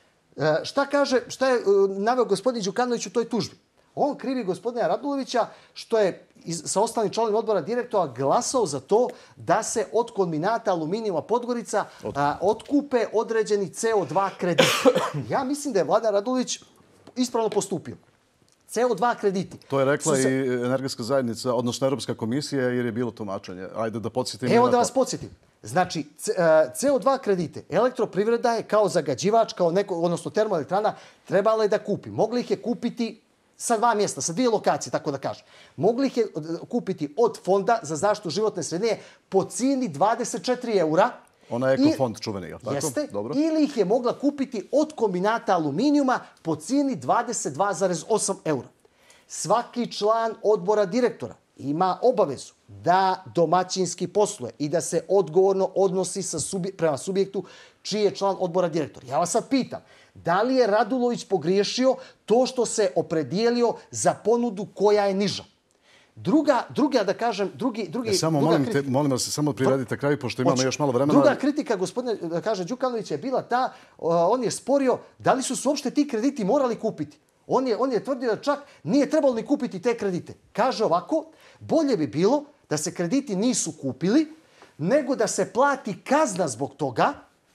Šta je naveo gospodin Đukanović u toj tužbi? On krivi gospodina Radulovića što je sa ostalim članovima odbora direktora glasao za to da se od kombinata aluminijuma Podgorica otkupe određeni CO2 krediti. Ja mislim da je Vladan Radulović ispravno postupio. CO2 krediti. To je rekla i energetska zajednica, odnosno Europska komisija, jer je bilo tumačenje. Ajde da podsjetim. Evo da vas podsjetim. Znači, CO2 kredite Elektroprivreda je kao zagađivač, odnosno termoelektrana, trebala je da kupi. Mogli ih je kupiti sa 2 mjesta, sa 2 lokacije, tako da kažem. Mogli ih je kupiti od Fonda za zaštitu životne sredine po cijeni 24 eura. Ona je ekofond čuveni, jel tako? Jeste. Ili ih je mogla kupiti od kombinata aluminijuma po cijeni 22,8 eura. Svaki član odbora direktora ima obavezu da domaćinski posluje i da se odgovorno odnosi prema subjektu čiji je član odbora direktora. Ja vas sad pitam, da li je Radulović pogriješio to što se opredijelio za ponudu koja je niža? Druga, da kažem, molim vas se samo privedite kraju, pošto imamo još malo vremena. Druga kritika, gospodine, da kaže, Đukanović je bila ta, on je sporio da li su se uopšte ti krediti morali kupiti. On je tvrdio da čak nije trebalo ni kupiti te kredite. Kaže ovako, bolje bi bilo da se krediti nisu kupili, nego da se plati kazna zbog toga,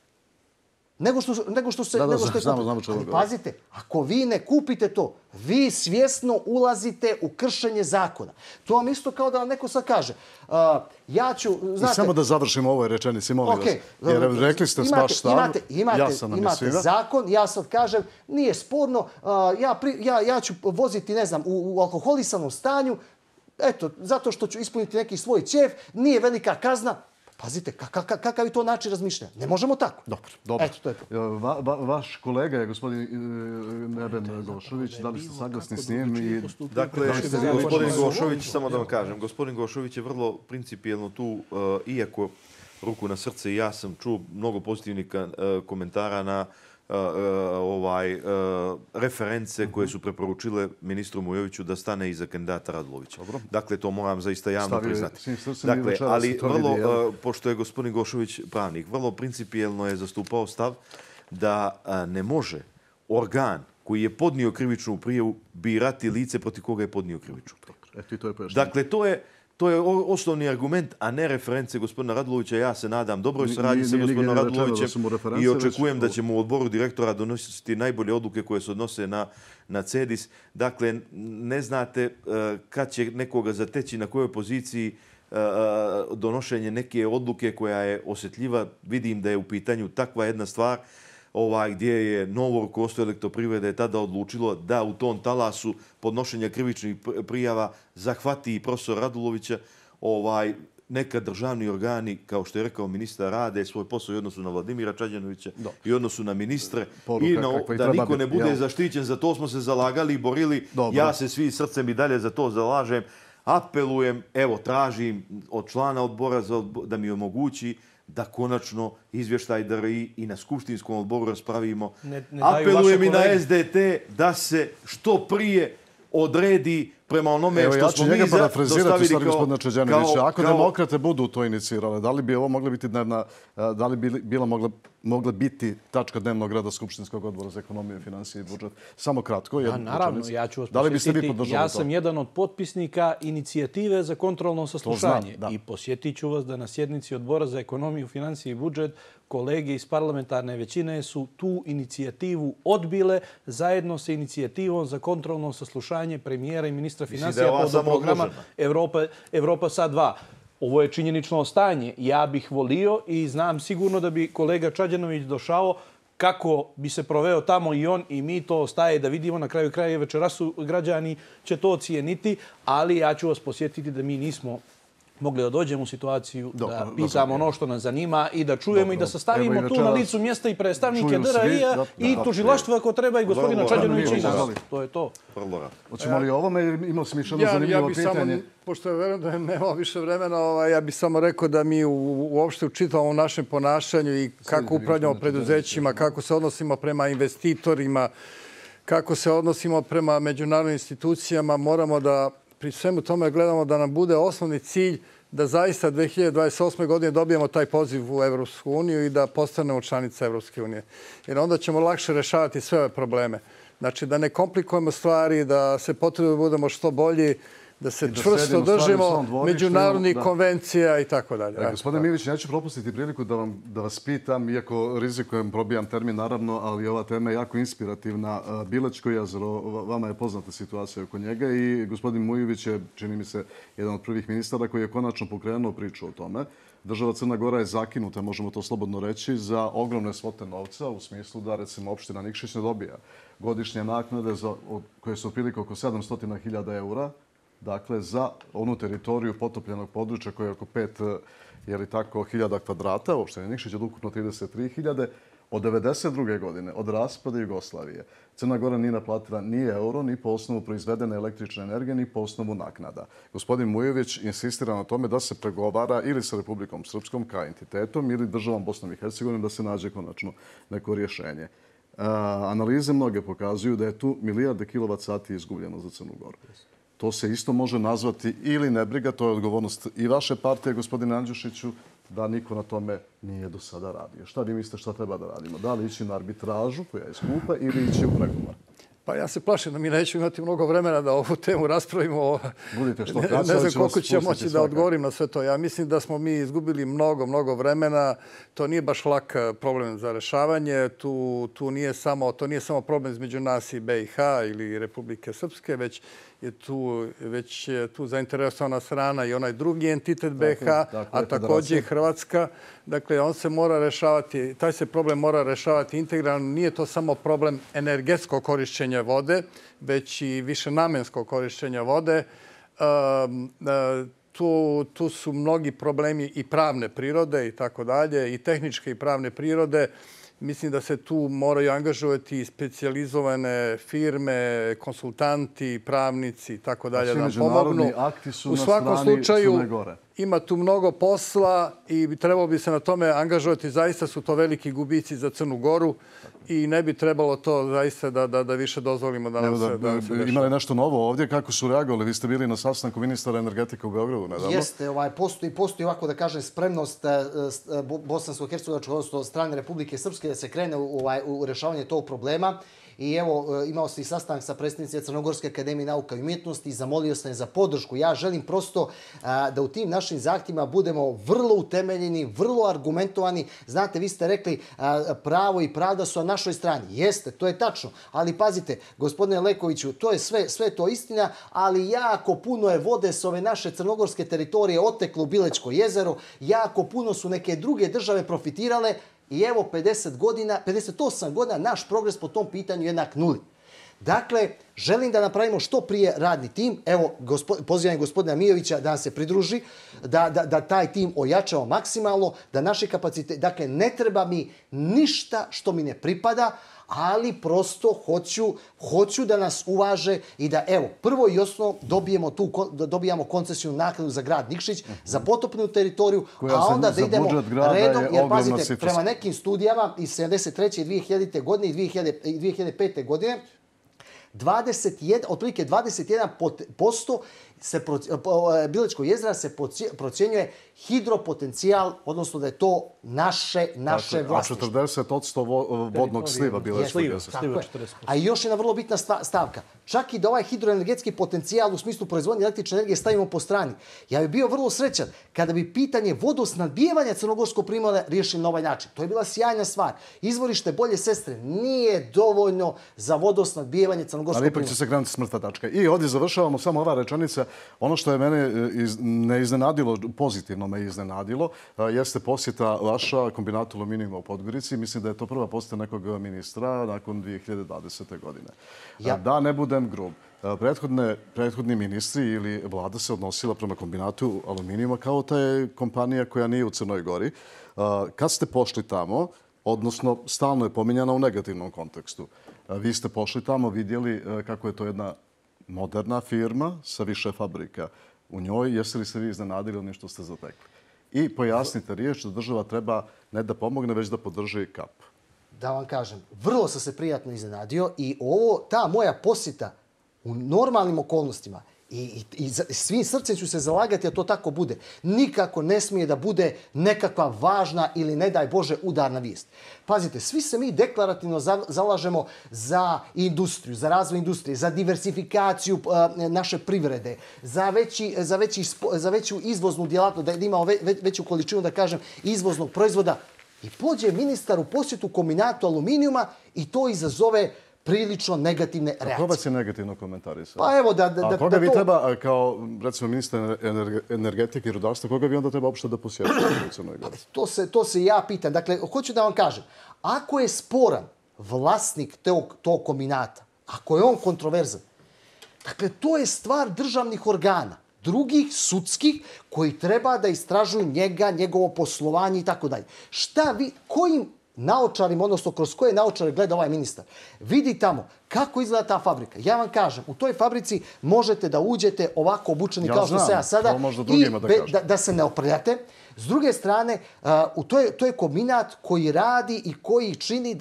nego što ste kupili. Ali pazite, ako vi ne kupite to, vi svjesno ulazite u kršenje zakona. To vam isto kao da vam neko sad kaže. Ja ću, znate... I samo da završimo ovoj rečenici, molim vas. Jer rekli ste vaš stav, imate zakon, ja sad kažem, nije sporno, ja ću voziti, ne znam, u alkoholisanom stanju, eto, zato što ću ispuniti neki svoj ćef, nije velika kazna. Pazite, kakav je to način razmišljanja? Ne možemo tako. Dobro. Eto, to je to. Vaš kolega je gospodin Neben Gošović. Da li ste saglasni s njim? Dakle, gospodin Gošović, samo da vam kažem, gospodin Gošović je vrlo principijelno tu, iako ruku na srce, ja sam čuo mnogo pozitivnih komentara na reference koje su preporučile ministru Mujoviću da stane iza kandidata Radulovića. Dakle, to moram zaista javno priznati. Dakle, ali vrlo, pošto je gospodin Gošović pravnik, vrlo principijelno je zastupao stav da ne može organ koji je podnio krivičnu prijavu birati lice protiv koga je podnio krivičnu prijavu. Dakle, to je osnovni argument, a ne reference gospodina Radulovića. Ja se nadam dobroj saradnji sa gospodinom Radulovićem i očekujem da ćemo u odboru direktora donositi najbolje odluke koje se odnose na CEDIS. Dakle, ne znate kad će nekoga zateći na kojoj poziciji donošenje neke odluke koja je osjetljiva. Vidim da je u pitanju takva jedna stvar gdje je novo rukovodstvo Elektroprivrede tada odlučilo da u tom talasu podnošenja krivičnih prijava zahvati i profesora Radulovića. Neka državni organi, kao što je rekao ministar, rade svoj posao i odnosu na Vladimira Čađanovića i odnosu na ministre. I da niko ne bude zaštićen, za to smo se zalagali i borili. Ja se svi srcem i dalje za to zalažem. apelujem, evo, tražim od člana odbora da mi omogući da konačno izvještaj DRI i na skupštinskom odboru raspravimo. Apelujem i na SDT da se što prije odredi prema onome što smo mi dostavili kao... gospodina Čeđenovića. Ako demokrate budu to inicirale, da li bi ovo mogla biti da li bi bila mogla biti tačka dnevnog reda Skupštinskog odbora za ekonomiju, financije i budžet? Samo kratko. Naravno, ja ću vas posjetiti. Ja sam jedan od potpisnika inicijative za kontrolno saslušanje. I posjetit ću vas da na sjednici odbora za ekonomiju, financije i budžet kolege iz parlamentarne većine su tu inicijativu odbile zajedno sa inicijativom za kontrolno saslušanje premijera i ministra financija pod programa Evropa sad 2. Ovo je činjenično stanje. Ja bih volio i znam sigurno da bi kolega Čađanović došao kako bi se proveo tamo i on i mi, to ostaje da vidimo. Na kraju kraja večeras su građani će to ocijeniti, ali ja ću vas posjetiti da mi nismo mogli da dođemo u situaciju da pitamo ono što nas zanima i da čujemo i da sastavimo tu na licu mjesta i predstavnike DRI-a i tužilaštva ako treba i gospodina Čađanovića i nas. To je to. Hoćemo li ovome imao sam još jedno zanimljivo pitanje? Pošto je verujem da nema više vremena, ja bih samo rekao da mi uopšte učitavamo u našem ponašanju i kako upravljamo preduzećima, kako se odnosimo prema investitorima, kako se odnosimo prema međunarodnim institucijama, moramo da pri svemu tome gledamo da nam bude osnovni cilj da zaista 2028. godine dobijemo taj poziv u Evropsku uniju i da postanemo članica Evropske unije. Jer onda ćemo lakše rešavati sve ove probleme. Znači da ne komplikujemo stvari, da se potrebno budemo što bolji, da se čvrsto držimo međunarodnih konvencija i tako dalje. Gospodine Mivić, neću propustiti priliku da vas pitam, iako rizikujem, probijam termin naravno, ali ova tema je jako inspirativna. Bilačko jezero, vama je poznata situacija oko njega i gospodin Mujović je, čini mi se, jedan od prvih ministara koji je konačno pokrenuo priču o tome. Država Crna Gora je zakinuta, možemo to slobodno reći, za ogromne svote novca, u smislu da, recimo, opština Nikšić ne dobija godišnje naknade koje su otprilike oko 700.000 eura, dakle, za onu teritoriju potopljenog područja koje je oko 5.000 kvadrata, opštine Nikšić od ukupno 33.000, od 1992. godine, od raspada Jugoslavije. Crna Gora nije naplatila ni euro, ni po osnovu proizvedene električne energije, ni po osnovu naknada. Gospodin Mujović insistira na tome da se pregovara ili sa Republikom Srpskom kao entitetom ili državom Bosnom i Hercegovinom da se nađe konačno neko rješenje. Analize mnoge pokazuju da je tu milijarde kilovat-sati izgubljeno za Crnu Goru. To se isto može nazvati ili nebriga, to je odgovornost i vaše partije, gospodine Andjušiću, da niko na tome nije do sada radio. Šta vi mislite šta treba da radimo? Da li ići na arbitražu koja je skupa ili ići u pregovor? Pa ja se plašim da mi nećemo imati mnogo vremena da ovu temu raspravimo. Budite što kraće, ne znam koliko ću moći da odgovorim na sve to. Ja mislim da smo mi izgubili mnogo vremena. To nije baš lak problem za rešavanje. To nije samo problem između nas i BiH ili Republike Srpske, već je tu zainteresovana strana i onaj drugi entitet BiH, a također i Hrvatska. Dakle, on se mora rešavati, taj se problem mora rešavati integralno. Nije to samo problem energetskog korišćenja vode, već i višenamenskog korišćenja vode. Tu su mnogi problemi i pravne prirode i tako dalje, i tehničke i pravne prirode. Mislim da se tu moraju angažovati specijalizovane firme, konsultanti, pravnici i tako dalje da nam pomognu. U svakom slučaju ima tu mnogo posla i trebalo bi se na tome angažovati. Zaista su to veliki gubici za Crnu Goru i ne bi trebalo to zaista da više dozvolimo da nam se dešava. Ima li nešto novo ovdje? Kako su reagovali? Vi ste bili na sastanku ministara energetike u Beogradu nedavno. Jeste, postoji ovako da kažem spremnost bosansko-hercegovačkog, odnosno strane Republike Srpske da se krene u rešavanje tog problema. I evo, imao sam i sastanak sa predsjednicom Crnogorske akademije nauka i umjetnosti i zamolio sam je za podršku. Ja želim prosto da u tim našim zahtjevima budemo vrlo utemeljeni, vrlo argumentovani. Znate, vi ste rekli pravo i pravda su na našoj strani. Jeste, to je tačno. Ali pazite, gospodine Lekoviću, to je sve to istina, ali jako puno je vode s ove naše crnogorske teritorije oteklo u Bilećko jezero. Jako puno su neke druge države profitirale. I evo 58 godina naš progres po tom pitanju jednak nuli. Dakle, želim da napravimo što prije radni tim. Evo, pozivam gospodina Mijovića da nam se pridruži, da taj tim ojačamo maksimalno, da naši kapacitete... Dakle, ne treba mi ništa što mi ne pripada, ali prosto hoću da nas uvaže i da, evo, prvo i osnovno dobijamo koncesiju naknadu za grad Nikšić, za potopnu teritoriju, a onda da idemo redom, jer pazite, prema nekim studijama iz 73. 2000. godine i 2005. godine, otprilike 21% Bilećkog jezera se procjenjuje hidropotencijal, odnosno da je to naše vlasništvo. A 40% vodnog sliva Bilećkog jezera. A i još jedna vrlo bitna stavka. Čak i da ovaj hidroenergetski potencijal u smislu proizvodnje električne energije stavimo po strani. Ja bih bio vrlo srećan kada bi pitanje vodosnabdijevanja Crnogorskog primorja riješili na ovaj način. To je bila sjajna stvar. Izvorište Bolje Sestre nije dovoljno za vodosnabdijevanje Crnogorskog primorja. Ali ipak će se krenuti smrtna tačka. I ovdje završavamo samo ova rečenica. Ono što je mene ne iznenadilo, pozitivno me iznenadilo, jeste posjeta vaša kombinatu aluminijuma u Podgorici. Mislim da je to prva posjeta nekog ministra nakon 2020. godine. Da ne budem grub. Prethodni ministri ili vlada se odnosila prema kombinatu aluminijuma kao ta je kompanija koja nije u Crnoj Gori. Kad ste pošli tamo, odnosno stalno je pominjana u negativnom kontekstu, vi ste pošli tamo, vidjeli kako je to jedna moderna firma sa više fabrika u njoj. Jeste li se vi iznenadili onim što ste zatekli? I pojasnite riječ da država treba ne da pomogne, već da podrži kap. Da vam kažem, vrlo sam se prijatno iznenadio i ta moja posjeta u normalnim okolnostima i svim srcem ću se zalagati da to tako bude. Nikako ne smije da bude nekakva važna ili, ne daj Bože, udarna vijest. Pazite, svi se mi deklarativno zalažemo za industriju, za razvoj industrije, za diversifikaciju naše privrede, za veću izvoznu djelatnost, da imamo veću količinu, da kažem, izvoznog proizvoda. I pođe ministar u posjetu kombinatu aluminijuma i to izazove prilično negativne reakcije. A koga će negativno komentarisati? Pa evo A koga vi treba, kao recimo ministar energetike i rudarstva, koga vi onda treba uopšte da posjetite u Crnoj Gori? To se ja pitam. Dakle, hoću da vam kažem, ako je sporan vlasnik tog kombinata, ako je on kontroverzan, dakle, to je stvar državnih organa, drugih sudskih koji treba da istražuju njega, njegovo poslovanje i tako dalje. Kojim naočarima, odnosno kroz koje naočare gleda ovaj ministar? Vidi tamo kako izgleda ta fabrika. Ja vam kažem, u toj fabrici možete da uđete ovako obučeni kao što se ja sada i da se ne oprljate. S druge strane, to je kombinat koji radi i koji čini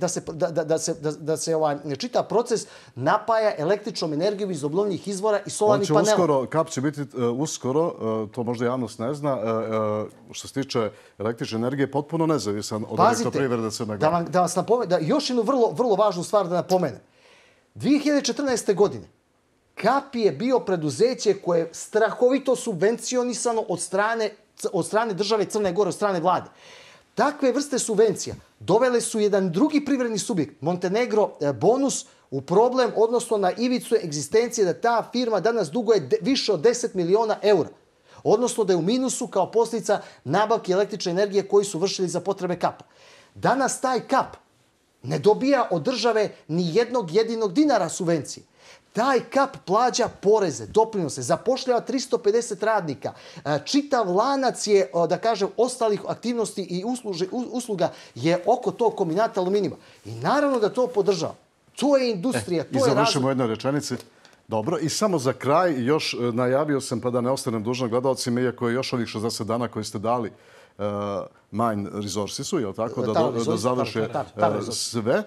da se čitav proces napaja električnom energijom iz obnovljivih izvora i solarnih panela. Kap će biti uskoro, to možda javnost ne zna, što se tiče električne energije, potpuno nezavisan od elektroprivrede Crne Gore. Da vas napomenem, još jednu vrlo važnu stvar da napomenem. 2014. godine Kap je bio preduzeće koje je strahovito subvencionisano od strane države Crne Gore, od strane vlade. Takve vrste subvencija dovele su jedan drugi privredni subjekt, Montenegro Bonus, u problem, odnosno na ivicu egzistencije da ta firma danas duguje više od 10 miliona eura. Odnosno da je u minusu kao posljedica nabavke električne energije koji su vršili za potrebe Kapa. Danas taj Kap ne dobija od države ni jednog jedinog dinara subvencije. Taj Kap plaća poreze, doprinose, zapošljava 350 radnika. Čitav lanac je, da kažem, ostalih aktivnosti i usluga je oko tog kombinata aluminijuma. I naravno da to podržava. To je industrija, to je razvoj. I završimo u jednoj rečenici. Dobro, i samo za kraj, još najavio sam, pa da ne ostanem dužan gledalcima, iako je još ovih 60 dana koji ste dali Mine Resourcesu, je li tako, da završe sve,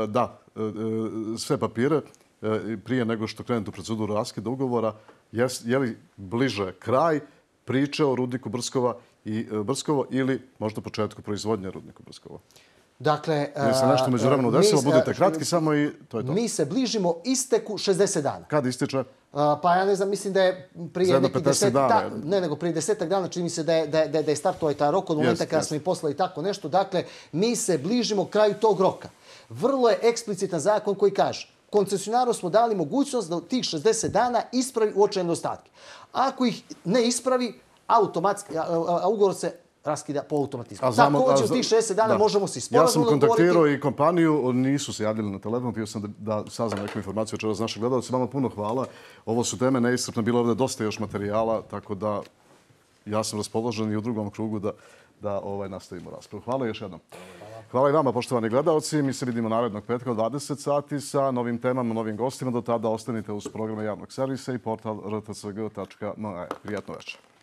sve papire prije nego što krenu u proceduru raskida ugovora. Je li bliže kraj priče o rudniku Brskovo ili možda početku proizvodnje rudniku Brskovo? Dakle, se nešto među vremenu desilo, budete kratki samo i to je to. Mi se bližimo isteku 60 dana. Kad ističe? Pa ja ne znam, mislim da je prije nekih 10 dana. Ne, nego prije 10 dana čini mi se da je startovao taj rok od momenta kada smo im poslali tako nešto. Dakle, mi se bližimo kraju tog roka. Vrlo je eksplicitan zakon koji kaže koncesionaru smo dali mogućnost da tih 60 dana ispravi uočene nedostatke. Ako ih ne ispravi, automatski, ugovor se raskida po automatizmu. Također u tih 60 dana možemo se sporazumno dogovoriti. Ja sam kontaktirao i kompaniju, nisu se javili na telefon, htio sam da saznam neku informaciju večeras naših gledalaca. Vama puno hvala. Ovo su teme neiscrpne, bilo ovdje dosta još materijala, tako da ja sam raspoložen i u drugom krugu da nastavimo raspravu. Hvala još jednom. Hvala i vama, poštovani gledalci. Mi se vidimo narednog petka u 20 sati sa novim temama, novim gostima. Do tada ostanite uz programe javnog servisa i portal rtcg.me. Prijatno večer.